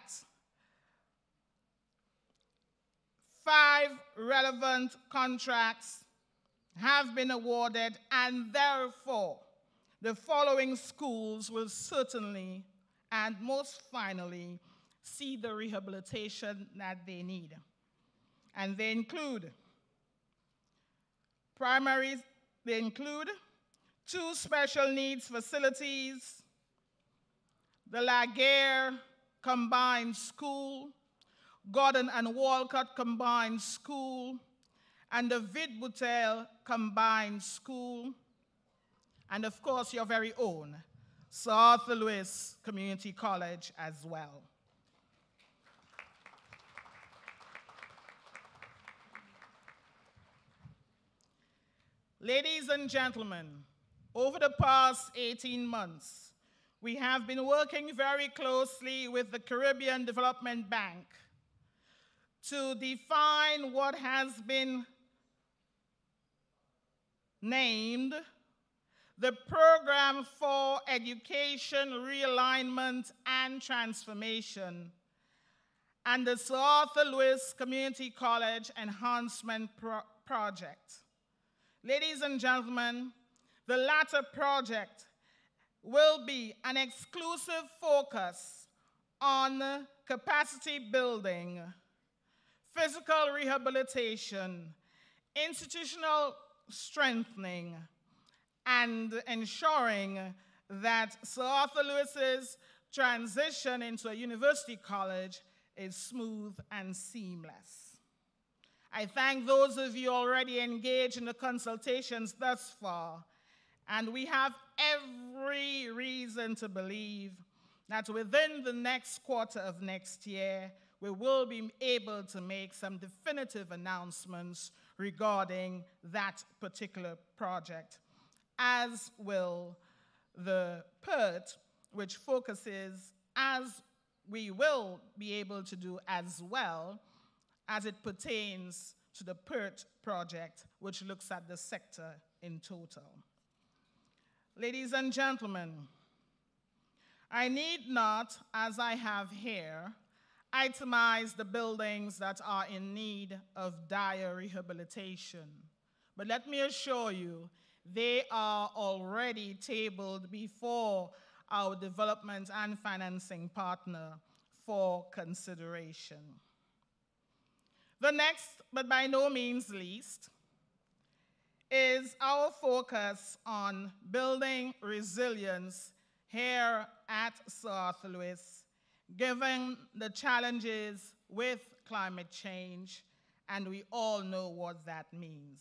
5 relevant contracts have been awarded, and therefore the following schools will certainly and most finally see the rehabilitation that they need. And they include primaries, they include 2 special needs facilities, the Laguerre Combined School, Gordon and Walcott Combined School, and the Vide-Boutel Combined School, and of course your very own Sir Arthur Lewis Community College as well. Ladies and gentlemen, over the past 18 months, we have been working very closely with the Caribbean Development Bank to define what has been named the Program for Education Realignment and Transformation and the Sir Arthur Lewis Community College Enhancement Project. Ladies and gentlemen, the latter project will be an exclusive focus on capacity building, physical rehabilitation, institutional strengthening, and ensuring that Sir Arthur Lewis's transition into a university college is smooth and seamless. I thank those of you already engaged in the consultations thus far, and we have every reason to believe that within the next quarter of next year, we will be able to make some definitive announcements regarding that particular project, as will the PERT, which focuses, as we will be able to do as well, as it pertains to the PERT project, which looks at the sector in total. Ladies and gentlemen, I need not, as I have here, itemize the buildings that are in need of dire rehabilitation. But let me assure you, they are already tabled before our development and financing partner for consideration. The next, but by no means least, is our focus on building resilience here at Sir Arthur Lewis, given the challenges with climate change, and we all know what that means.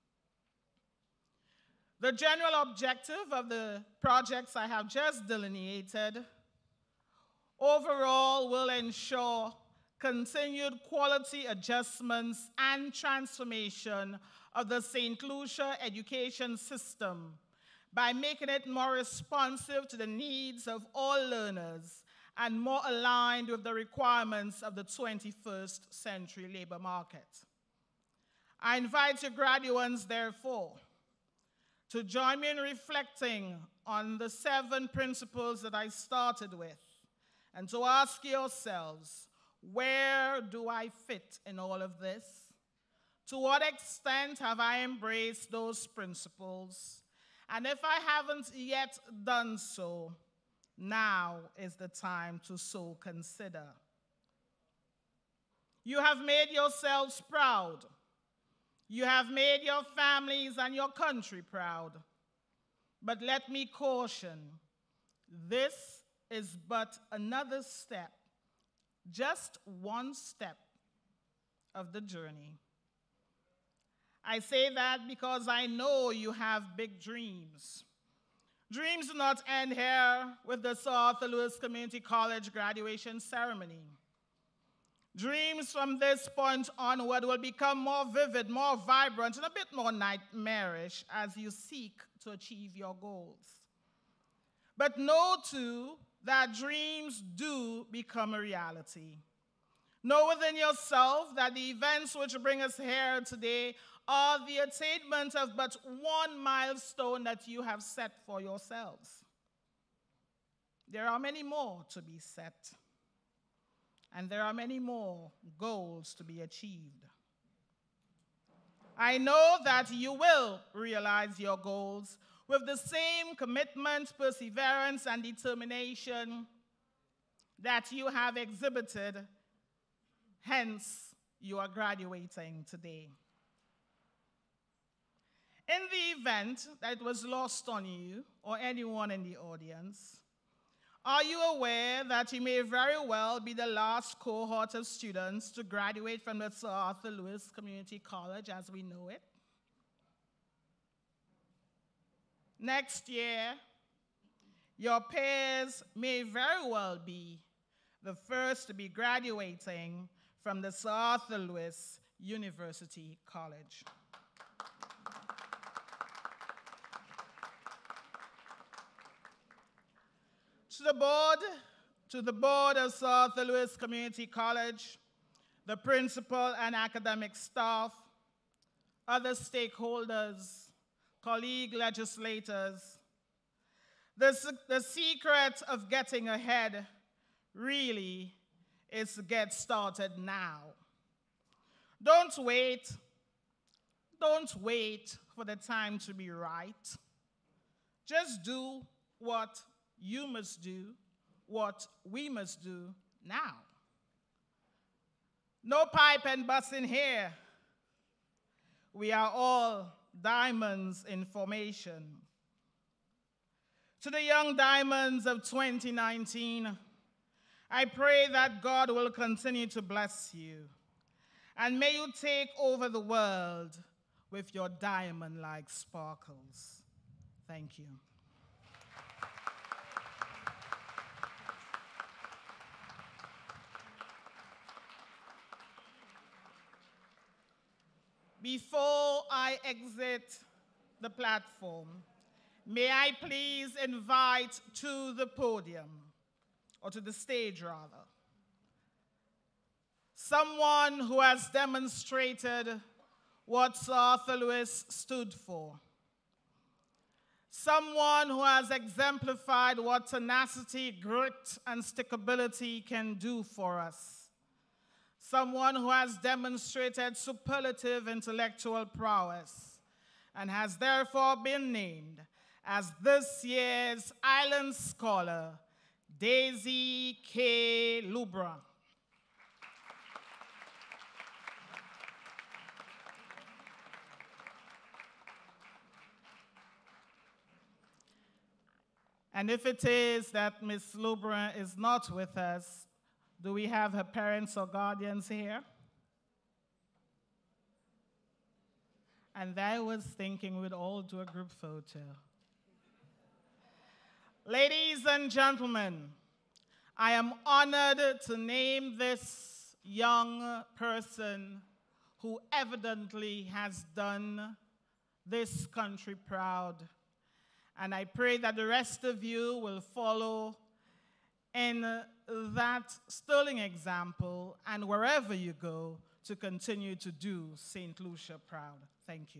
The general objective of the projects I have just delineated overall will ensure continued quality adjustments and transformation of the St. Lucia education system by making it more responsive to the needs of all learners and more aligned with the requirements of the 21st century labor market. I invite you graduates, therefore, to join me in reflecting on the 7 principles that I started with, and to ask yourselves, where do I fit in all of this? To what extent have I embraced those principles? And if I haven't yet done so, now is the time to so consider. You have made yourselves proud. You have made your families and your country proud. But let me caution, this is but another step, just one step of the journey. I say that because I know you have big dreams. Dreams do not end here with the Sir Arthur Lewis Community College graduation ceremony. Dreams from this point onward will become more vivid, more vibrant, and a bit more nightmarish as you seek to achieve your goals. But know, too, that dreams do become a reality. Know within yourself that the events which bring us here today are the attainment of but one milestone that you have set for yourselves. There are many more to be set, and there are many more goals to be achieved. I know that you will realize your goals with the same commitment, perseverance, and determination that you have exhibited, hence you are graduating today. In the event that it was lost on you or anyone in the audience, are you aware that you may very well be the last cohort of students to graduate from the Sir Arthur Lewis Community College as we know it? Next year, your peers may very well be the first to be graduating from the Sir Arthur Lewis University College. To the board of Sir Arthur Lewis Community College, the principal and academic staff, other stakeholders, colleague legislators, the secret of getting ahead really is to get started now. Don't wait for the time to be right. Just do what you must do, what we must do now. No pipe and bus in here. We are all diamonds in formation. To the young diamonds of 2019, I pray that God will continue to bless you, and may you take over the world with your diamond-like sparkles. Thank you. Before I exit the platform, may I please invite to the podium, or to the stage rather, someone who has demonstrated what Sir Arthur Lewis stood for. Someone who has exemplified what tenacity, grit, and stickability can do for us. Someone who has demonstrated superlative intellectual prowess and has therefore been named as this year's Island Scholar, Daisy K. Lubra. And if it is that Miss Lubra is not with us, do we have her parents or guardians here? And I was thinking we'd all do a group photo. Ladies and gentlemen, I am honored to name this young person who evidently has done this country proud. And I pray that the rest of you will follow in that sterling example, and wherever you go, to continue to do St. Lucia proud. Thank you.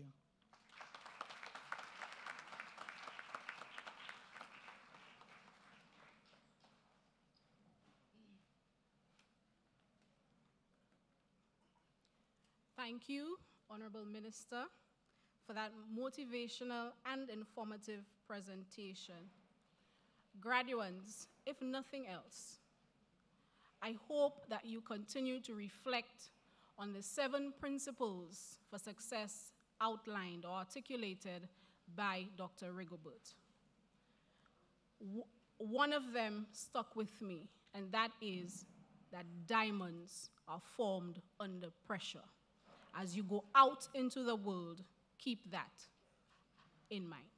Thank you, Honorable Minister, for that motivational and informative presentation. Graduates, if nothing else, I hope that you continue to reflect on the 7 principles for success outlined or articulated by Dr. Rigobert. One of them stuck with me, and that is that diamonds are formed under pressure. As you go out into the world, keep that in mind.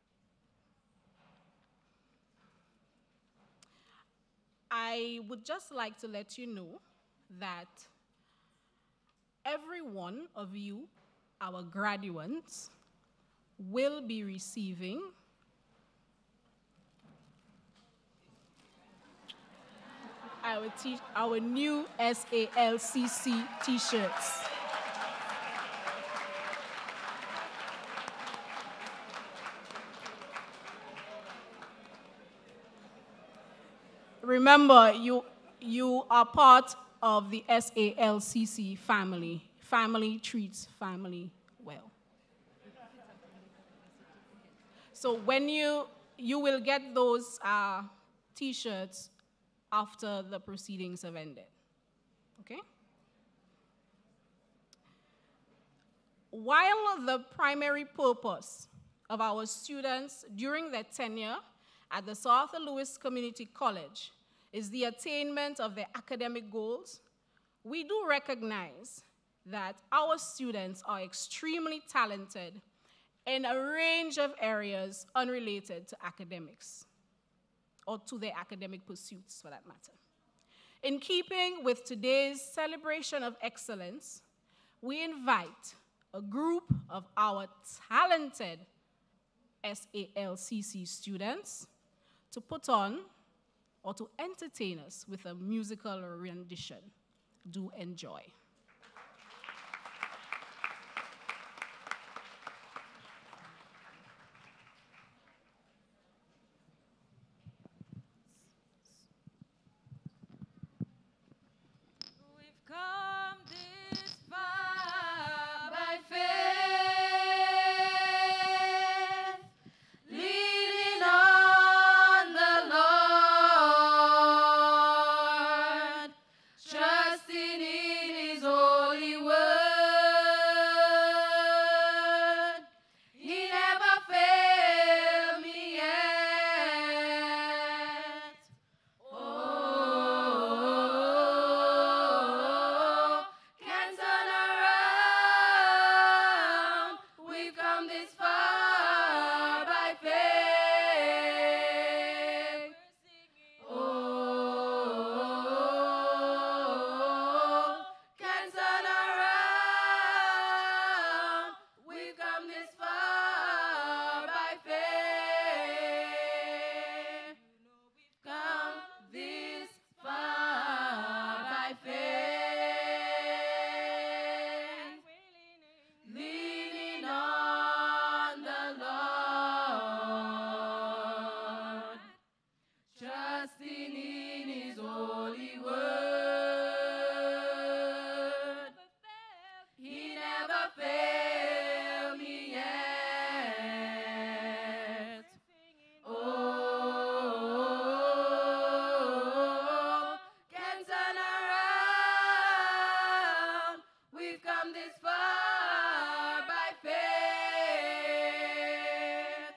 I would just like to let you know that every one of you, our graduates, will be receiving our new SALCC t-shirts. Remember, you are part of the SALCC family. Family treats family well. So when you will get those t-shirts after the proceedings have ended, okay? While the primary purpose of our students during their tenure at the Sir Arthur Lewis Community College is the attainment of their academic goals, we do recognize that our students are extremely talented in a range of areas unrelated to academics, or to their academic pursuits for that matter. In keeping with today's celebration of excellence, we invite a group of our talented SALCC students to put on or to entertain us with a musical rendition. Do enjoy. We've come this far by faith, leaning on the Lord, trusting in His holy word. He never failed me yet. Oh, can't turn around. We've come this far by faith. Oh, can't turn around. We've come this far by faith. Come this far by faith, leaning on the Lord, trusting in His holy word. He never failed me yet. Oh, can't turn around. We've come this far by faith.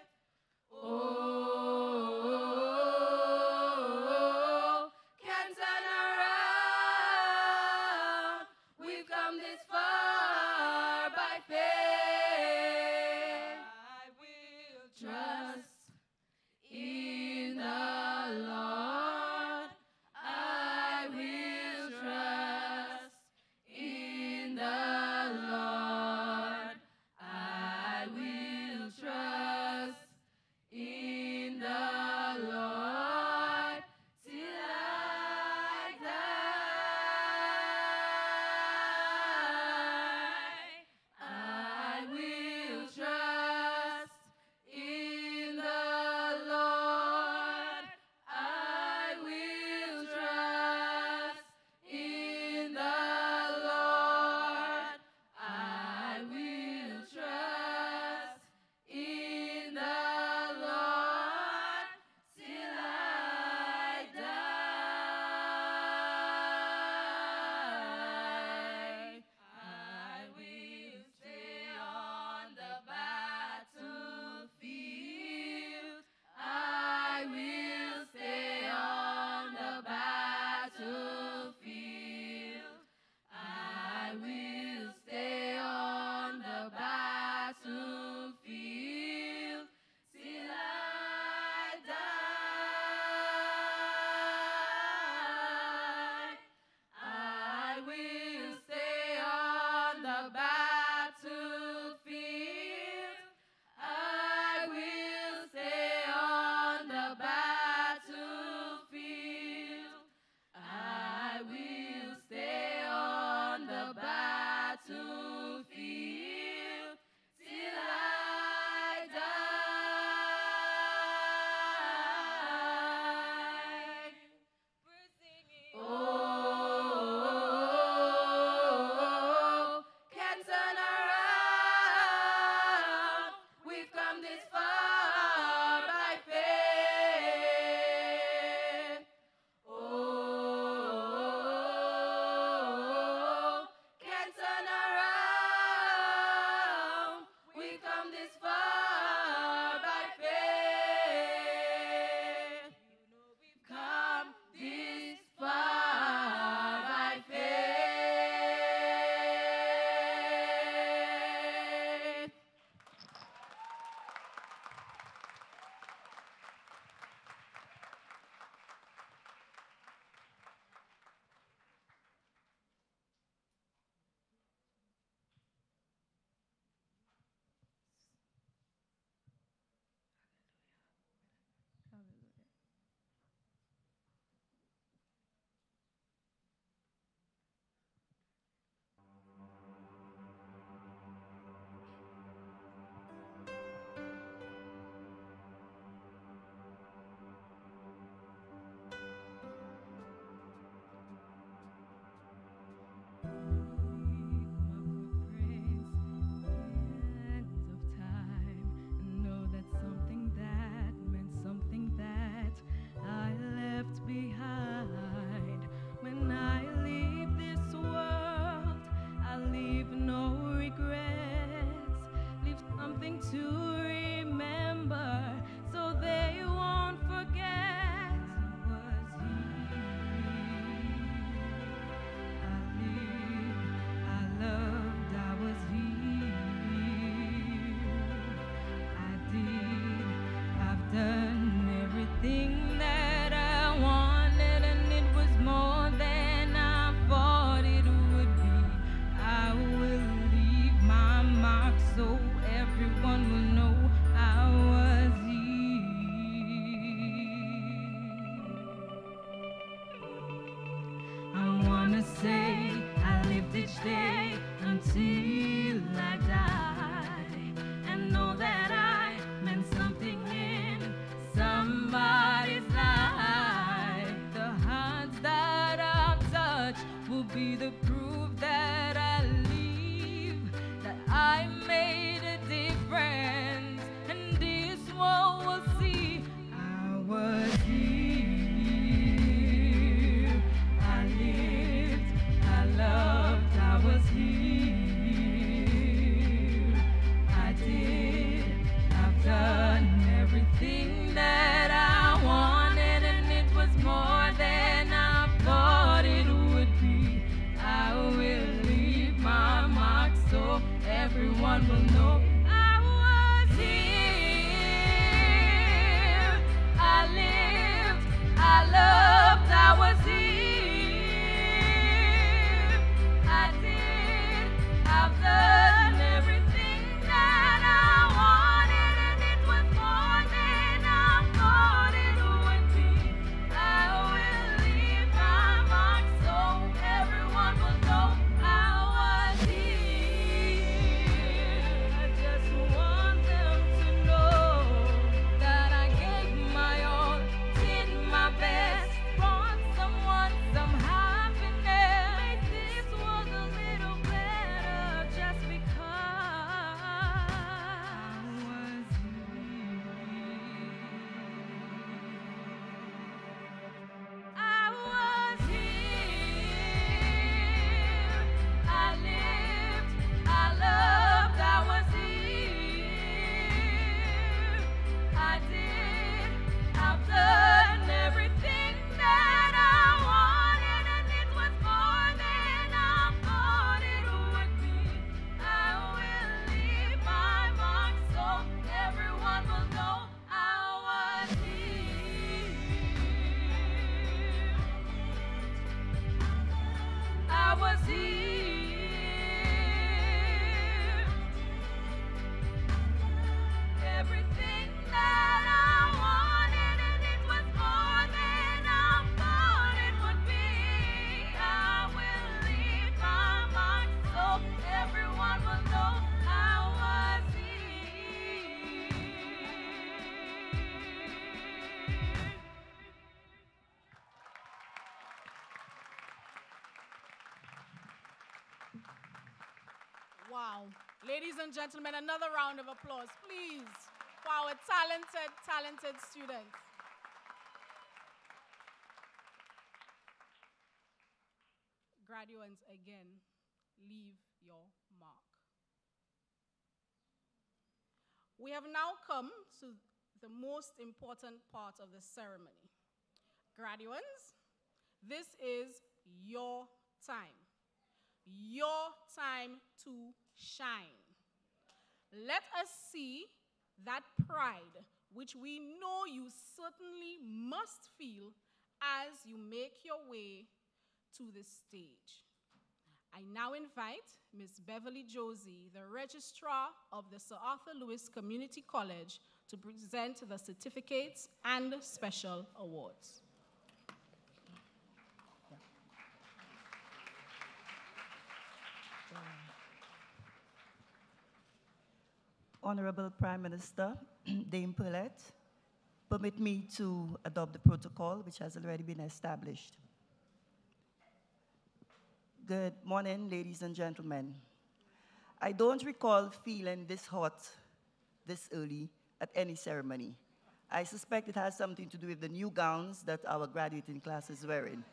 Oh, can't turn around. We've come this far by faith. I will trust in the Lord. I will trust in the Lord. I will trust in the Lord till I everyone will know I was here. I lived, I loved, I was here. I did, I've done everything that I wanted, and it was more than I thought it would be. I will leave my mark so everyone will know I was here. I just want them to know that I gave my all, did my best, brought someone some happiness, made this world a little better just because I was here. I was here. I lived, I loved, I was here. I did, I've done everything that I wanted, and it was more than I thought it would be. I will leave my mark so everyone will know I was here. I was here. Everything that I wanted, and it was more than I thought it would be. I will leave my mark so everyone will know I was here. Wow. Ladies and gentlemen, another round of applause, please, for our talented, talented students. Graduates, again, leave your mark. We have now come to the most important part of the ceremony. Graduates, this is your time. Your time to shine. Let us see that pride which we know you certainly must feel as you make your way to the stage. I now invite Ms. Beverly Josie, the Registrar of the Sir Arthur Lewis Community College, to present the certificates and special awards. Honorable Prime Minister Dame Paulette, permit me to adopt the protocol which has already been established. Good morning, ladies and gentlemen. I don't recall feeling this hot this early at any ceremony. I suspect it has something to do with the new gowns that our graduating class is wearing.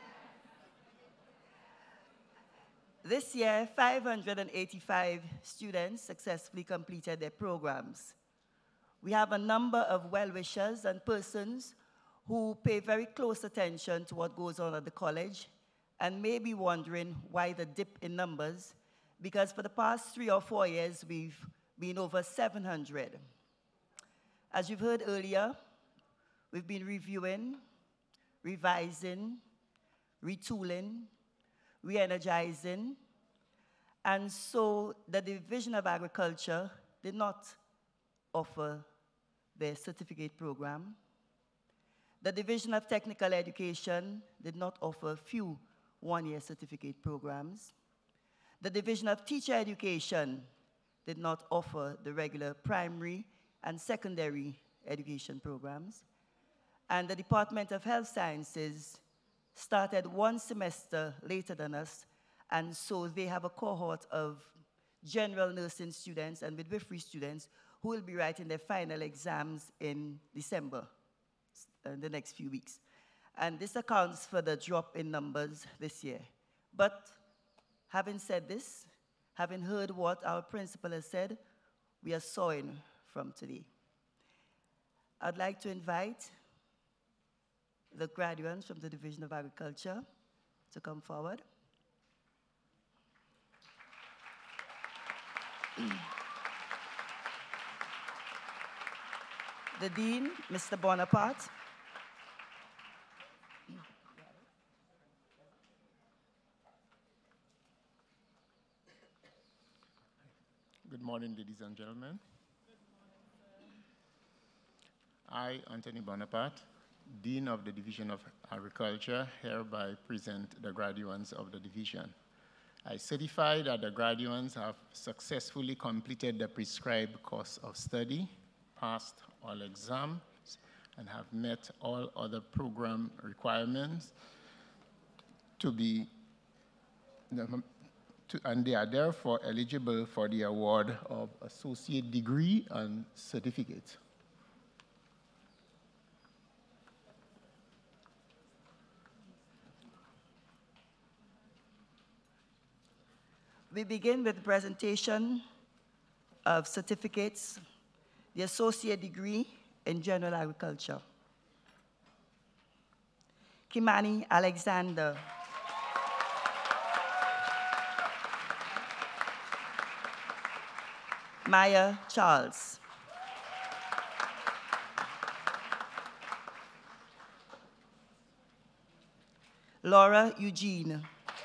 This year, 585 students successfully completed their programs. We have a number of well-wishers and persons who pay very close attention to what goes on at the college and may be wondering why the dip in numbers, because for the past 3 or 4 years, we've been over 700. As you've heard earlier, we've been reviewing, revising, retooling, re-energizing, and so the Division of Agriculture did not offer their certificate program. The Division of Technical Education did not offer few one-year certificate programs. The Division of Teacher Education did not offer the regular primary and secondary education programs. And the Department of Health Sciences started 1 semester later than us, and so they have a cohort of general nursing students and midwifery students who will be writing their final exams in December, in the next few weeks. And this accounts for the drop in numbers this year. But having said this, having heard what our principal has said, we are soaring from today. I'd like to invite the graduates from the Division of Agriculture to come forward. The Dean, Mr. Bonaparte. Good morning, ladies and gentlemen. I, Anthony Bonaparte, Dean of the Division of Agriculture, hereby present the graduates of the division. I certify that the graduates have successfully completed the prescribed course of study, passed all exams, and have met all other program requirements and they are therefore eligible for the award of associate degree and certificate. We begin with the presentation of certificates, the associate degree in general agriculture. Kimani Alexander. Maya Charles. Laura Eugene.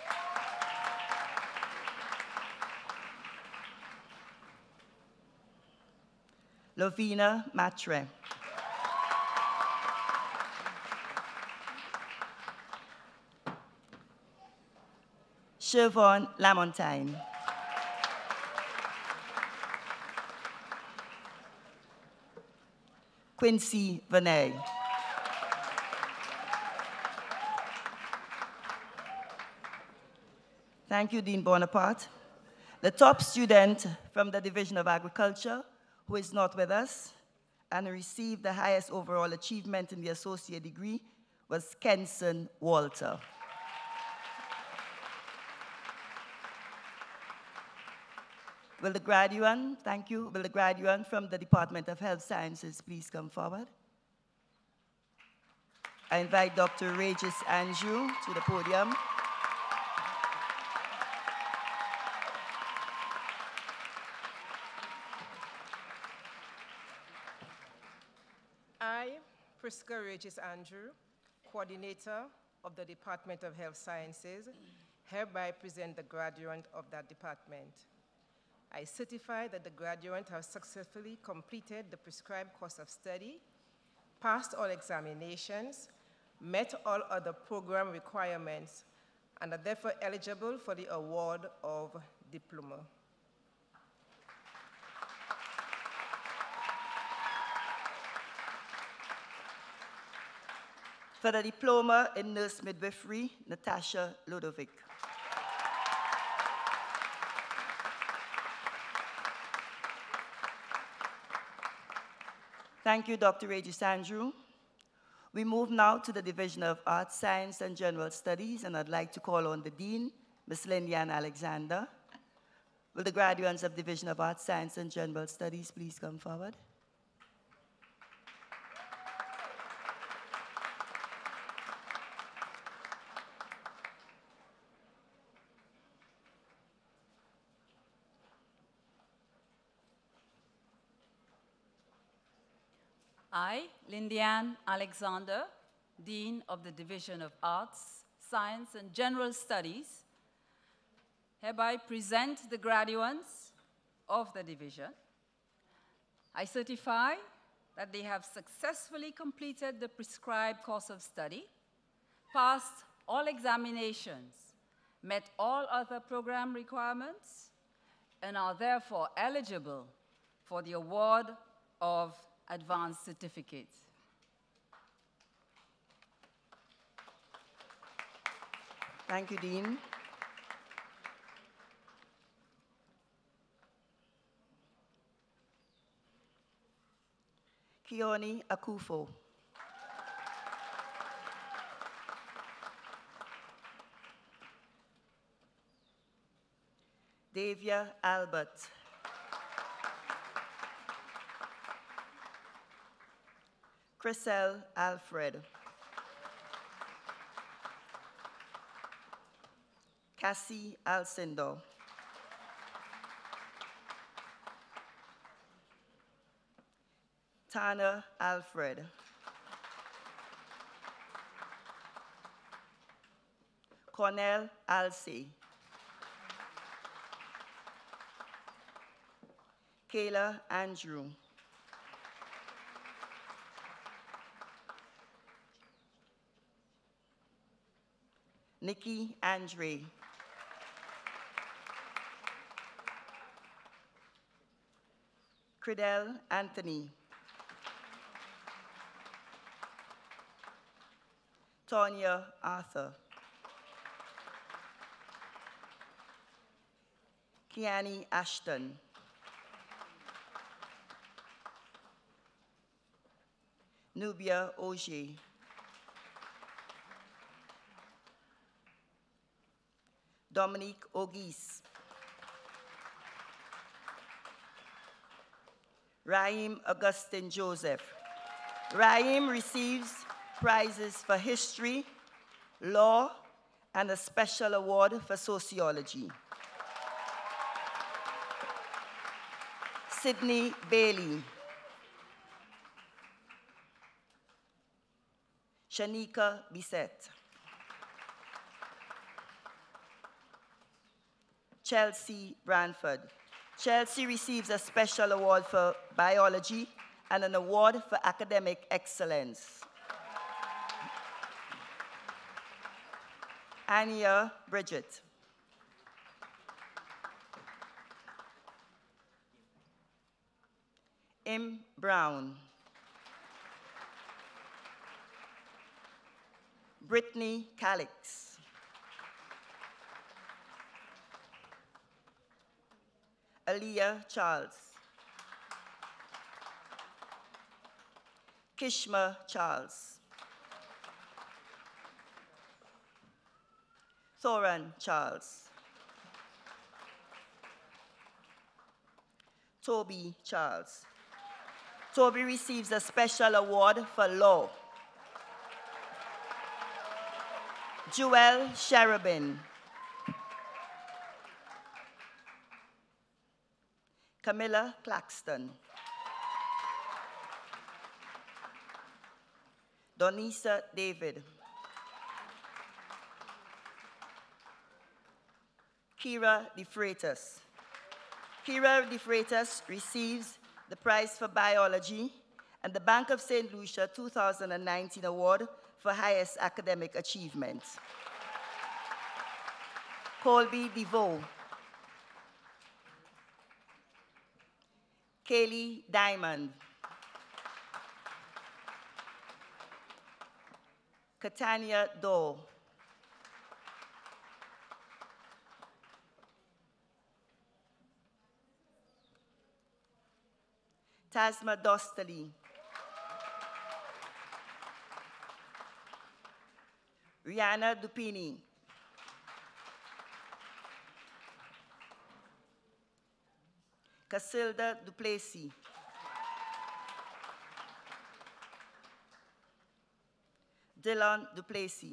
Lovina Matre. Siobhan Lamontagne. Quincy Vinay. Thank you, Dean Bonaparte. The top student from the Division of Agriculture, who is not with us, and received the highest overall achievement in the associate degree, was Kenson Walter. Will the graduate, thank you, will the graduate from the Department of Health Sciences please come forward? I invite Dr. Regis Andrew to the podium. I, Prisca Regis Andrew, Coordinator of the Department of Health Sciences, hereby present the graduate of that department. I certify that the graduate has successfully completed the prescribed course of study, passed all examinations, met all other program requirements, and are therefore eligible for the award of diploma. For the diploma in nurse midwifery, Natasha Ludovic. Thank you, Dr. Regis Andrew. We move now to the Division of Arts, Science, and General Studies, and I'd like to call on the Dean, Ms. Lindian Alexander. Will the graduates of Division of Arts, Science, and General Studies please come forward? I, Lindian Alexander, Dean of the Division of Arts, Science, and General Studies, hereby present the graduates of the division. I certify that they have successfully completed the prescribed course of study, passed all examinations, met all other program requirements, and are therefore eligible for the award of advanced certificates. Thank you, Dean. Kioni Akufo. Davia Albert. Chriselle Alfred. Cassie Alcindor. Tanner Alfred. Cornell Alsey. Kayla Andrew. Nikki Andre. Credell Anthony. Tonya Arthur. Kiani Ashton. Nubia Oje. Dominique Ogis. Raheem Augustine Joseph. Raheem receives prizes for history, law, and a special award for sociology. Sydney Bailey. Shanika Bissett. Chelsea Branford. Chelsea receives a special award for biology and an award for academic excellence. Anya Bridget. M. Brown. Brittany Calix. Aaliyah Charles. Kishma Charles. Thoran Charles. Toby Charles. Toby receives a special award for law. Joel Sherabin. Camilla Claxton. Donisa David. Kira De Freitas. Kira De Freitas receives the prize for biology and the Bank of St. Lucia 2019 award for highest academic achievement. Colby DeVoe. Kaylee Diamond. Katania Doe. Tasma Dostali. Rihanna Dupini. Casilda Duplessis. Dylan Duplessis.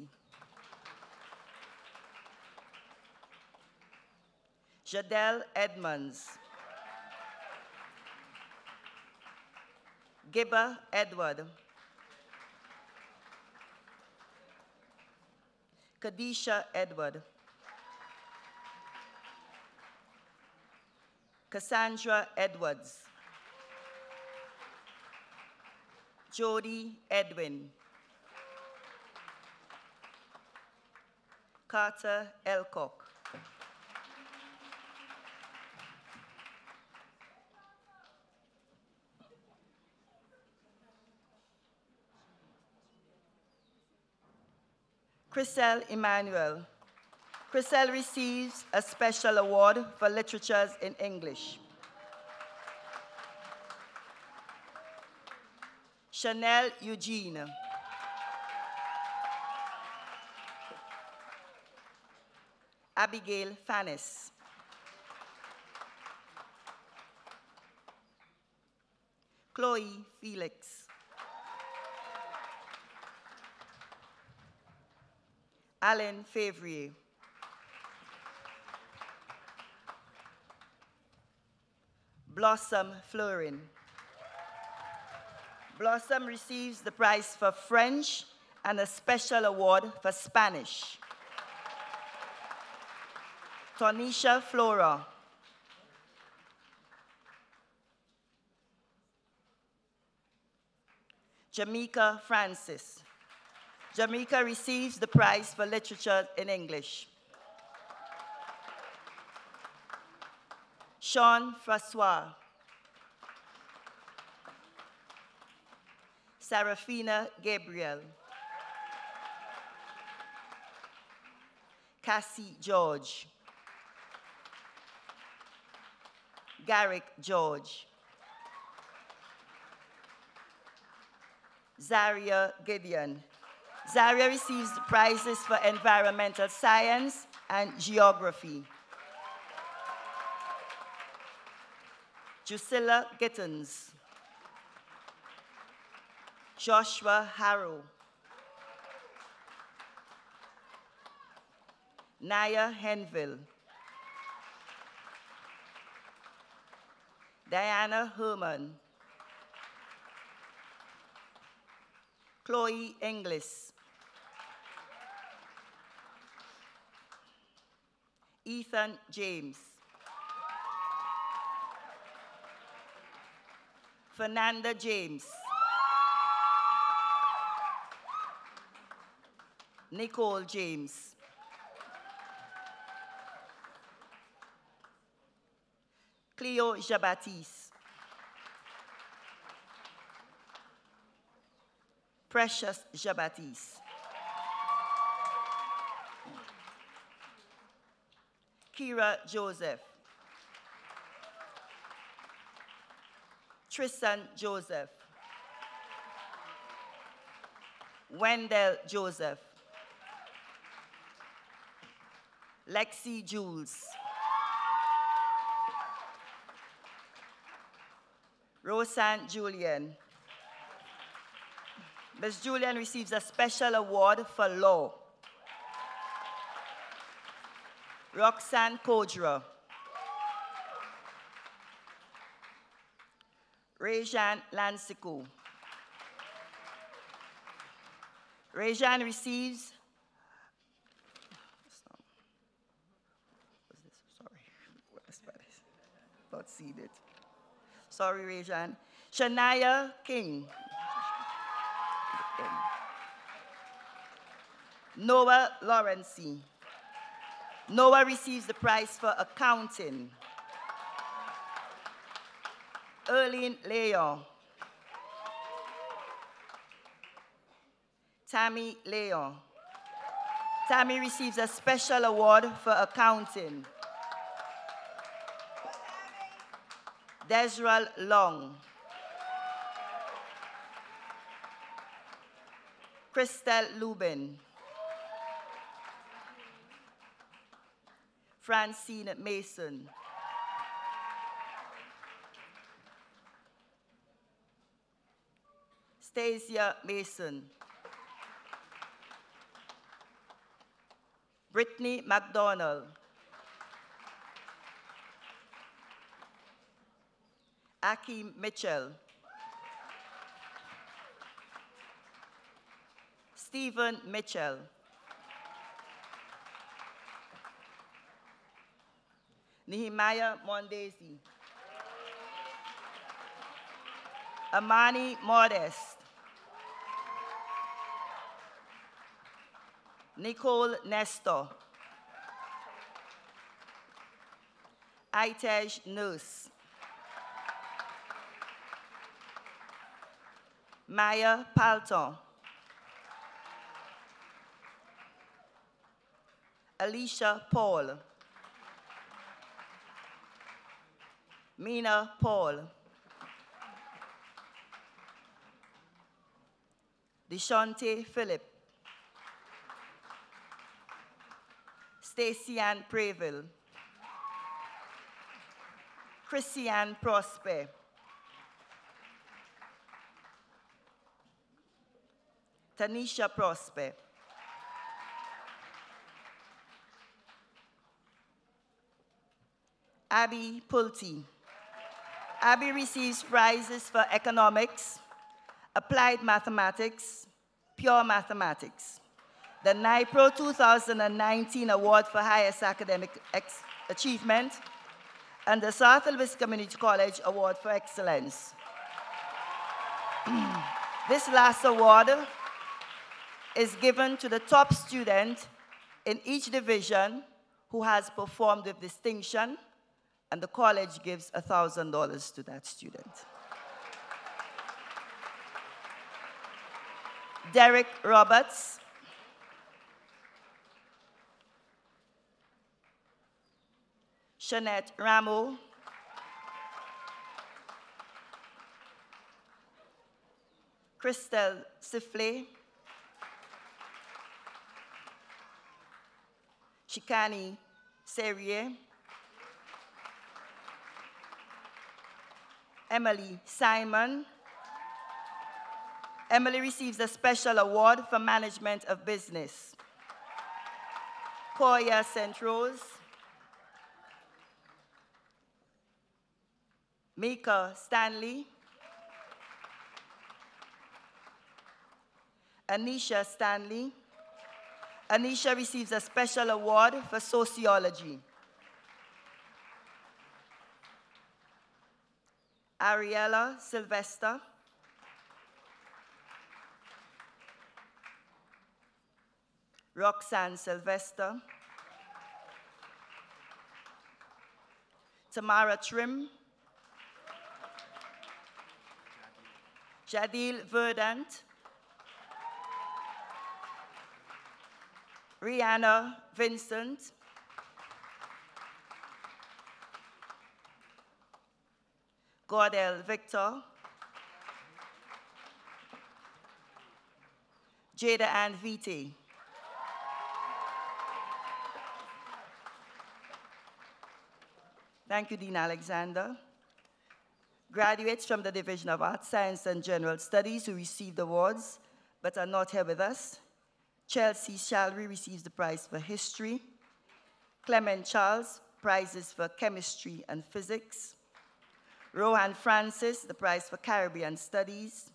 Jadelle Edmonds. Gibba Edward. Kadisha Edward. Cassandra Edwards. Jody Edwin. Carter Elcock. Chriselle Emmanuel. Chriselle receives a special award for literatures in English. Chanel Eugene. Abigail Fannis. Chloe Felix. Alan Favrier. Blossom Florin. Blossom receives the prize for French and a special award for Spanish. Tonisha Flora. Jamaica Francis. Jamaica receives the prize for literature in English. Sean Francois. Serafina Gabriel. Cassie George. Garrick George. Zaria Gideon. Zaria receives the prizes for environmental science and geography. Drusilla Gittins. Joshua Harrow. Naya Henville. Diana Herman. Chloe Inglis. Ethan James. Fernanda James. Nicole James. Cleo Jabatis. Precious Jabatis. Kira Joseph. Tristan Joseph. Wendell Joseph. Lexi Jules. Roseanne Julian. Ms. Julian receives a special award for law. Roxanne Kodra. Rejan Lansiku. Rejan receives, not seen it. Sorry, Rejan. Shania King. Noah Lawrence. Noah receives the prize for accounting. Erlene Leon. Tammy Leon. Tammy receives a special award for accounting. Desral Long. Christelle Lubin. Francine Mason. Stacia Mason. Brittany McDonald. Akeem Mitchell. Stephen Mitchell. Nehemiah Mondesi. Amani Modest. Nicole Nestor. Aitej Nurse. Maya Palton. Alicia Paul. Mina Paul. Deshante Phillip. Stacey Ann Preville. Christiane Prosper. Tanisha Prosper. Abby Pulte. Abby receives prizes for economics, Applied Mathematics, Pure Mathematics. The NIPRO 2019 Award for Highest Academic Achievement, and the South Louis Community College Award for Excellence. This last award is given to the top student in each division who has performed with distinction, and the college gives $1,000 to that student. Derek Roberts, Shanette Rameau, Christelle Sifley, Shikani Serrier, Emily Simon. Emily receives a special award for management of business. Koya St. Rose, Mika Stanley, Anisha Stanley. Anisha receives a special award for sociology. Ariella Sylvester, Roxanne Sylvester, Tamara Trim, Jadil Verdant, Rihanna Vincent, Gordel Victor, Jada Ann Vite. Thank you, Dean Alexander. Graduates from the Division of Arts, Science, and General Studies who received awards but are not here with us. Chelsea Shalry receives the prize for history. Clement Charles, prizes for chemistry and physics. Rohan Francis, the prize for Caribbean Studies.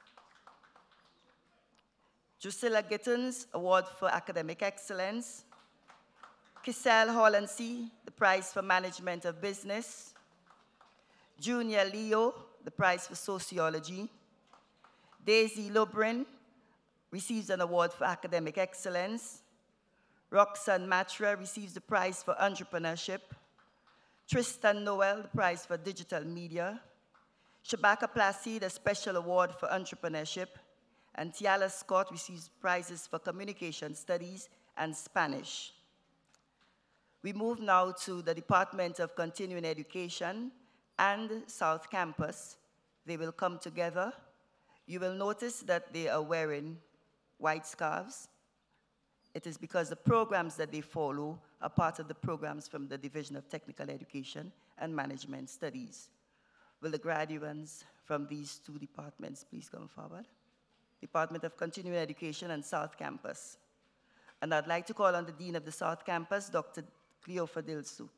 Drusilla Gittins, award for academic excellence. Kiselle Hollandsey, the prize for management of business. Junior Leo, the prize for sociology. Daisy Lubrin receives an award for academic excellence. Roxanne Matra receives the prize for entrepreneurship. Tristan Noel, the prize for digital media. Shabaka Placide, a special award for entrepreneurship. And Tiala Scott receives prizes for communication studies and Spanish. We move now to the Department of Continuing Education and South Campus. They will come together. You will notice that they are wearing white scarves. It is because the programs that they follow are part of the programs from the Division of Technical Education and Management Studies. Will the graduates from these two departments please come forward? Department of Continuing Education and South Campus. And I'd like to call on the Dean of the South Campus, Dr. Cleofa Dilsuk.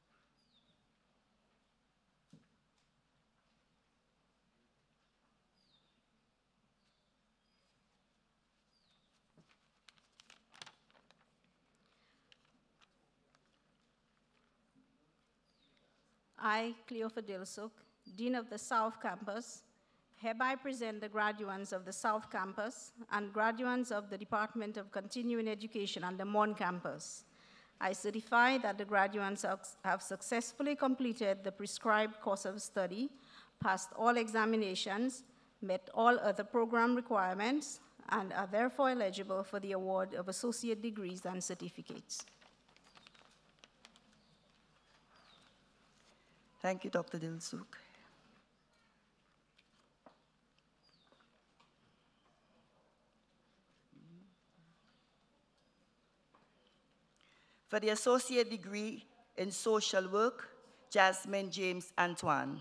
I, Cleofa Dilsuk, Dean of the South Campus, hereby present the graduates of the South Campus and graduates of the Department of Continuing Education and the Mon Campus. I certify that the graduates have successfully completed the prescribed course of study, passed all examinations, met all other program requirements, and are therefore eligible for the award of associate degrees and certificates. Thank you, Dr. Dilsuk. For the associate degree in social work, Jasmine James Antoine.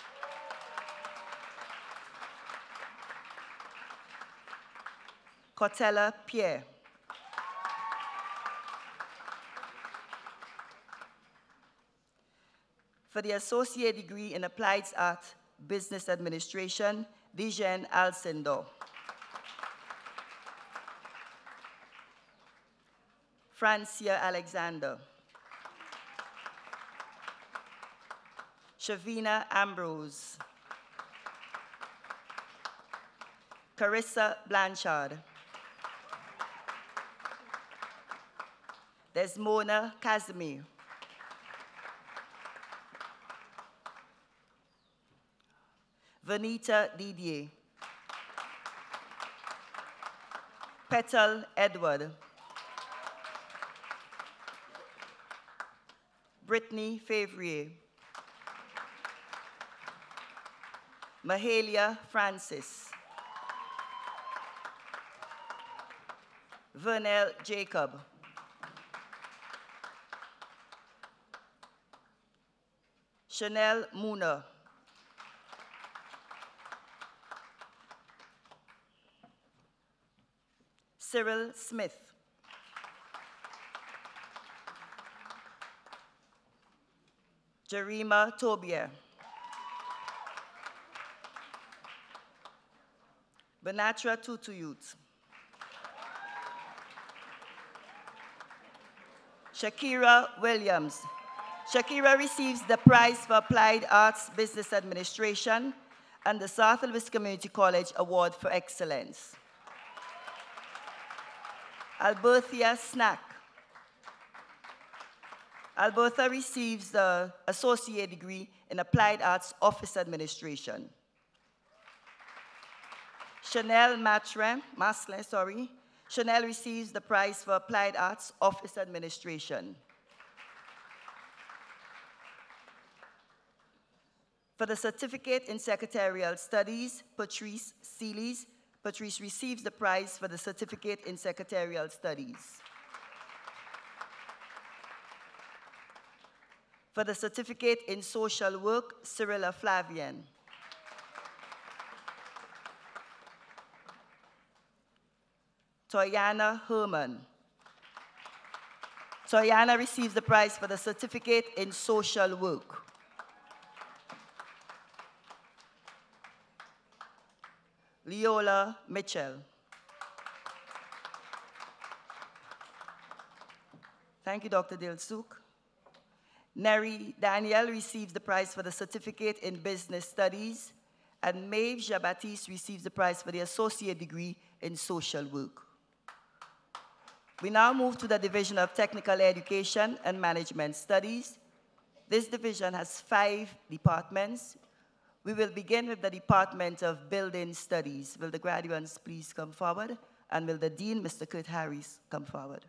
Cortella Pierre. For the associate degree in applied art, business administration, Dijen Alcindor. Francia Alexander. Shavina Ambrose. Carissa Blanchard. Desmona Casimir. Vanita Didier. Petal Edward. Brittany Favrier. Mahalia Francis. Vernell Jacob. Chanel Muna. Cyril Smith. Jerima Tobier. Benatra Tutuyut. Shakira Williams. Shakira receives the prize for Applied Arts Business Administration and the South Louis Community College Award for Excellence. Alberthia Snack. Albertha receives the associate degree in Applied Arts Office Administration. Chanel Maslin, Chanel receives the prize for Applied Arts Office Administration. For the certificate in secretarial studies, Patrice Seelys. Patrice receives the prize for the certificate in secretarial studies. For the certificate in social work, Cyrilla Flavian. Toyana Herman. Toyana receives the prize for the certificate in social work. Leola Mitchell. Thank you, Dr. Dilsuk. Neri Daniel receives the prize for the certificate in business studies, and Maeve Jabatis receives the prize for the associate degree in social work. We now move to the Division of Technical Education and Management Studies. This division has 5 departments. We will begin with the Department of Building Studies. Will the graduates please come forward? And will the Dean, Mr. Kurt Harris, come forward?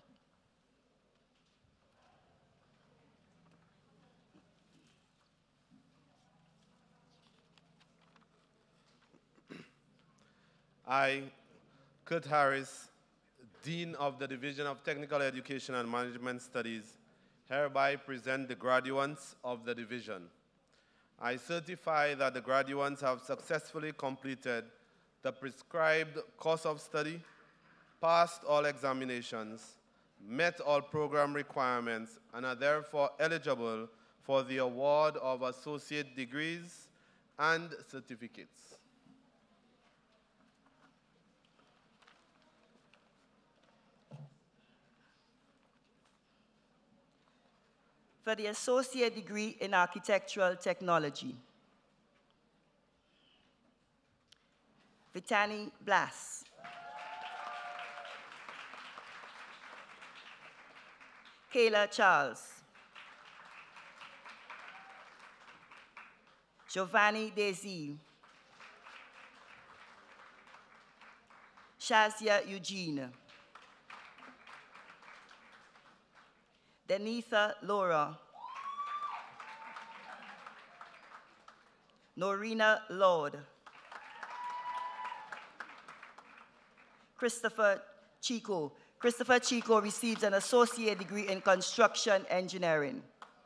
I, Kurt Harris, Dean of the Division of Technical Education and Management Studies, hereby present the graduates of the division. I certify that the graduates have successfully completed the prescribed course of study, passed all examinations, met all program requirements, and are therefore eligible for the award of associate degrees and certificates. For the associate degree in architectural technology, Vitani Blas. Kayla Charles. Giovanni Desi. Shazia Eugene. Denitha Laura. Norina Lord. Christopher Chico. Christopher Chico receives an associate degree in construction engineering.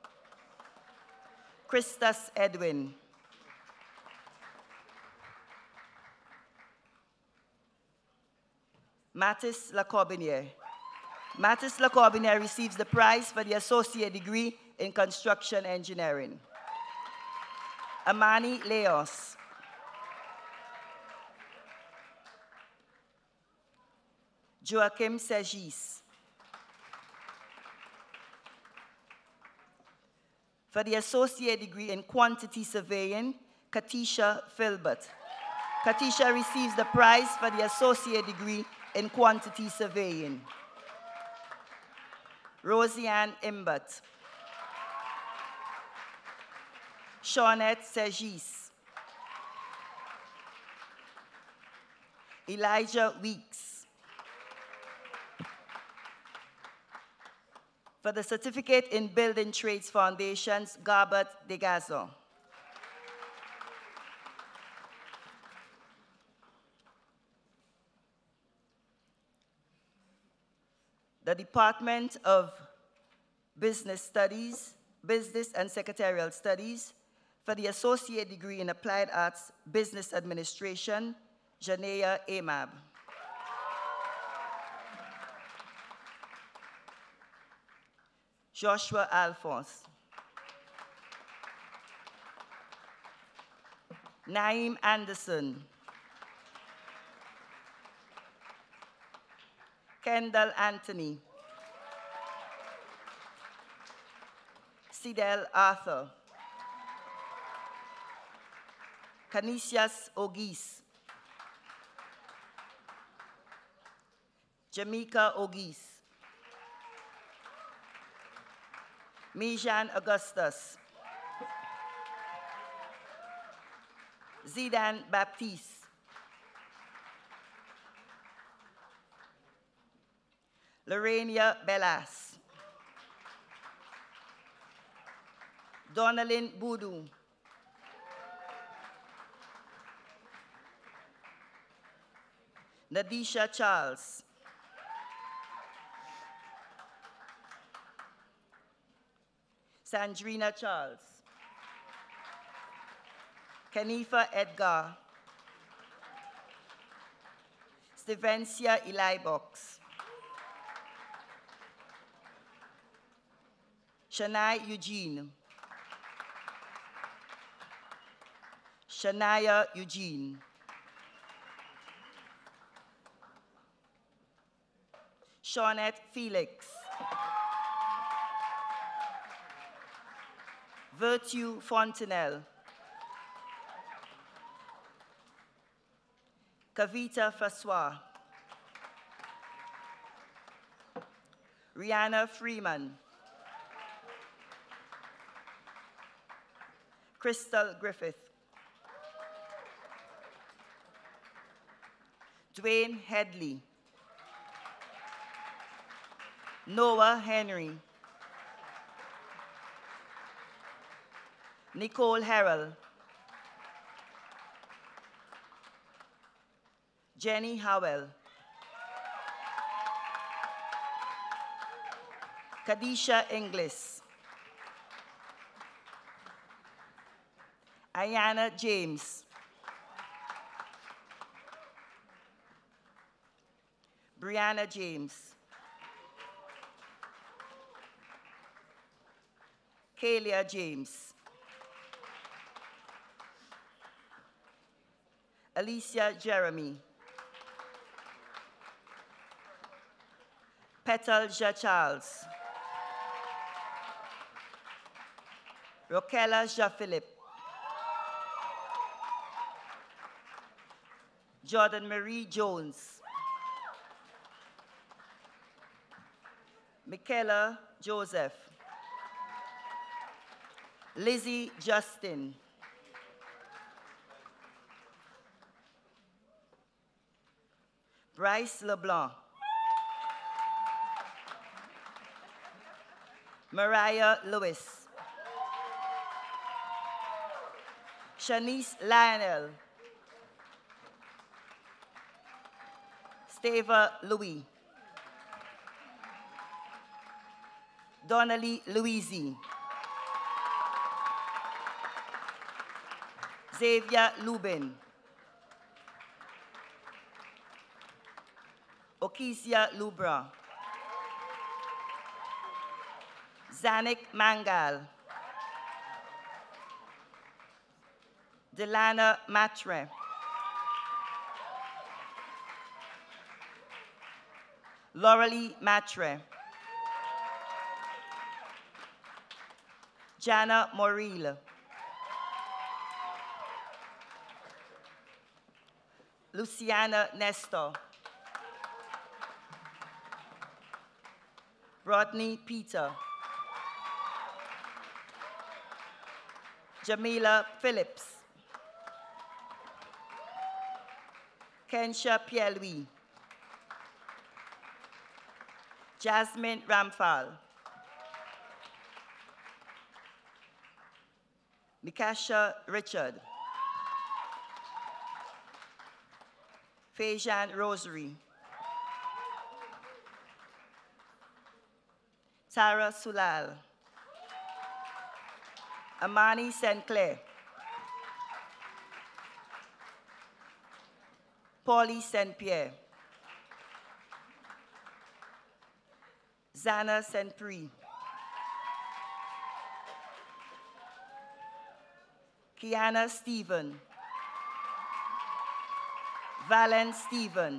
Christus Edwin. Mattis Lacorbinier. Mattis Lacorbinier receives the prize for the associate degree in construction engineering. Amani Leos. Joachim Segis. For the associate degree in quantity surveying, Katisha Filbert. Katisha receives the prize for the associate degree in quantity surveying. Rosianne Imbert. Shawnette Segis. Elijah Weeks. For the Certificate in Building Trades Foundations, Garbert Degazo. The Department of Business Studies, Business and Secretarial Studies, for the Associate Degree in Applied Arts, Business Administration, Janea Amab. Joshua Alphonse. Naeem Anderson. Kendall Anthony. Sidel Arthur. Canisius Ogis. Jamaica Ogis. Mijan Augustus. Zidane Baptiste. Lorania Bellas. Donalyn Boudou. Nadisha Charles. Sandrina Charles. Kenifa Edgar. Stevencia Eli Box. Shania Eugene. Shania Eugene. Shawnette Felix. Virtue Fontenelle. Kavita Francois. Rihanna Freeman. Crystal Griffith. Dwayne Headley. Noah Henry. Nicole Harrell. Jenny Howell. Kadisha Inglis. Ayana James. Brianna James. Kalia James. Alicia Jeremy. Petal Ja Charles. Roquella Ja Philip. Jordan Marie Jones. Michaela Joseph. Lizzie Justin. Bryce LeBlanc. Mariah Lewis. Shanice Lionel. Stava Louis. Donnelly Louisi. Xavier Lubin. Okisia Lubra. Zanik Mangal. Delana Matre. Laurelie Matre. Jana Moril. Luciana Nestor. Rodney Peter. Jamila Phillips. Kensha Pierre-Louis. Jasmine Ramphal. Mikasha Richard. Fajan Rosary. Tara Sulal. Amani St. Clair. Paulie St. Pierre. Zana St. Prix. Kiana Stephen. Valen Stephen.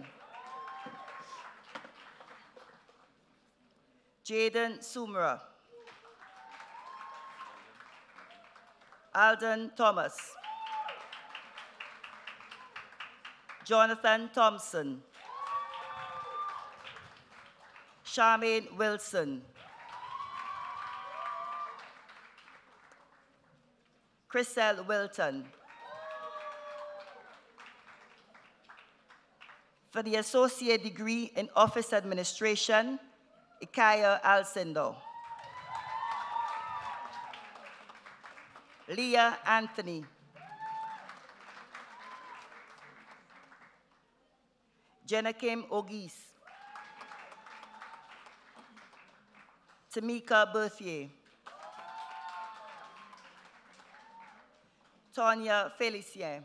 Jaden Sumra. Alden Thomas. Jonathan Thompson. Charmaine Wilson. Chriselle Wilton. For the associate degree in office administration, Ikaya Alcindor. Leah Anthony. Jenna Kim Ogis. Tamika Berthier. Tonya Félicien.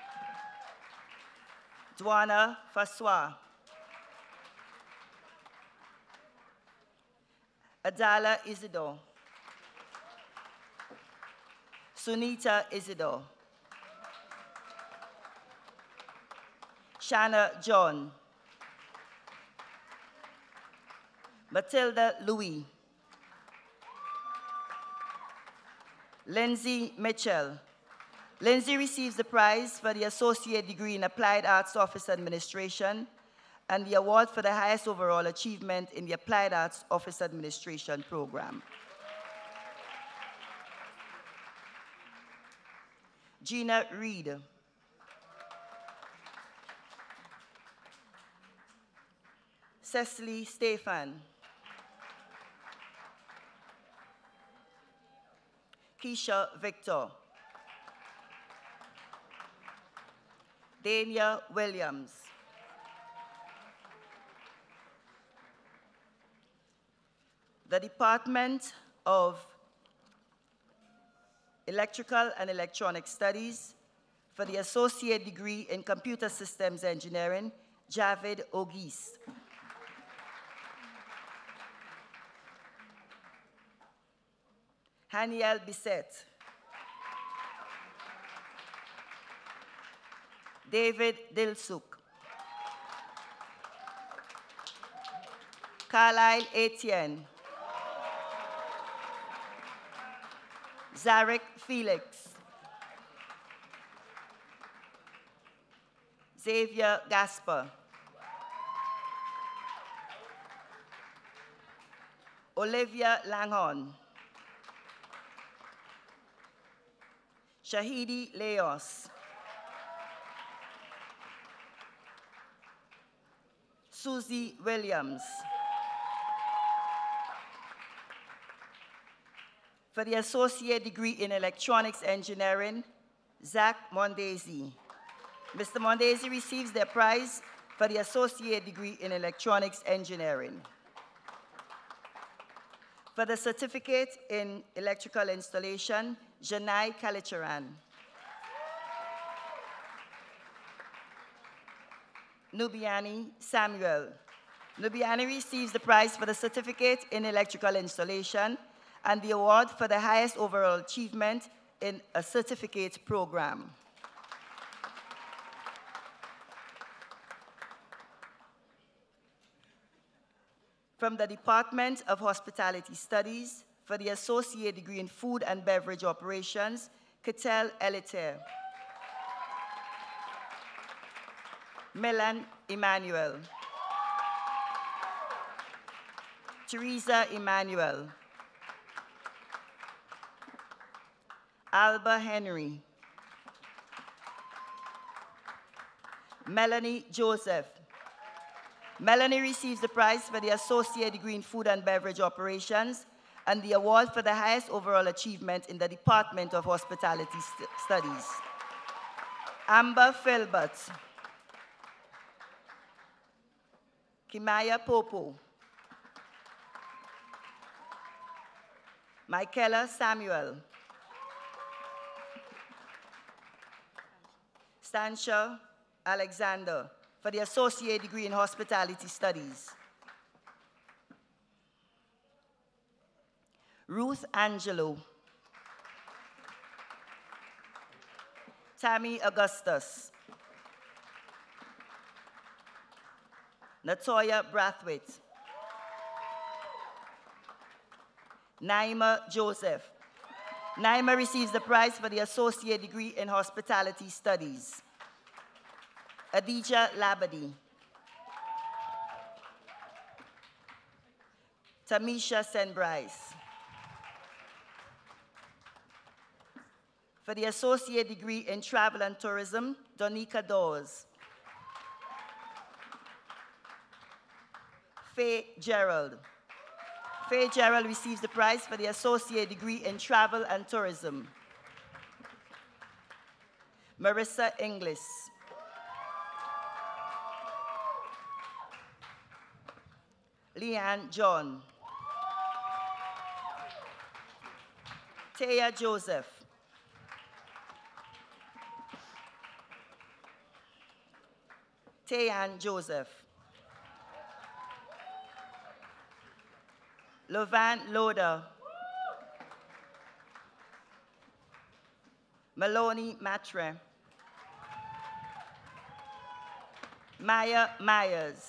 Dwana Fassois. Adala Isidore. Sunita Isidore. Shanna John. Matilda Louis. Lindsay Mitchell. Lindsay receives the prize for the Associate Degree in Applied Arts Office Administration and the award for the highest overall achievement in the Applied Arts Office Administration program. Gina Reed. Cecily Stefan. Keisha Victor. Dania Williams. The Department of Electrical and Electronic Studies for the Associate Degree in Computer Systems Engineering, Javid Ogis. Haniel Bissett. David Dilsuk. Carlisle Etienne. Zarek Felix. Xavier Gasper. Olivia Langhorn. Shahidi Leos. Susie Williams. For the Associate Degree in Electronics Engineering, Zach Mondesi. Mr. Mondesi receives the prize for the Associate Degree in Electronics Engineering. For the Certificate in Electrical Installation, Janai Kalicharan. Nubiani Samuel. Nubiani receives the prize for the Certificate in Electrical Installation and the award for the highest overall achievement in a certificate program. From the Department of Hospitality Studies for the Associate Degree in Food and Beverage Operations, Ketel Eliter. Milan Emmanuel. Teresa Emmanuel. Alba Henry. Melanie Joseph. Melanie receives the prize for the Associate Degree in Food and Beverage Operations and the award for the highest overall achievement in the Department of Hospitality Studies. Amber Filbert. Kimaya Popo. Michaela Samuel. Stancia Alexander for the Associate Degree in Hospitality Studies. Ruth Angelo. Tammy Augustus. Natoya Brathwaite. Naima Joseph. Naima receives the prize for the Associate Degree in Hospitality Studies. Adija Labadi. Tamisha Senbryce. For the Associate Degree in Travel and Tourism, Donika Dawes. Faye Gerald. Faye Gerald receives the prize for the Associate Degree in Travel and Tourism. Marissa Inglis. Leanne John. Taya Joseph. Tayan Joseph. Lovan Loda. Maloney Matre. Maya Myers.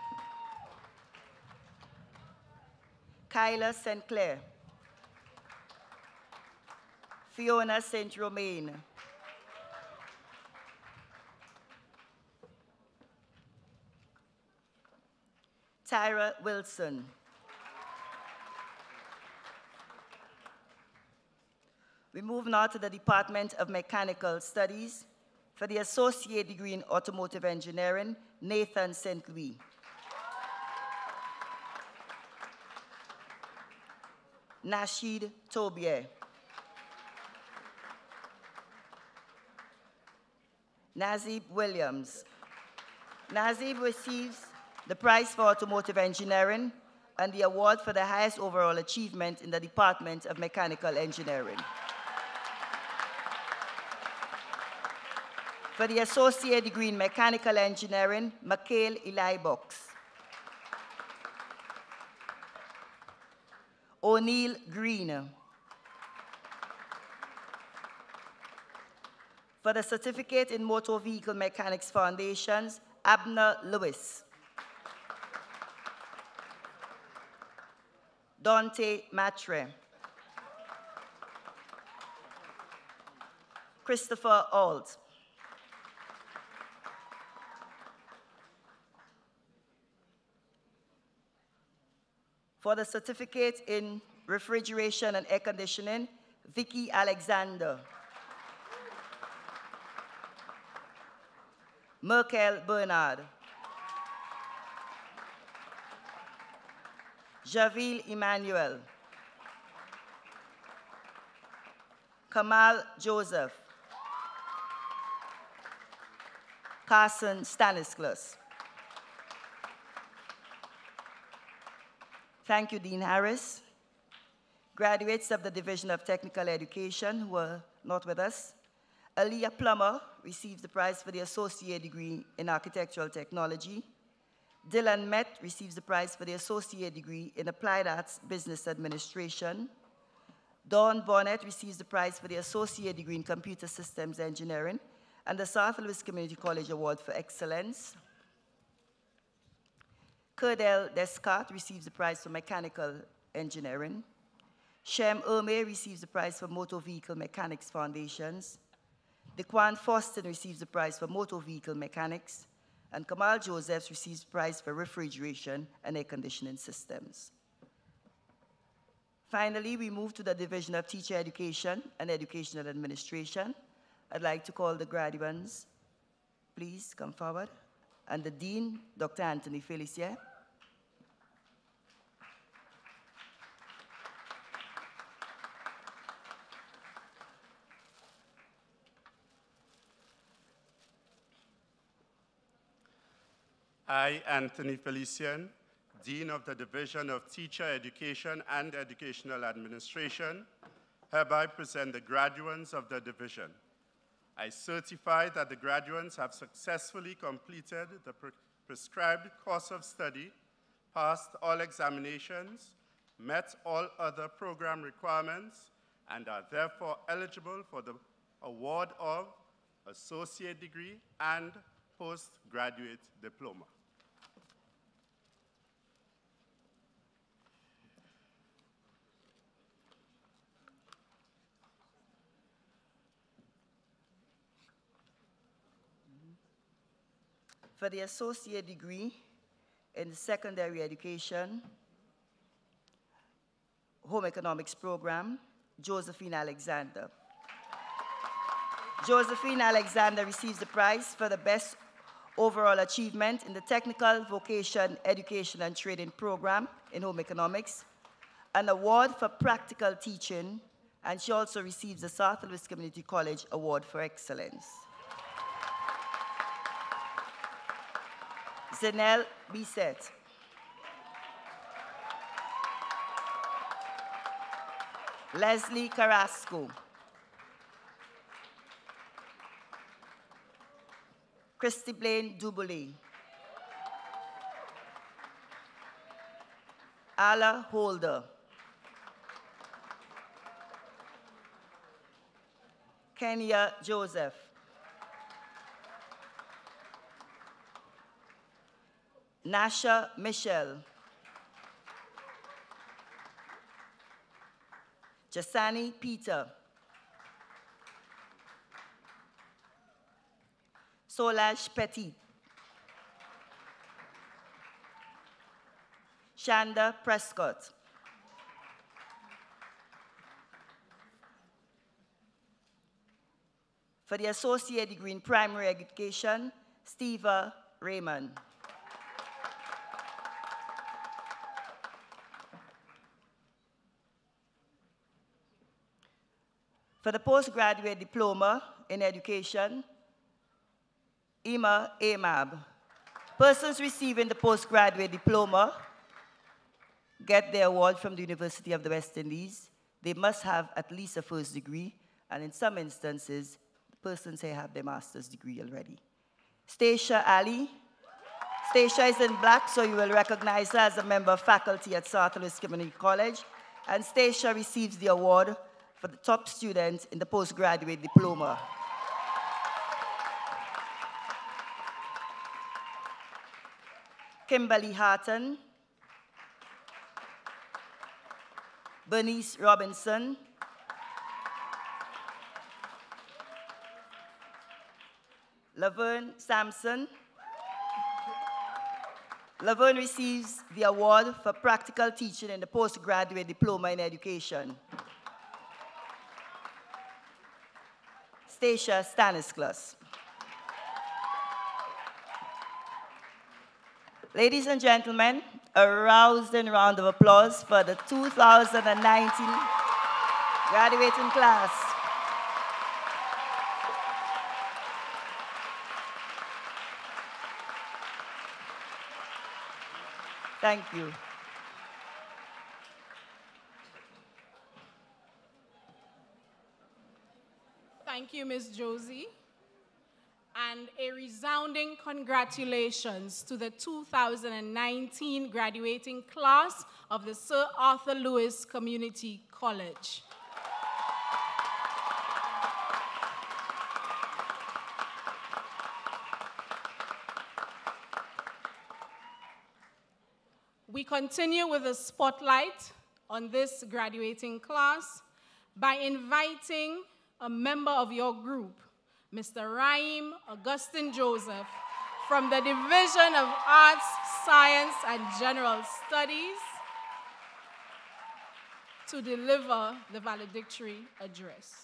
Kyla St. Clair. Fiona St. Romain. Tyra Wilson. We move now to the Department of Mechanical Studies for the Associate Degree in Automotive Engineering, Nathan St. Louis. Nashid Tobier. Nazib Williams. Nazib receives the prize for Automotive Engineering and the award for the highest overall achievement in the Department of Mechanical Engineering. For the Associate Degree in Mechanical Engineering, Mikhail Eli Box. O'Neill Green. For the Certificate in Motor Vehicle Mechanics Foundations, Abner Lewis. Dante Matre. Christopher Alt. For the Certificate in Refrigeration and Air Conditioning, Vicky Alexander. Merkel Bernard. Javil Emmanuel. Kamal Joseph. Carson Stanislas. Thank you, Dean Harris. Graduates of the Division of Technical Education who are not with us. Aaliyah Plummer receives the prize for the Associate Degree in Architectural Technology. Dylan Met receives the prize for the Associate Degree in Applied Arts Business Administration. Dawn Bonnet receives the prize for the Associate Degree in Computer Systems Engineering and the South Louis Community College Award for Excellence. Curdell Descartes receives the prize for mechanical engineering. Shem Erme receives the prize for motor vehicle mechanics foundations. Dequan Foston receives the prize for motor vehicle mechanics. And Kamal Josephs receives the prize for refrigeration and air conditioning systems. Finally, we move to the Division of Teacher Education and Educational Administration. I'd like to call the graduates. Please come forward. And the Dean, Dr. Anthony Felicia. I, Anthony Felician, Dean of the Division of Teacher Education and Educational Administration, hereby present the graduates of the division. I certify that the graduates have successfully completed the prescribed course of study, passed all examinations, met all other program requirements, and are therefore eligible for the award of associate degree and postgraduate diploma. For the associate degree in secondary education, home economics program, Josephine Alexander. Josephine Alexander receives the prize for the best overall achievement in the technical vocation education and training program in home economics, an award for practical teaching, and she also receives the South Louis Community College Award for Excellence. Zenel Bisset. Leslie Carrasco. Christy Blaine Duboulet. Ala Holder. Kenya Joseph. Nasha Michelle. Jasani Peter. Solage Petit. Shanda Prescott. For the associate degree in primary education, Steva Raymond. For the postgraduate diploma in education, Ima Amab. Persons receiving the postgraduate diploma get their award from the University of the West Indies. They must have at least a first degree, and in some instances, the persons here have their master's degree already. Stacia Ali. Stacia is in black, so you will recognize her as a member of faculty at South Louis Community College, and Stacia receives the award for the top student in the postgraduate diploma. Kimberly Harton, Bernice Robinson, Laverne Sampson. Laverne receives the award for practical teaching in the postgraduate diploma in education. Stacia Stanislas. Ladies and gentlemen, a rousing round of applause for the 2019 graduating class. Thank you. Thank you, Ms. Josie. And a resounding congratulations to the 2019 graduating class of the Sir Arthur Lewis Community College. We continue with a spotlight on this graduating class by inviting a member of your group, Mr. Raim Augustine Joseph, from the Division of Arts, Science, and General Studies to deliver the valedictory address.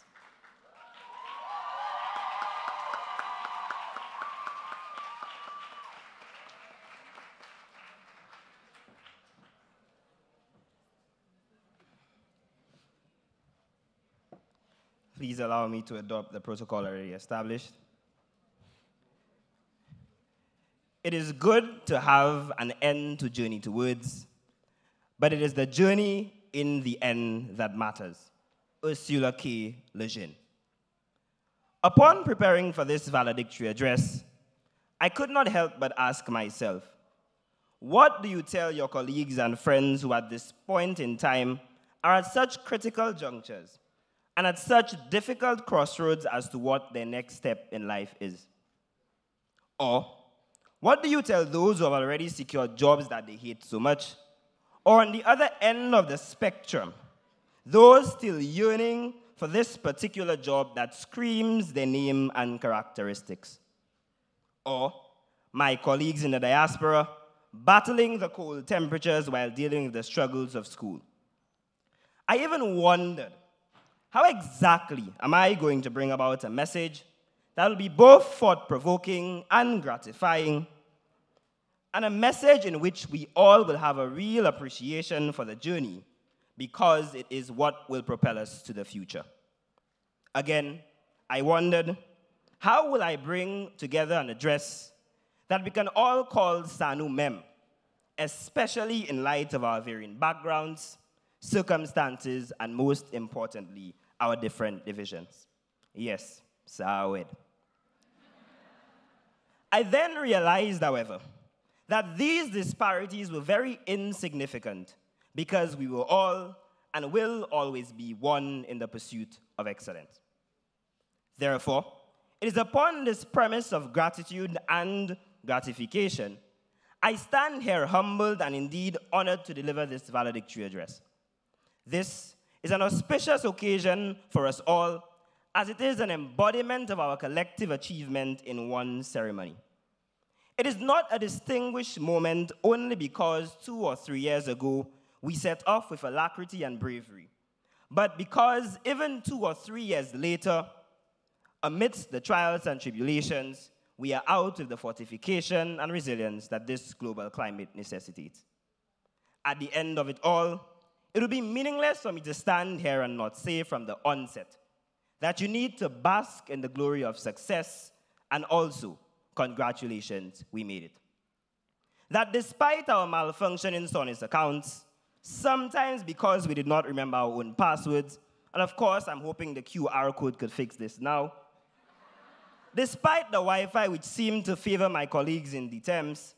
Please allow me to adopt the protocol already established. It is good to have an end to journey towards, but it is the journey in the end that matters. Ursula K. Le Jeune. Upon preparing for this valedictory address, I could not help but ask myself, what do you tell your colleagues and friends who at this point in time are at such critical junctures and at such difficult crossroads as to what their next step in life is? Or, what do you tell those who have already secured jobs that they hate so much? Or on the other end of the spectrum, those still yearning for this particular job that screams their name and characteristics? Or my colleagues in the diaspora battling the cold temperatures while dealing with the struggles of school? I even wondered, how exactly am I going to bring about a message that will be both thought-provoking and gratifying, and a message in which we all will have a real appreciation for the journey because it is what will propel us to the future? Again, I wondered, how will I bring together an address that we can all call Sanu Mem, especially in light of our varying backgrounds, circumstances, and most importantly, our different divisions? Yes, Sawed. I then realized, however, that these disparities were very insignificant because we were all and will always be one in the pursuit of excellence. Therefore, it is upon this premise of gratitude and gratification I stand here humbled and indeed honored to deliver this valedictory address. This is an auspicious occasion for us all, as it is an embodiment of our collective achievement in one ceremony. It is not a distinguished moment only because 2 or 3 years ago we set off with alacrity and bravery, but because even 2 or 3 years later, amidst the trials and tribulations, we are out with the fortification and resilience that this global climate necessitates. At the end of it all, it would be meaningless for me to stand here and not say from the onset that you need to bask in the glory of success, and also, congratulations, we made it. That despite our malfunctioning Sonus accounts, sometimes because we did not remember our own passwords, and of course, I'm hoping the QR code could fix this now, despite the Wi-Fi which seemed to favor my colleagues in the Thames,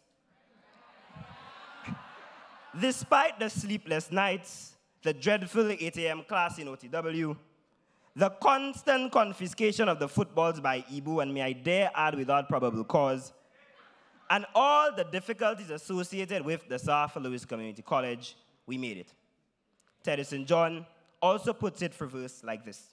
despite the sleepless nights, the dreadful 8 a.m. class in OTW, the constant confiscation of the footballs by Ibu, and may I dare add without probable cause, and all the difficulties associated with the Arthur Lewis Community College, we made it. Teddyson John also puts it for verse like this.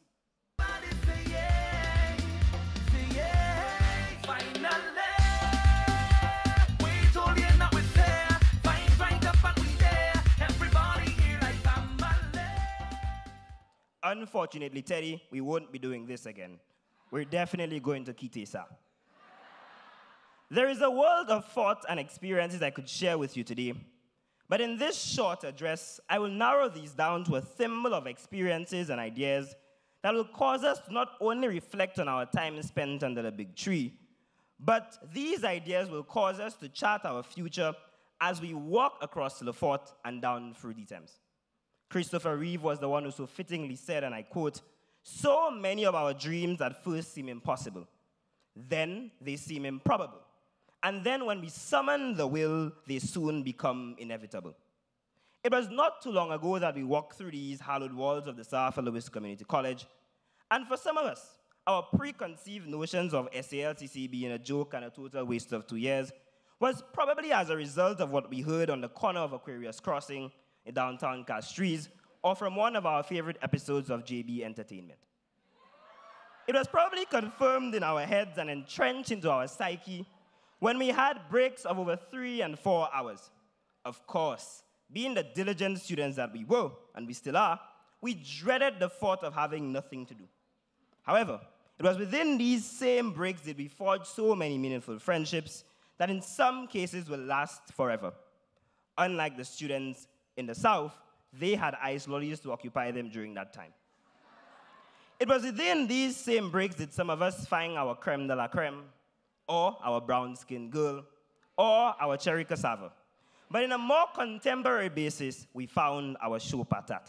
Unfortunately, Teddy, we won't be doing this again. We're definitely going to Kitesa. There is a world of thought and experiences I could share with you today, but in this short address, I will narrow these down to a thimble of experiences and ideas that will cause us to not only reflect on our time spent under the big tree, but these ideas will cause us to chart our future as we walk across Le Fort and down through the Thames. Christopher Reeve was the one who so fittingly said, and I quote, "So many of our dreams at first seem impossible. Then they seem improbable. And then when we summon the will, they soon become inevitable." It was not too long ago that we walked through these hallowed walls of the Arthur Lewis Community College, and for some of us, our preconceived notions of SALCC being a joke and a total waste of 2 years was probably as a result of what we heard on the corner of Aquarius Crossing in downtown Castries, or from one of our favorite episodes of JB Entertainment. It was probably confirmed in our heads and entrenched into our psyche when we had breaks of over 3 and 4 hours. Of course, being the diligent students that we were, and we still are, we dreaded the thought of having nothing to do. However, it was within these same breaks that we forged so many meaningful friendships that in some cases will last forever. Unlike the students in the South, they had ice lollies to occupy them during that time. It was within these same breaks that some of us find our creme de la creme, or our brown-skinned girl, or our cherry cassava. But in a more contemporary basis, we found our show patat.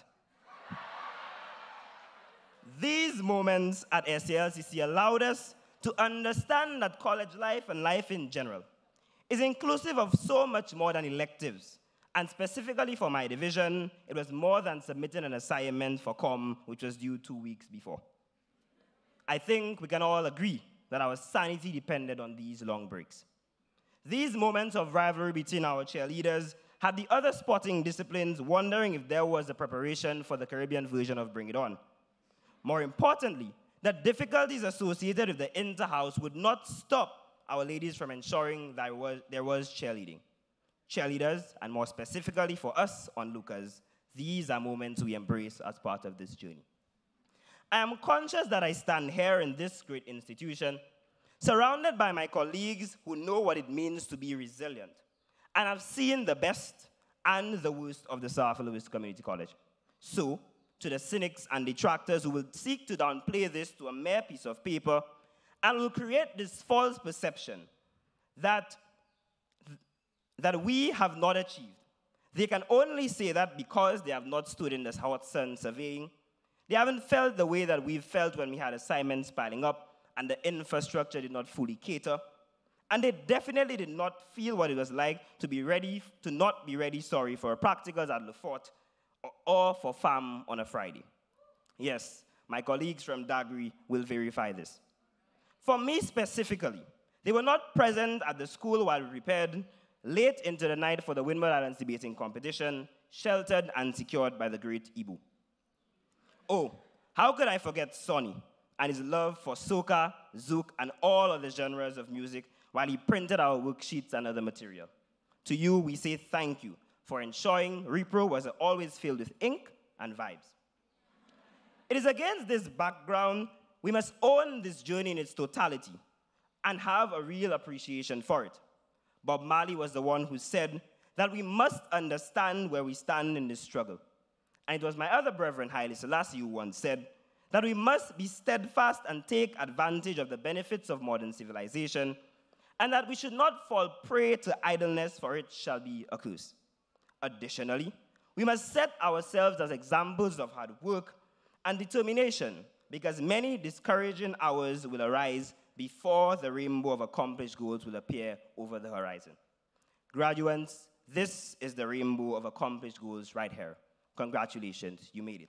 These moments at SALCC allowed us to understand that college life and life in general is inclusive of so much more than electives. And specifically for my division, it was more than submitting an assignment for COM, which was due 2 weeks before. I think we can all agree that our sanity depended on these long breaks. These moments of rivalry between our cheerleaders had the other sporting disciplines wondering if there was a preparation for the Caribbean version of Bring It On. More importantly, the difficulties associated with the inter-house would not stop our ladies from ensuring that there was cheerleading. Cheerleaders, and more specifically for us on Lucas, these are moments we embrace as part of this journey. I am conscious that I stand here in this great institution, surrounded by my colleagues who know what it means to be resilient, and have seen the best and the worst of the Sir Arthur Lewis Community College. So, to the cynics and detractors who will seek to downplay this to a mere piece of paper and will create this false perception that we have not achieved. They can only say that because they have not stood in the hot sun surveying. They haven't felt the way that we've felt when we had assignments piling up and the infrastructure did not fully cater. And they definitely did not feel what it was like to not be ready, for a practicals at Le Fort or for FAM on a Friday. Yes, my colleagues from Dagri will verify this. For me specifically, they were not present at the school while we prepared late into the night for the Windward Islands debating competition, sheltered and secured by the great Ibu. Oh, how could I forget Sonny and his love for soca, zouk, and all of the genres of music while he printed our worksheets and other material. To you, we say thank you for ensuring Repro was always filled with ink and vibes. It is against this background we must own this journey in its totality and have a real appreciation for it. Bob Marley was the one who said that we must understand where we stand in this struggle. And it was my other brethren, Haile Selassie, who once said that we must be steadfast and take advantage of the benefits of modern civilization, and that we should not fall prey to idleness, for it shall be a curse. Additionally, we must set ourselves as examples of hard work and determination, because many discouraging hours will arise before the rainbow of accomplished goals will appear over the horizon. Graduates, this is the rainbow of accomplished goals right here. Congratulations, you made it.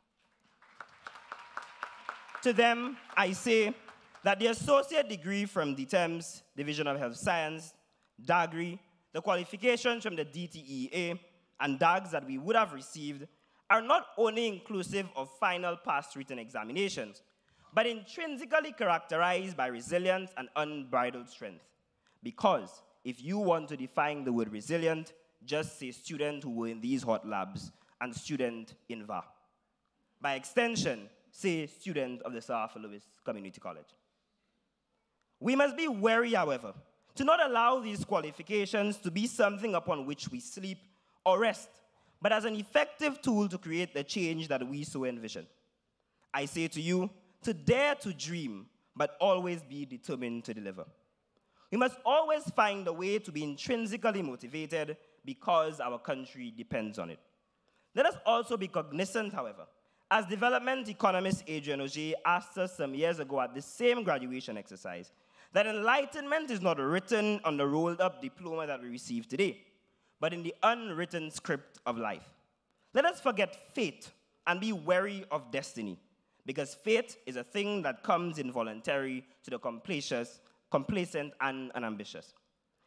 To them, I say that the associate degree from the DTEMS, Division of Health Science, DAGRI, the qualifications from the DTEA, and DAGs that we would have received are not only inclusive of final pass written examinations, but intrinsically characterized by resilience and unbridled strength. Because if you want to define the word resilient, just say student who were in these hot labs and student in VA. By extension, say student of the Sir Arthur Lewis Community College. We must be wary, however, to not allow these qualifications to be something upon which we sleep or rest, but as an effective tool to create the change that we so envision. I say to you, to dare to dream, but always be determined to deliver. We must always find a way to be intrinsically motivated because our country depends on it. Let us also be cognizant, however, as development economist Adrian Auger asked us some years ago at the same graduation exercise, that enlightenment is not written on the rolled-up diploma that we receive today, but in the unwritten script of life. Let us forget fate and be wary of destiny, because fate is a thing that comes involuntary to the complacent and unambitious.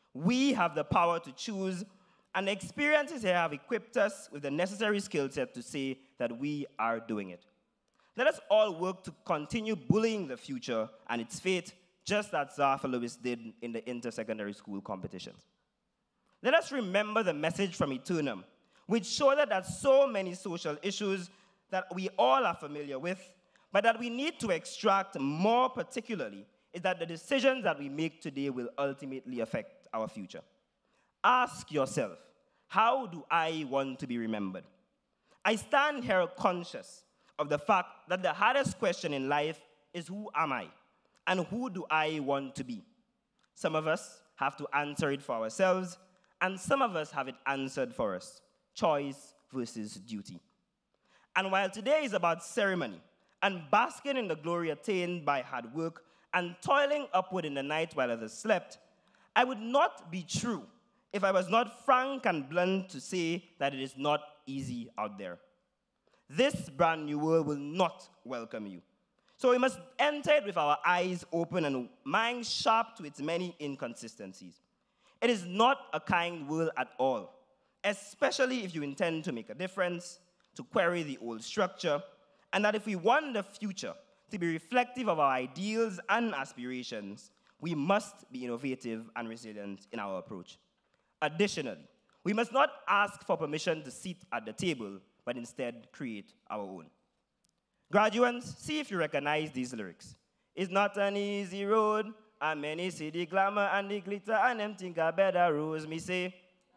We have the power to choose, and the experiences here have equipped us with the necessary skill set to say that we are doing it. Let us all work to continue bullying the future and its fate, just as Arthur Lewis did in the inter-secondary school competitions. Let us remember the message from Eternum, which showed that so many social issues that we all are familiar with, but that we need to extract more particularly, is that the decisions that we make today will ultimately affect our future. Ask yourself, how do I want to be remembered? I stand here conscious of the fact that the hardest question in life is who am I and who do I want to be? Some of us have to answer it for ourselves, and some of us have it answered for us. Choice versus duty. And while today is about ceremony and basking in the glory attained by hard work and toiling upward in the night while others slept, I would not be true if I was not frank and blunt to say that it is not easy out there. This brand new world will not welcome you. So we must enter it with our eyes open and minds sharp to its many inconsistencies. It is not a kind world at all, especially if you intend to make a difference, to query the old structure, and that if we want the future to be reflective of our ideals and aspirations, we must be innovative and resilient in our approach. Additionally, we must not ask for permission to sit at the table, but instead create our own. Graduates, see if you recognize these lyrics. It's not an easy road, and many see the glamour and the glitter, and them think a better rose, me say.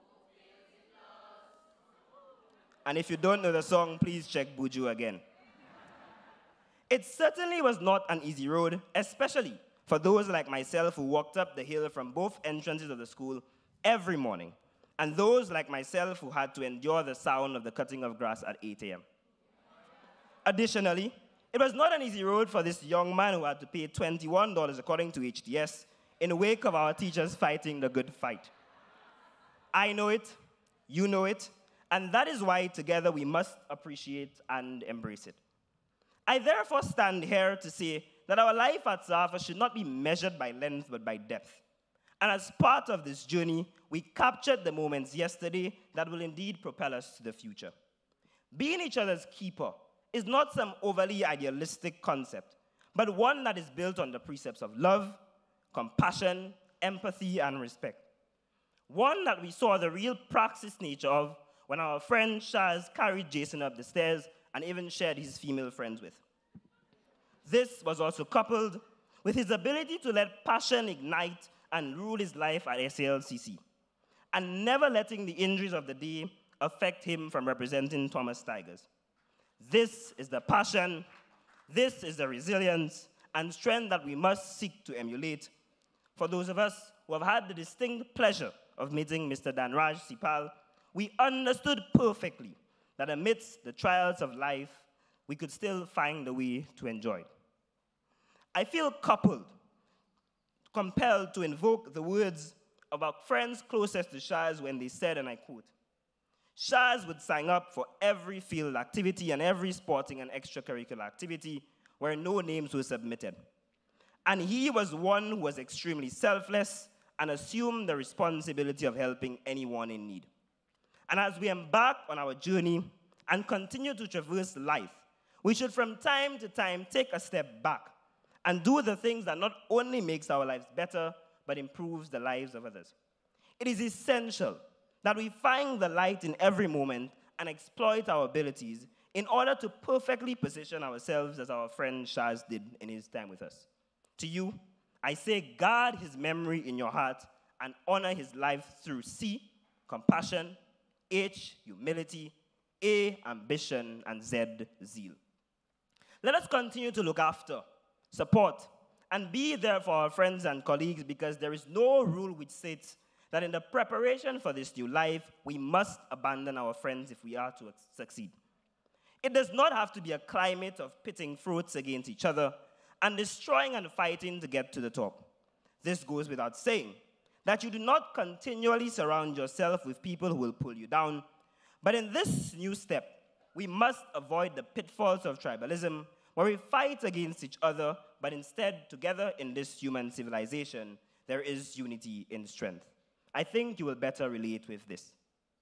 And if you don't know the song, please check Buju again. It certainly was not an easy road, especially for those like myself who walked up the hill from both entrances of the school every morning, and those like myself who had to endure the sound of the cutting of grass at 8 a.m. Additionally, it was not an easy road for this young man who had to pay $21 according to HDS in the wake of our teachers fighting the good fight. I know it, you know it, and that is why together we must appreciate and embrace it. I therefore stand here to say that our life at Safa should not be measured by length but by depth. And as part of this journey, we captured the moments yesterday that will indeed propel us to the future. Being each other's keeper is not some overly idealistic concept, but one that is built on the precepts of love, compassion, empathy, and respect. One that we saw the real praxis nature of when our friend Shaz carried Jason up the stairs and even shared his female friends with. This was also coupled with his ability to let passion ignite and rule his life at SALCC, and never letting the injuries of the day affect him from representing Thomas Tigers. This is the passion, this is the resilience and strength that we must seek to emulate. For those of us who have had the distinct pleasure of meeting Mr. Danraj Sipal, we understood perfectly that amidst the trials of life, we could still find a way to enjoy it. I feel compelled to invoke the words of our friends closest to Shaz when they said, and I quote, Shaz would sign up for every field activity and every sporting and extracurricular activity where no names were submitted. And he was one who was extremely selfless and assumed the responsibility of helping anyone in need. And as we embark on our journey and continue to traverse life, we should from time to time take a step back and do the things that not only makes our lives better, but improves the lives of others. It is essential that we find the light in every moment and exploit our abilities in order to perfectly position ourselves as our friend Shaz did in his time with us. To you, I say guard his memory in your heart and honor his life through C, compassion, H, humility, A, ambition, and Z, zeal. Let us continue to look after, support, and be there for our friends and colleagues, because there is no rule which states that in the preparation for this new life, we must abandon our friends if we are to succeed. It does not have to be a climate of pitting fruits against each other and destroying and fighting to get to the top. This goes without saying, that you do not continually surround yourself with people who will pull you down. But in this new step, we must avoid the pitfalls of tribalism, where we fight against each other, but instead, together in this human civilization, there is unity in strength. I think you will better relate with this.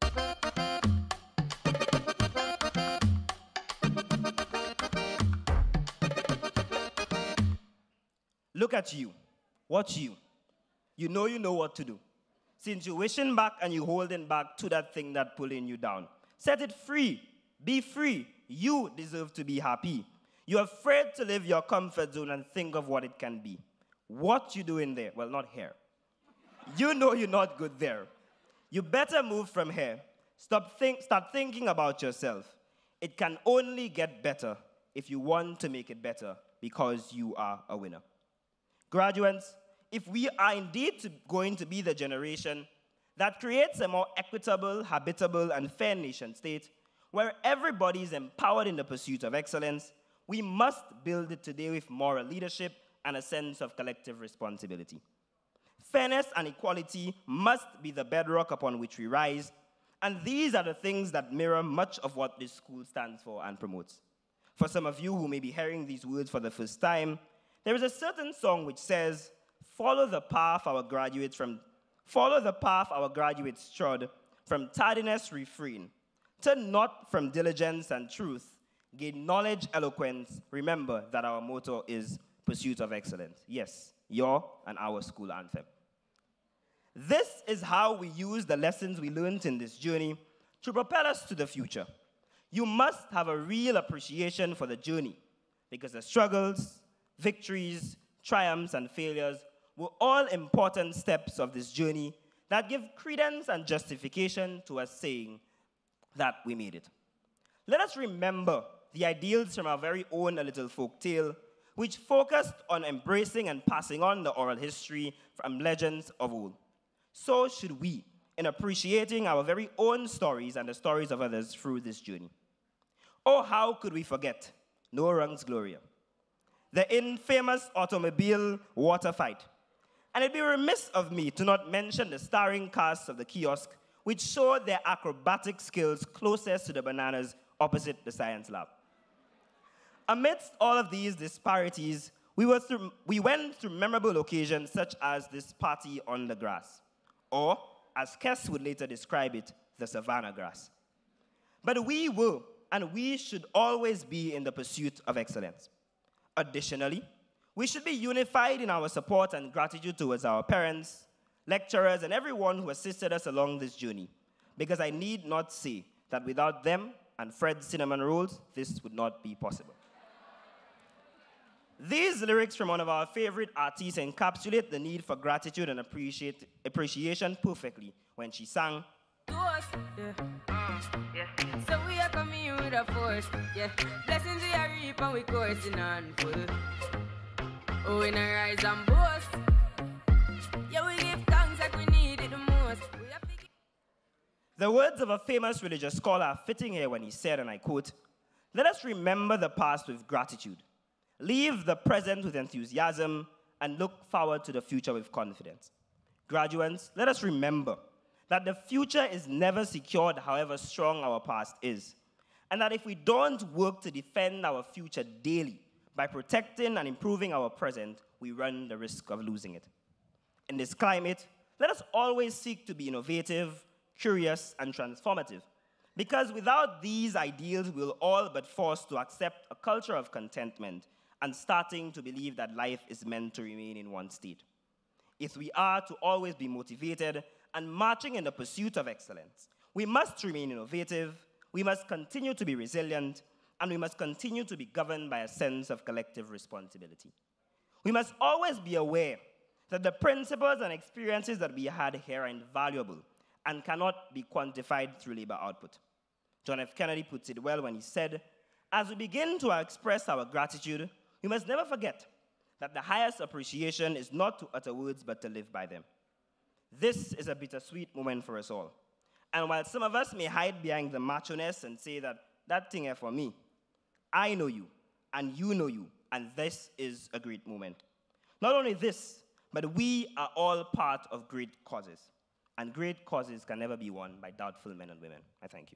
Look at you. Watch you. You know what to do. Since you're wishing back and you're holding back to that thing that's pulling you down. Set it free. Be free. You deserve to be happy. You're afraid to leave your comfort zone and think of what it can be. What you doing there? Well, not here. You know you're not good there. You better move from here. Start thinking about yourself. It can only get better if you want to make it better because you are a winner. Graduates, if we are indeed going to be the generation that creates a more equitable, habitable, and fair nation state, where everybody is empowered in the pursuit of excellence, we must build it today with moral leadership and a sense of collective responsibility. Fairness and equality must be the bedrock upon which we rise, and these are the things that mirror much of what this school stands for and promotes. For some of you who may be hearing these words for the first time, there is a certain song which says, follow the path our graduates trod, from tardiness refrain. Turn not from diligence and truth, gain knowledge, eloquence. Remember that our motto is pursuit of excellence. Yes, your and our school anthem. This is how we use the lessons we learned in this journey to propel us to the future. You must have a real appreciation for the journey because the struggles, victories, triumphs, and failures were all important steps of this journey that give credence and justification to us saying that we made it. Let us remember the ideals from our very own A Little Folk Tale, which focused on embracing and passing on the oral history from legends of old. So should we, in appreciating our very own stories and the stories of others through this journey. Oh, how could we forget Noah Rung's Gloria, the infamous automobile water fight. And it'd be remiss of me to not mention the starring cast of the kiosk, which showed their acrobatic skills closest to the bananas opposite the science lab. Amidst all of these disparities, we went through memorable occasions such as this party on the grass, or, as Kess would later describe it, the savannah grass. But we were, and we should always be in the pursuit of excellence. Additionally, we should be unified in our support and gratitude towards our parents, lecturers, and everyone who assisted us along this journey, because I need not say that without them and Fred's cinnamon rolls, this would not be possible. These lyrics from one of our favorite artists encapsulate the need for gratitude and appreciation perfectly when she sang, To us, yeah. So we are coming with a force, yeah. Blessings we are reap and we coursing on full. Oh, we not rise and boast. Yeah, we give thanks like we need it the most. The words of a famous religious scholar are fitting here when he said, and I quote, "Let us remember the past with gratitude, leave the present with enthusiasm, and look forward to the future with confidence." Graduates, let us remember that the future is never secured however strong our past is, and that if we don't work to defend our future daily by protecting and improving our present, we run the risk of losing it. In this climate, let us always seek to be innovative, curious, and transformative, because without these ideals, we'll all but forced to accept a culture of contentment and starting to believe that life is meant to remain in one state. If we are to always be motivated and marching in the pursuit of excellence, we must remain innovative, we must continue to be resilient, and we must continue to be governed by a sense of collective responsibility. We must always be aware that the principles and experiences that we had here are invaluable and cannot be quantified through labor output. John F. Kennedy puts it well when he said, "As we begin to express our gratitude, we must never forget that the highest appreciation is not to utter words but to live by them." This is a bittersweet moment for us all. And while some of us may hide behind the macho-ness and say that thing here for me, I know you, and you know you, and this is a great moment. Not only this, but we are all part of great causes. And great causes can never be won by doubtful men and women. I thank you.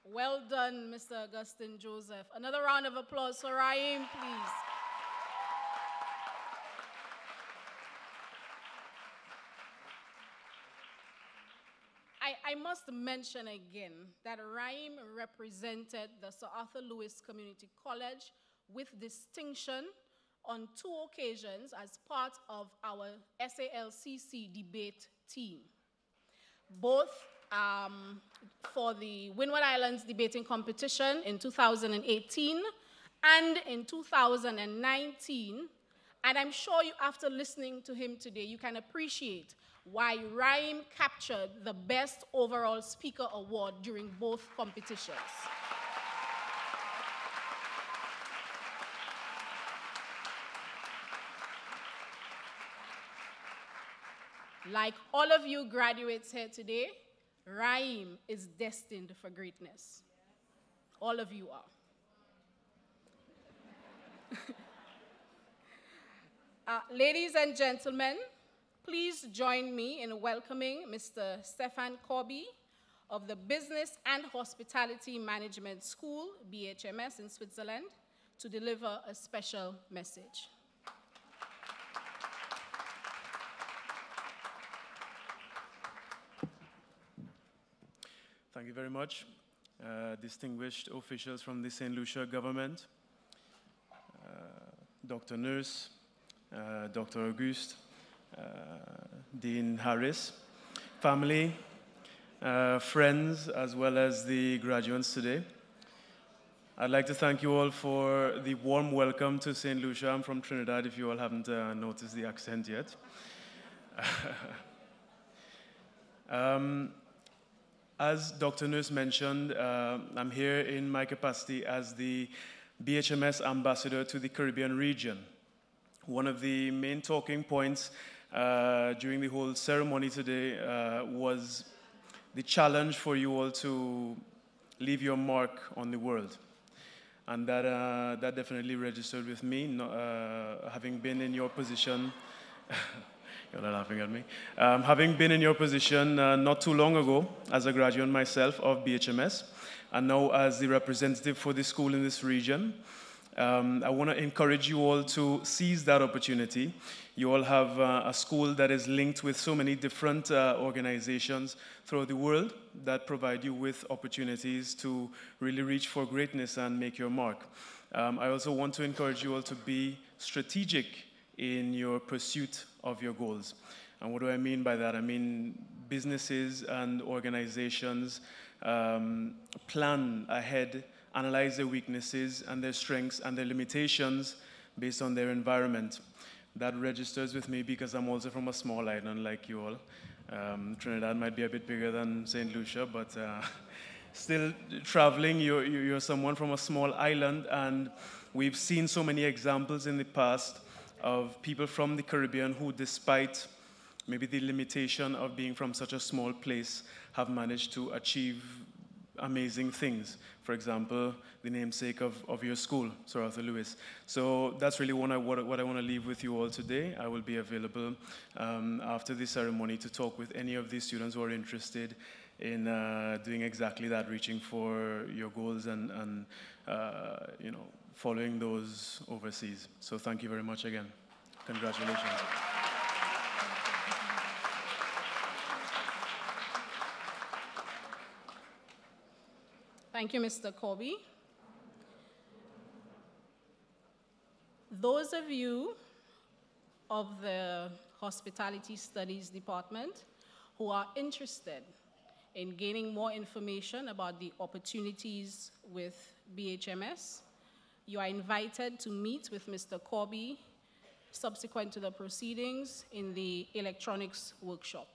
Well done, Mr. Augustine Joseph. Another round of applause for Raheem, please. I must mention again that Raheem represented the Sir Arthur Lewis Community College with distinction on 2 occasions as part of our SALCC debate team. Both for the Windward Islands debating competition in 2018 and in 2019. And I'm sure you, after listening to him today, you can appreciate why Raheem captured the Best Overall Speaker Award during both competitions. Like all of you graduates here today, Raheem is destined for greatness. All of you are. Ladies and gentlemen, please join me in welcoming Mr. Stefan Corby of the Business and Hospitality Management School, BHMS in Switzerland, to deliver a special message. Thank you very much, distinguished officials from the St. Lucia government, Dr. Nurse, Dr. Auguste, Dean Harris, family, friends, as well as the graduates today. I'd like to thank you all for the warm welcome to St. Lucia. I'm from Trinidad, if you all haven't noticed the accent yet. As Dr. Nurse mentioned, I'm here in my capacity as the BHMS ambassador to the Caribbean region. One of the main talking points during the whole ceremony today was the challenge for you all to leave your mark on the world. And that definitely registered with me, having been in your position. You're not laughing at me. Having been in your position not too long ago as a graduate myself of BHMS, and now as the representative for the school in this region, I want to encourage you all to seize that opportunity. You all have a school that is linked with so many different organizations throughout the world that provide you with opportunities to really reach for greatness and make your mark. I also want to encourage you all to be strategic in your pursuit of your goals. And what do I mean by that? I mean businesses and organizations plan ahead, analyze their weaknesses and their strengths and their limitations based on their environment. That registers with me because I'm also from a small island like you all. Trinidad might be a bit bigger than St. Lucia, but still traveling, you're someone from a small island, and we've seen so many examples in the past of people from the Caribbean who, despite maybe the limitation of being from such a small place, have managed to achieve amazing things. For example, the namesake of your school, Sir Arthur Lewis. So that's really what I want to leave with you all today. I will be available after the ceremony to talk with any of these students who are interested in doing exactly that, reaching for your goals and you know, following those overseas. So thank you very much again. Congratulations. Thank you, Mr. Corby. Those of you of the Hospitality Studies Department who are interested in gaining more information about the opportunities with BHMS, you are invited to meet with Mr. Corby subsequent to the proceedings in the electronics workshop.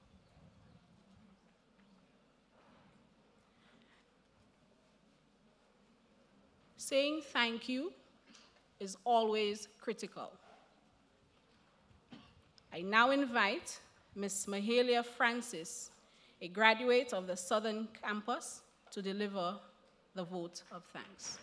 Saying thank you is always critical. I now invite Ms. Mahalia Francis, a graduate of the Southern Campus, to deliver the vote of thanks.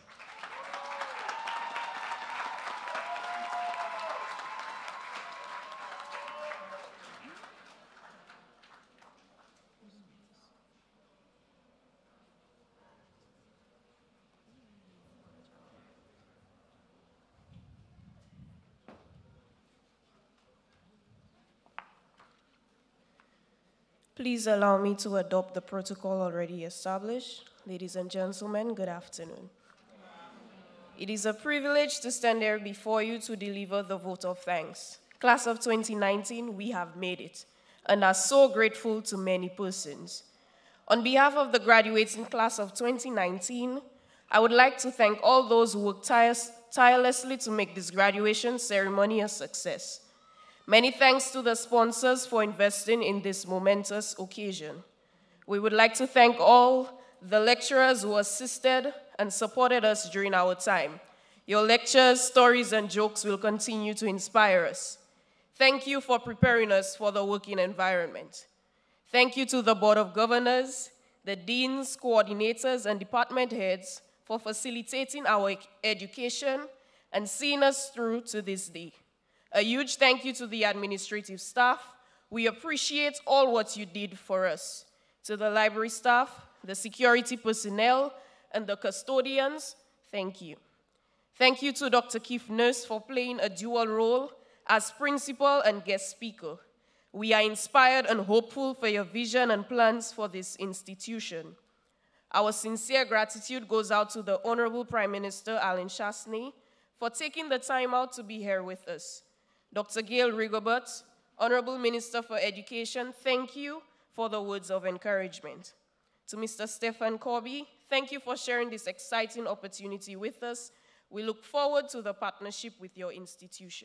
Please allow me to adopt the protocol already established. Ladies and gentlemen, good afternoon. It is a privilege to stand here before you to deliver the vote of thanks. Class of 2019, we have made it, and are so grateful to many persons. On behalf of the graduating class of 2019, I would like to thank all those who worked tirelessly to make this graduation ceremony a success. Many thanks to the sponsors for investing in this momentous occasion. We would like to thank all the lecturers who assisted and supported us during our time. Your lectures, stories, and jokes will continue to inspire us. Thank you for preparing us for the working environment. Thank you to the Board of Governors, the deans, coordinators, and department heads for facilitating our education and seeing us through to this day. A huge thank you to the administrative staff. We appreciate all what you did for us. To the library staff, the security personnel, and the custodians, thank you. Thank you to Dr. Keith Nurse for playing a dual role as principal and guest speaker. We are inspired and hopeful for your vision and plans for this institution. Our sincere gratitude goes out to the Honorable Prime Minister Alan Chasney for taking the time out to be here with us. Dr. Gail Rigobert, Honorable Minister for Education, thank you for the words of encouragement. To Mr. Stephen Corby, thank you for sharing this exciting opportunity with us. We look forward to the partnership with your institution.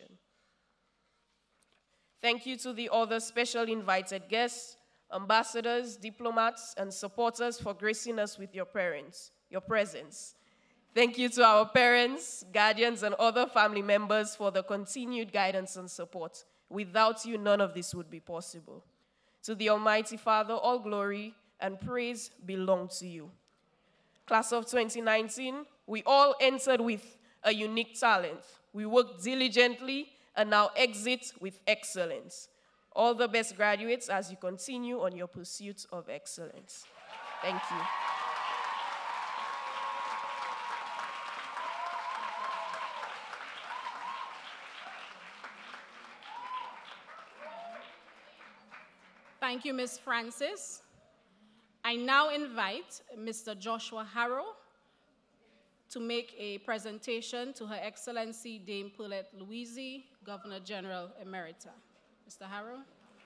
Thank you to the other special invited guests, ambassadors, diplomats, and supporters for gracing us with your presence. Thank you to our parents, guardians, and other family members for the continued guidance and support. Without you, none of this would be possible. To the Almighty Father, all glory and praise belong to you. Class of 2019, we all entered with a unique talent. We worked diligently and now exit with excellence. All the best graduates as you continue on your pursuit of excellence. Thank you. Thank you, Ms. Francis. I now invite Mr. Joshua Harrow to make a presentation to Her Excellency Dame Paulette Louise, Governor General Emerita. Mr. Harrow.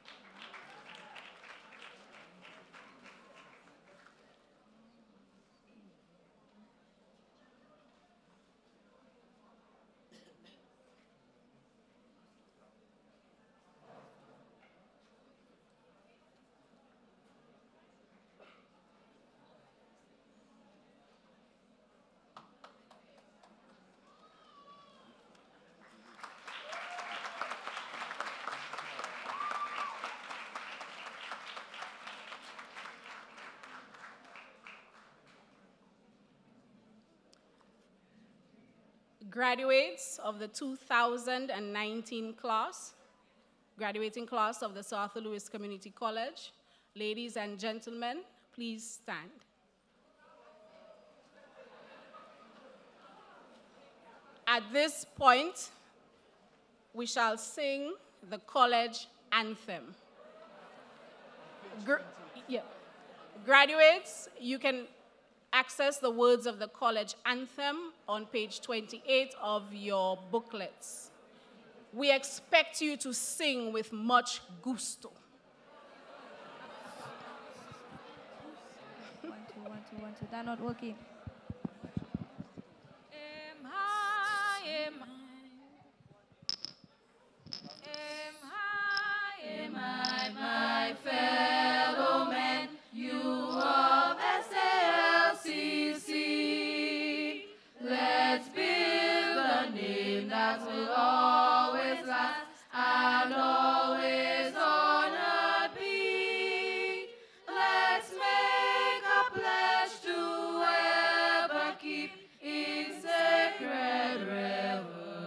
Graduates of the 2019 class, graduating class of the Sir Arthur Lewis Community College, ladies and gentlemen, please stand. At this point, we shall sing the college anthem. Graduates, you can access the words of the college anthem on page 28 of your booklets. We expect you to sing with much gusto. 1, 2, 1, 2, 1, 2. They're not working. Am I, my fellow men, you of SLCC. Let's build a name that will always last and always honored be. Let's make a pledge to ever keep in sacred reverence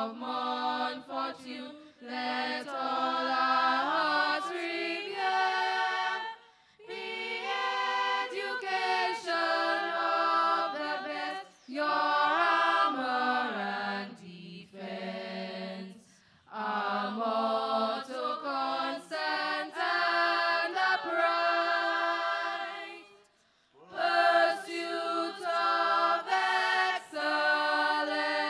of morn fortune, let all our hearts revere the education of the best, your armor and defense, our motto constant and upright, pursuit of excellence.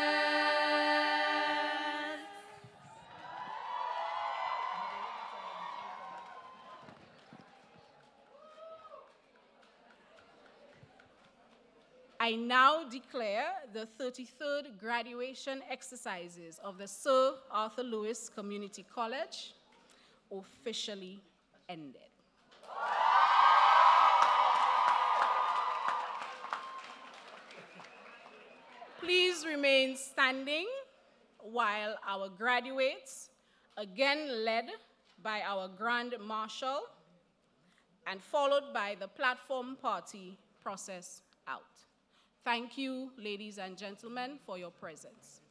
I now declare the 33rd graduation exercises of the Sir Arthur Lewis Community College officially ended. Please remain standing while our graduates, again led by our Grand Marshal and followed by the platform party, process out. Thank you, ladies and gentlemen, for your presence.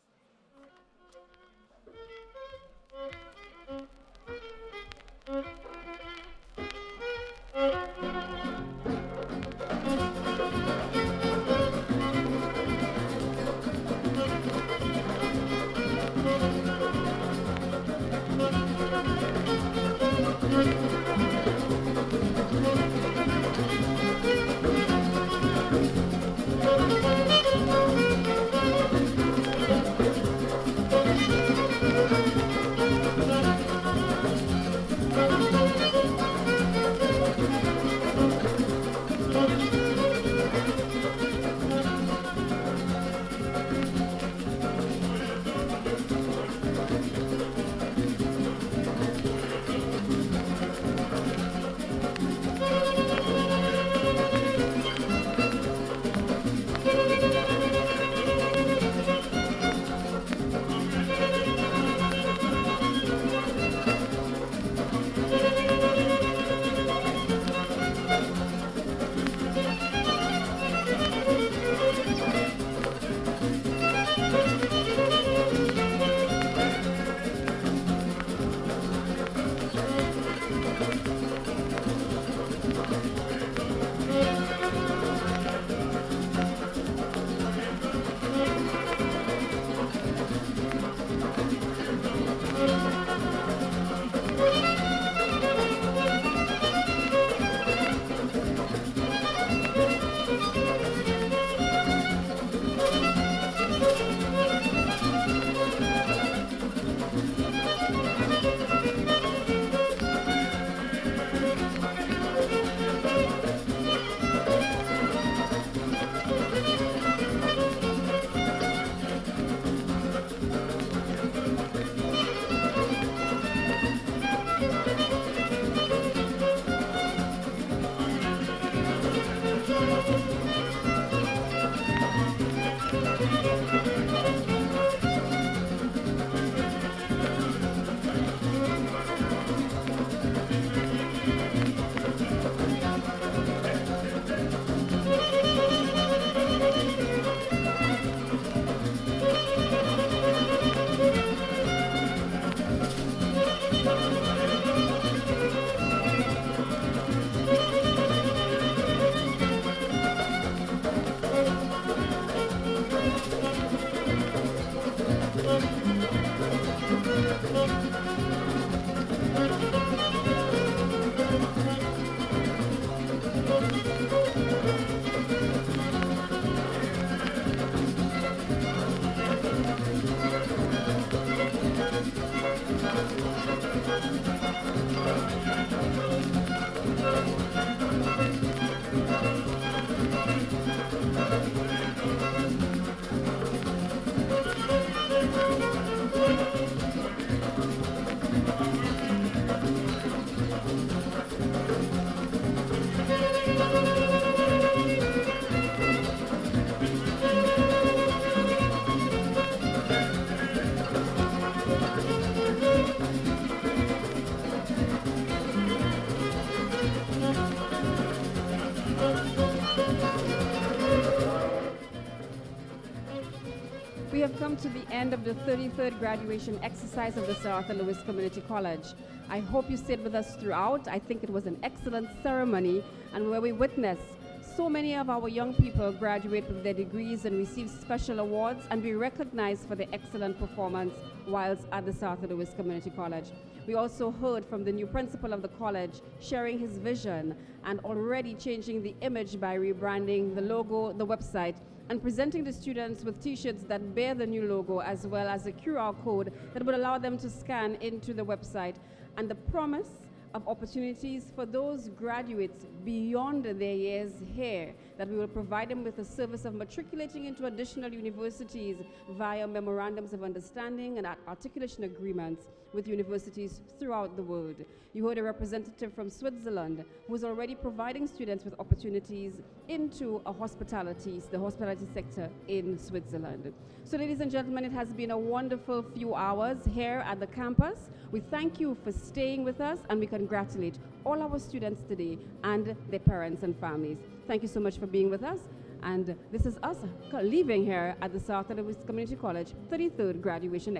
We have come to the end of the 33rd graduation exercise of the Sir Arthur Lewis Community College. I hope you stayed with us throughout. I think it was an excellent ceremony, and where we witnessed so many of our young people graduate with their degrees and receive special awards and be recognized for their excellent performance whilst at the Sir Arthur Lewis Community College. We also heard from the new principal of the college sharing his vision and already changing the image by rebranding the logo, the website, and presenting the students with t-shirts that bear the new logo as well as a QR code that would allow them to scan into the website, and the promise of opportunities for those graduates beyond their years here, that we will provide them with a service of matriculating into additional universities via memorandums of understanding and articulation agreements with universities throughout the world. You heard a representative from Switzerland who is already providing students with opportunities into the hospitality sector in Switzerland. So ladies and gentlemen, it has been a wonderful few hours here at the campus. We thank you for staying with us, and we congratulate all our students today and their parents and families. Thank you so much for being with us. And this is us leaving here at the Sir Arthur Lewis Community College 33rd graduation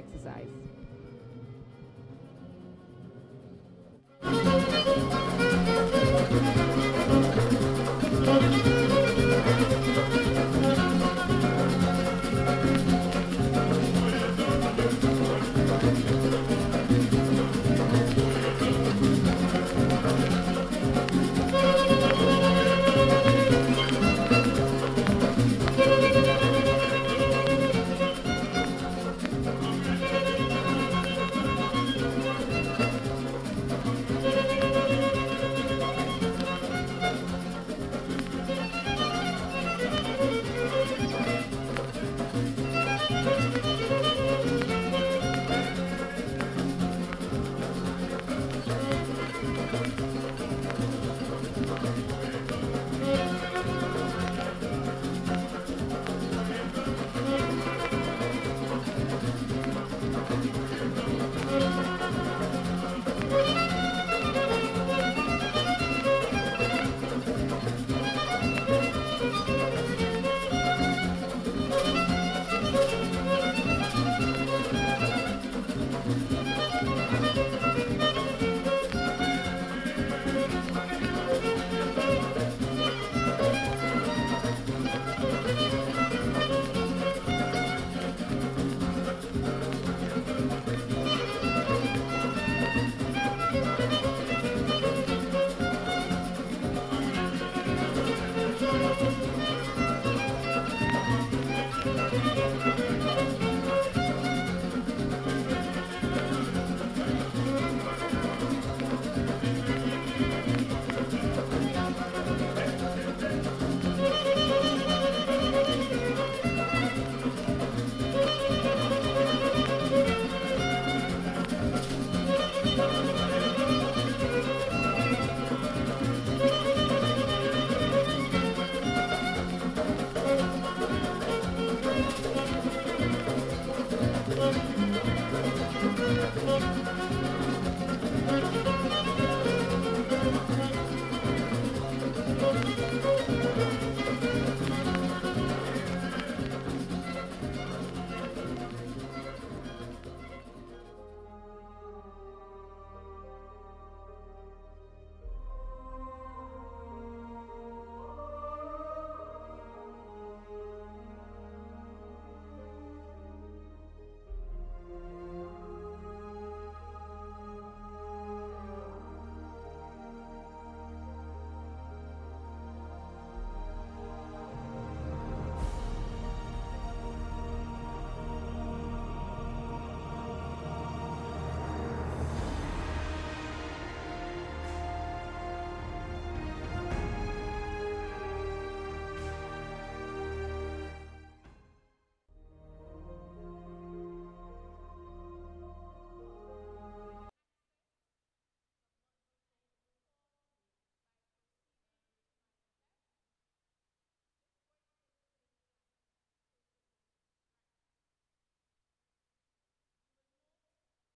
exercise.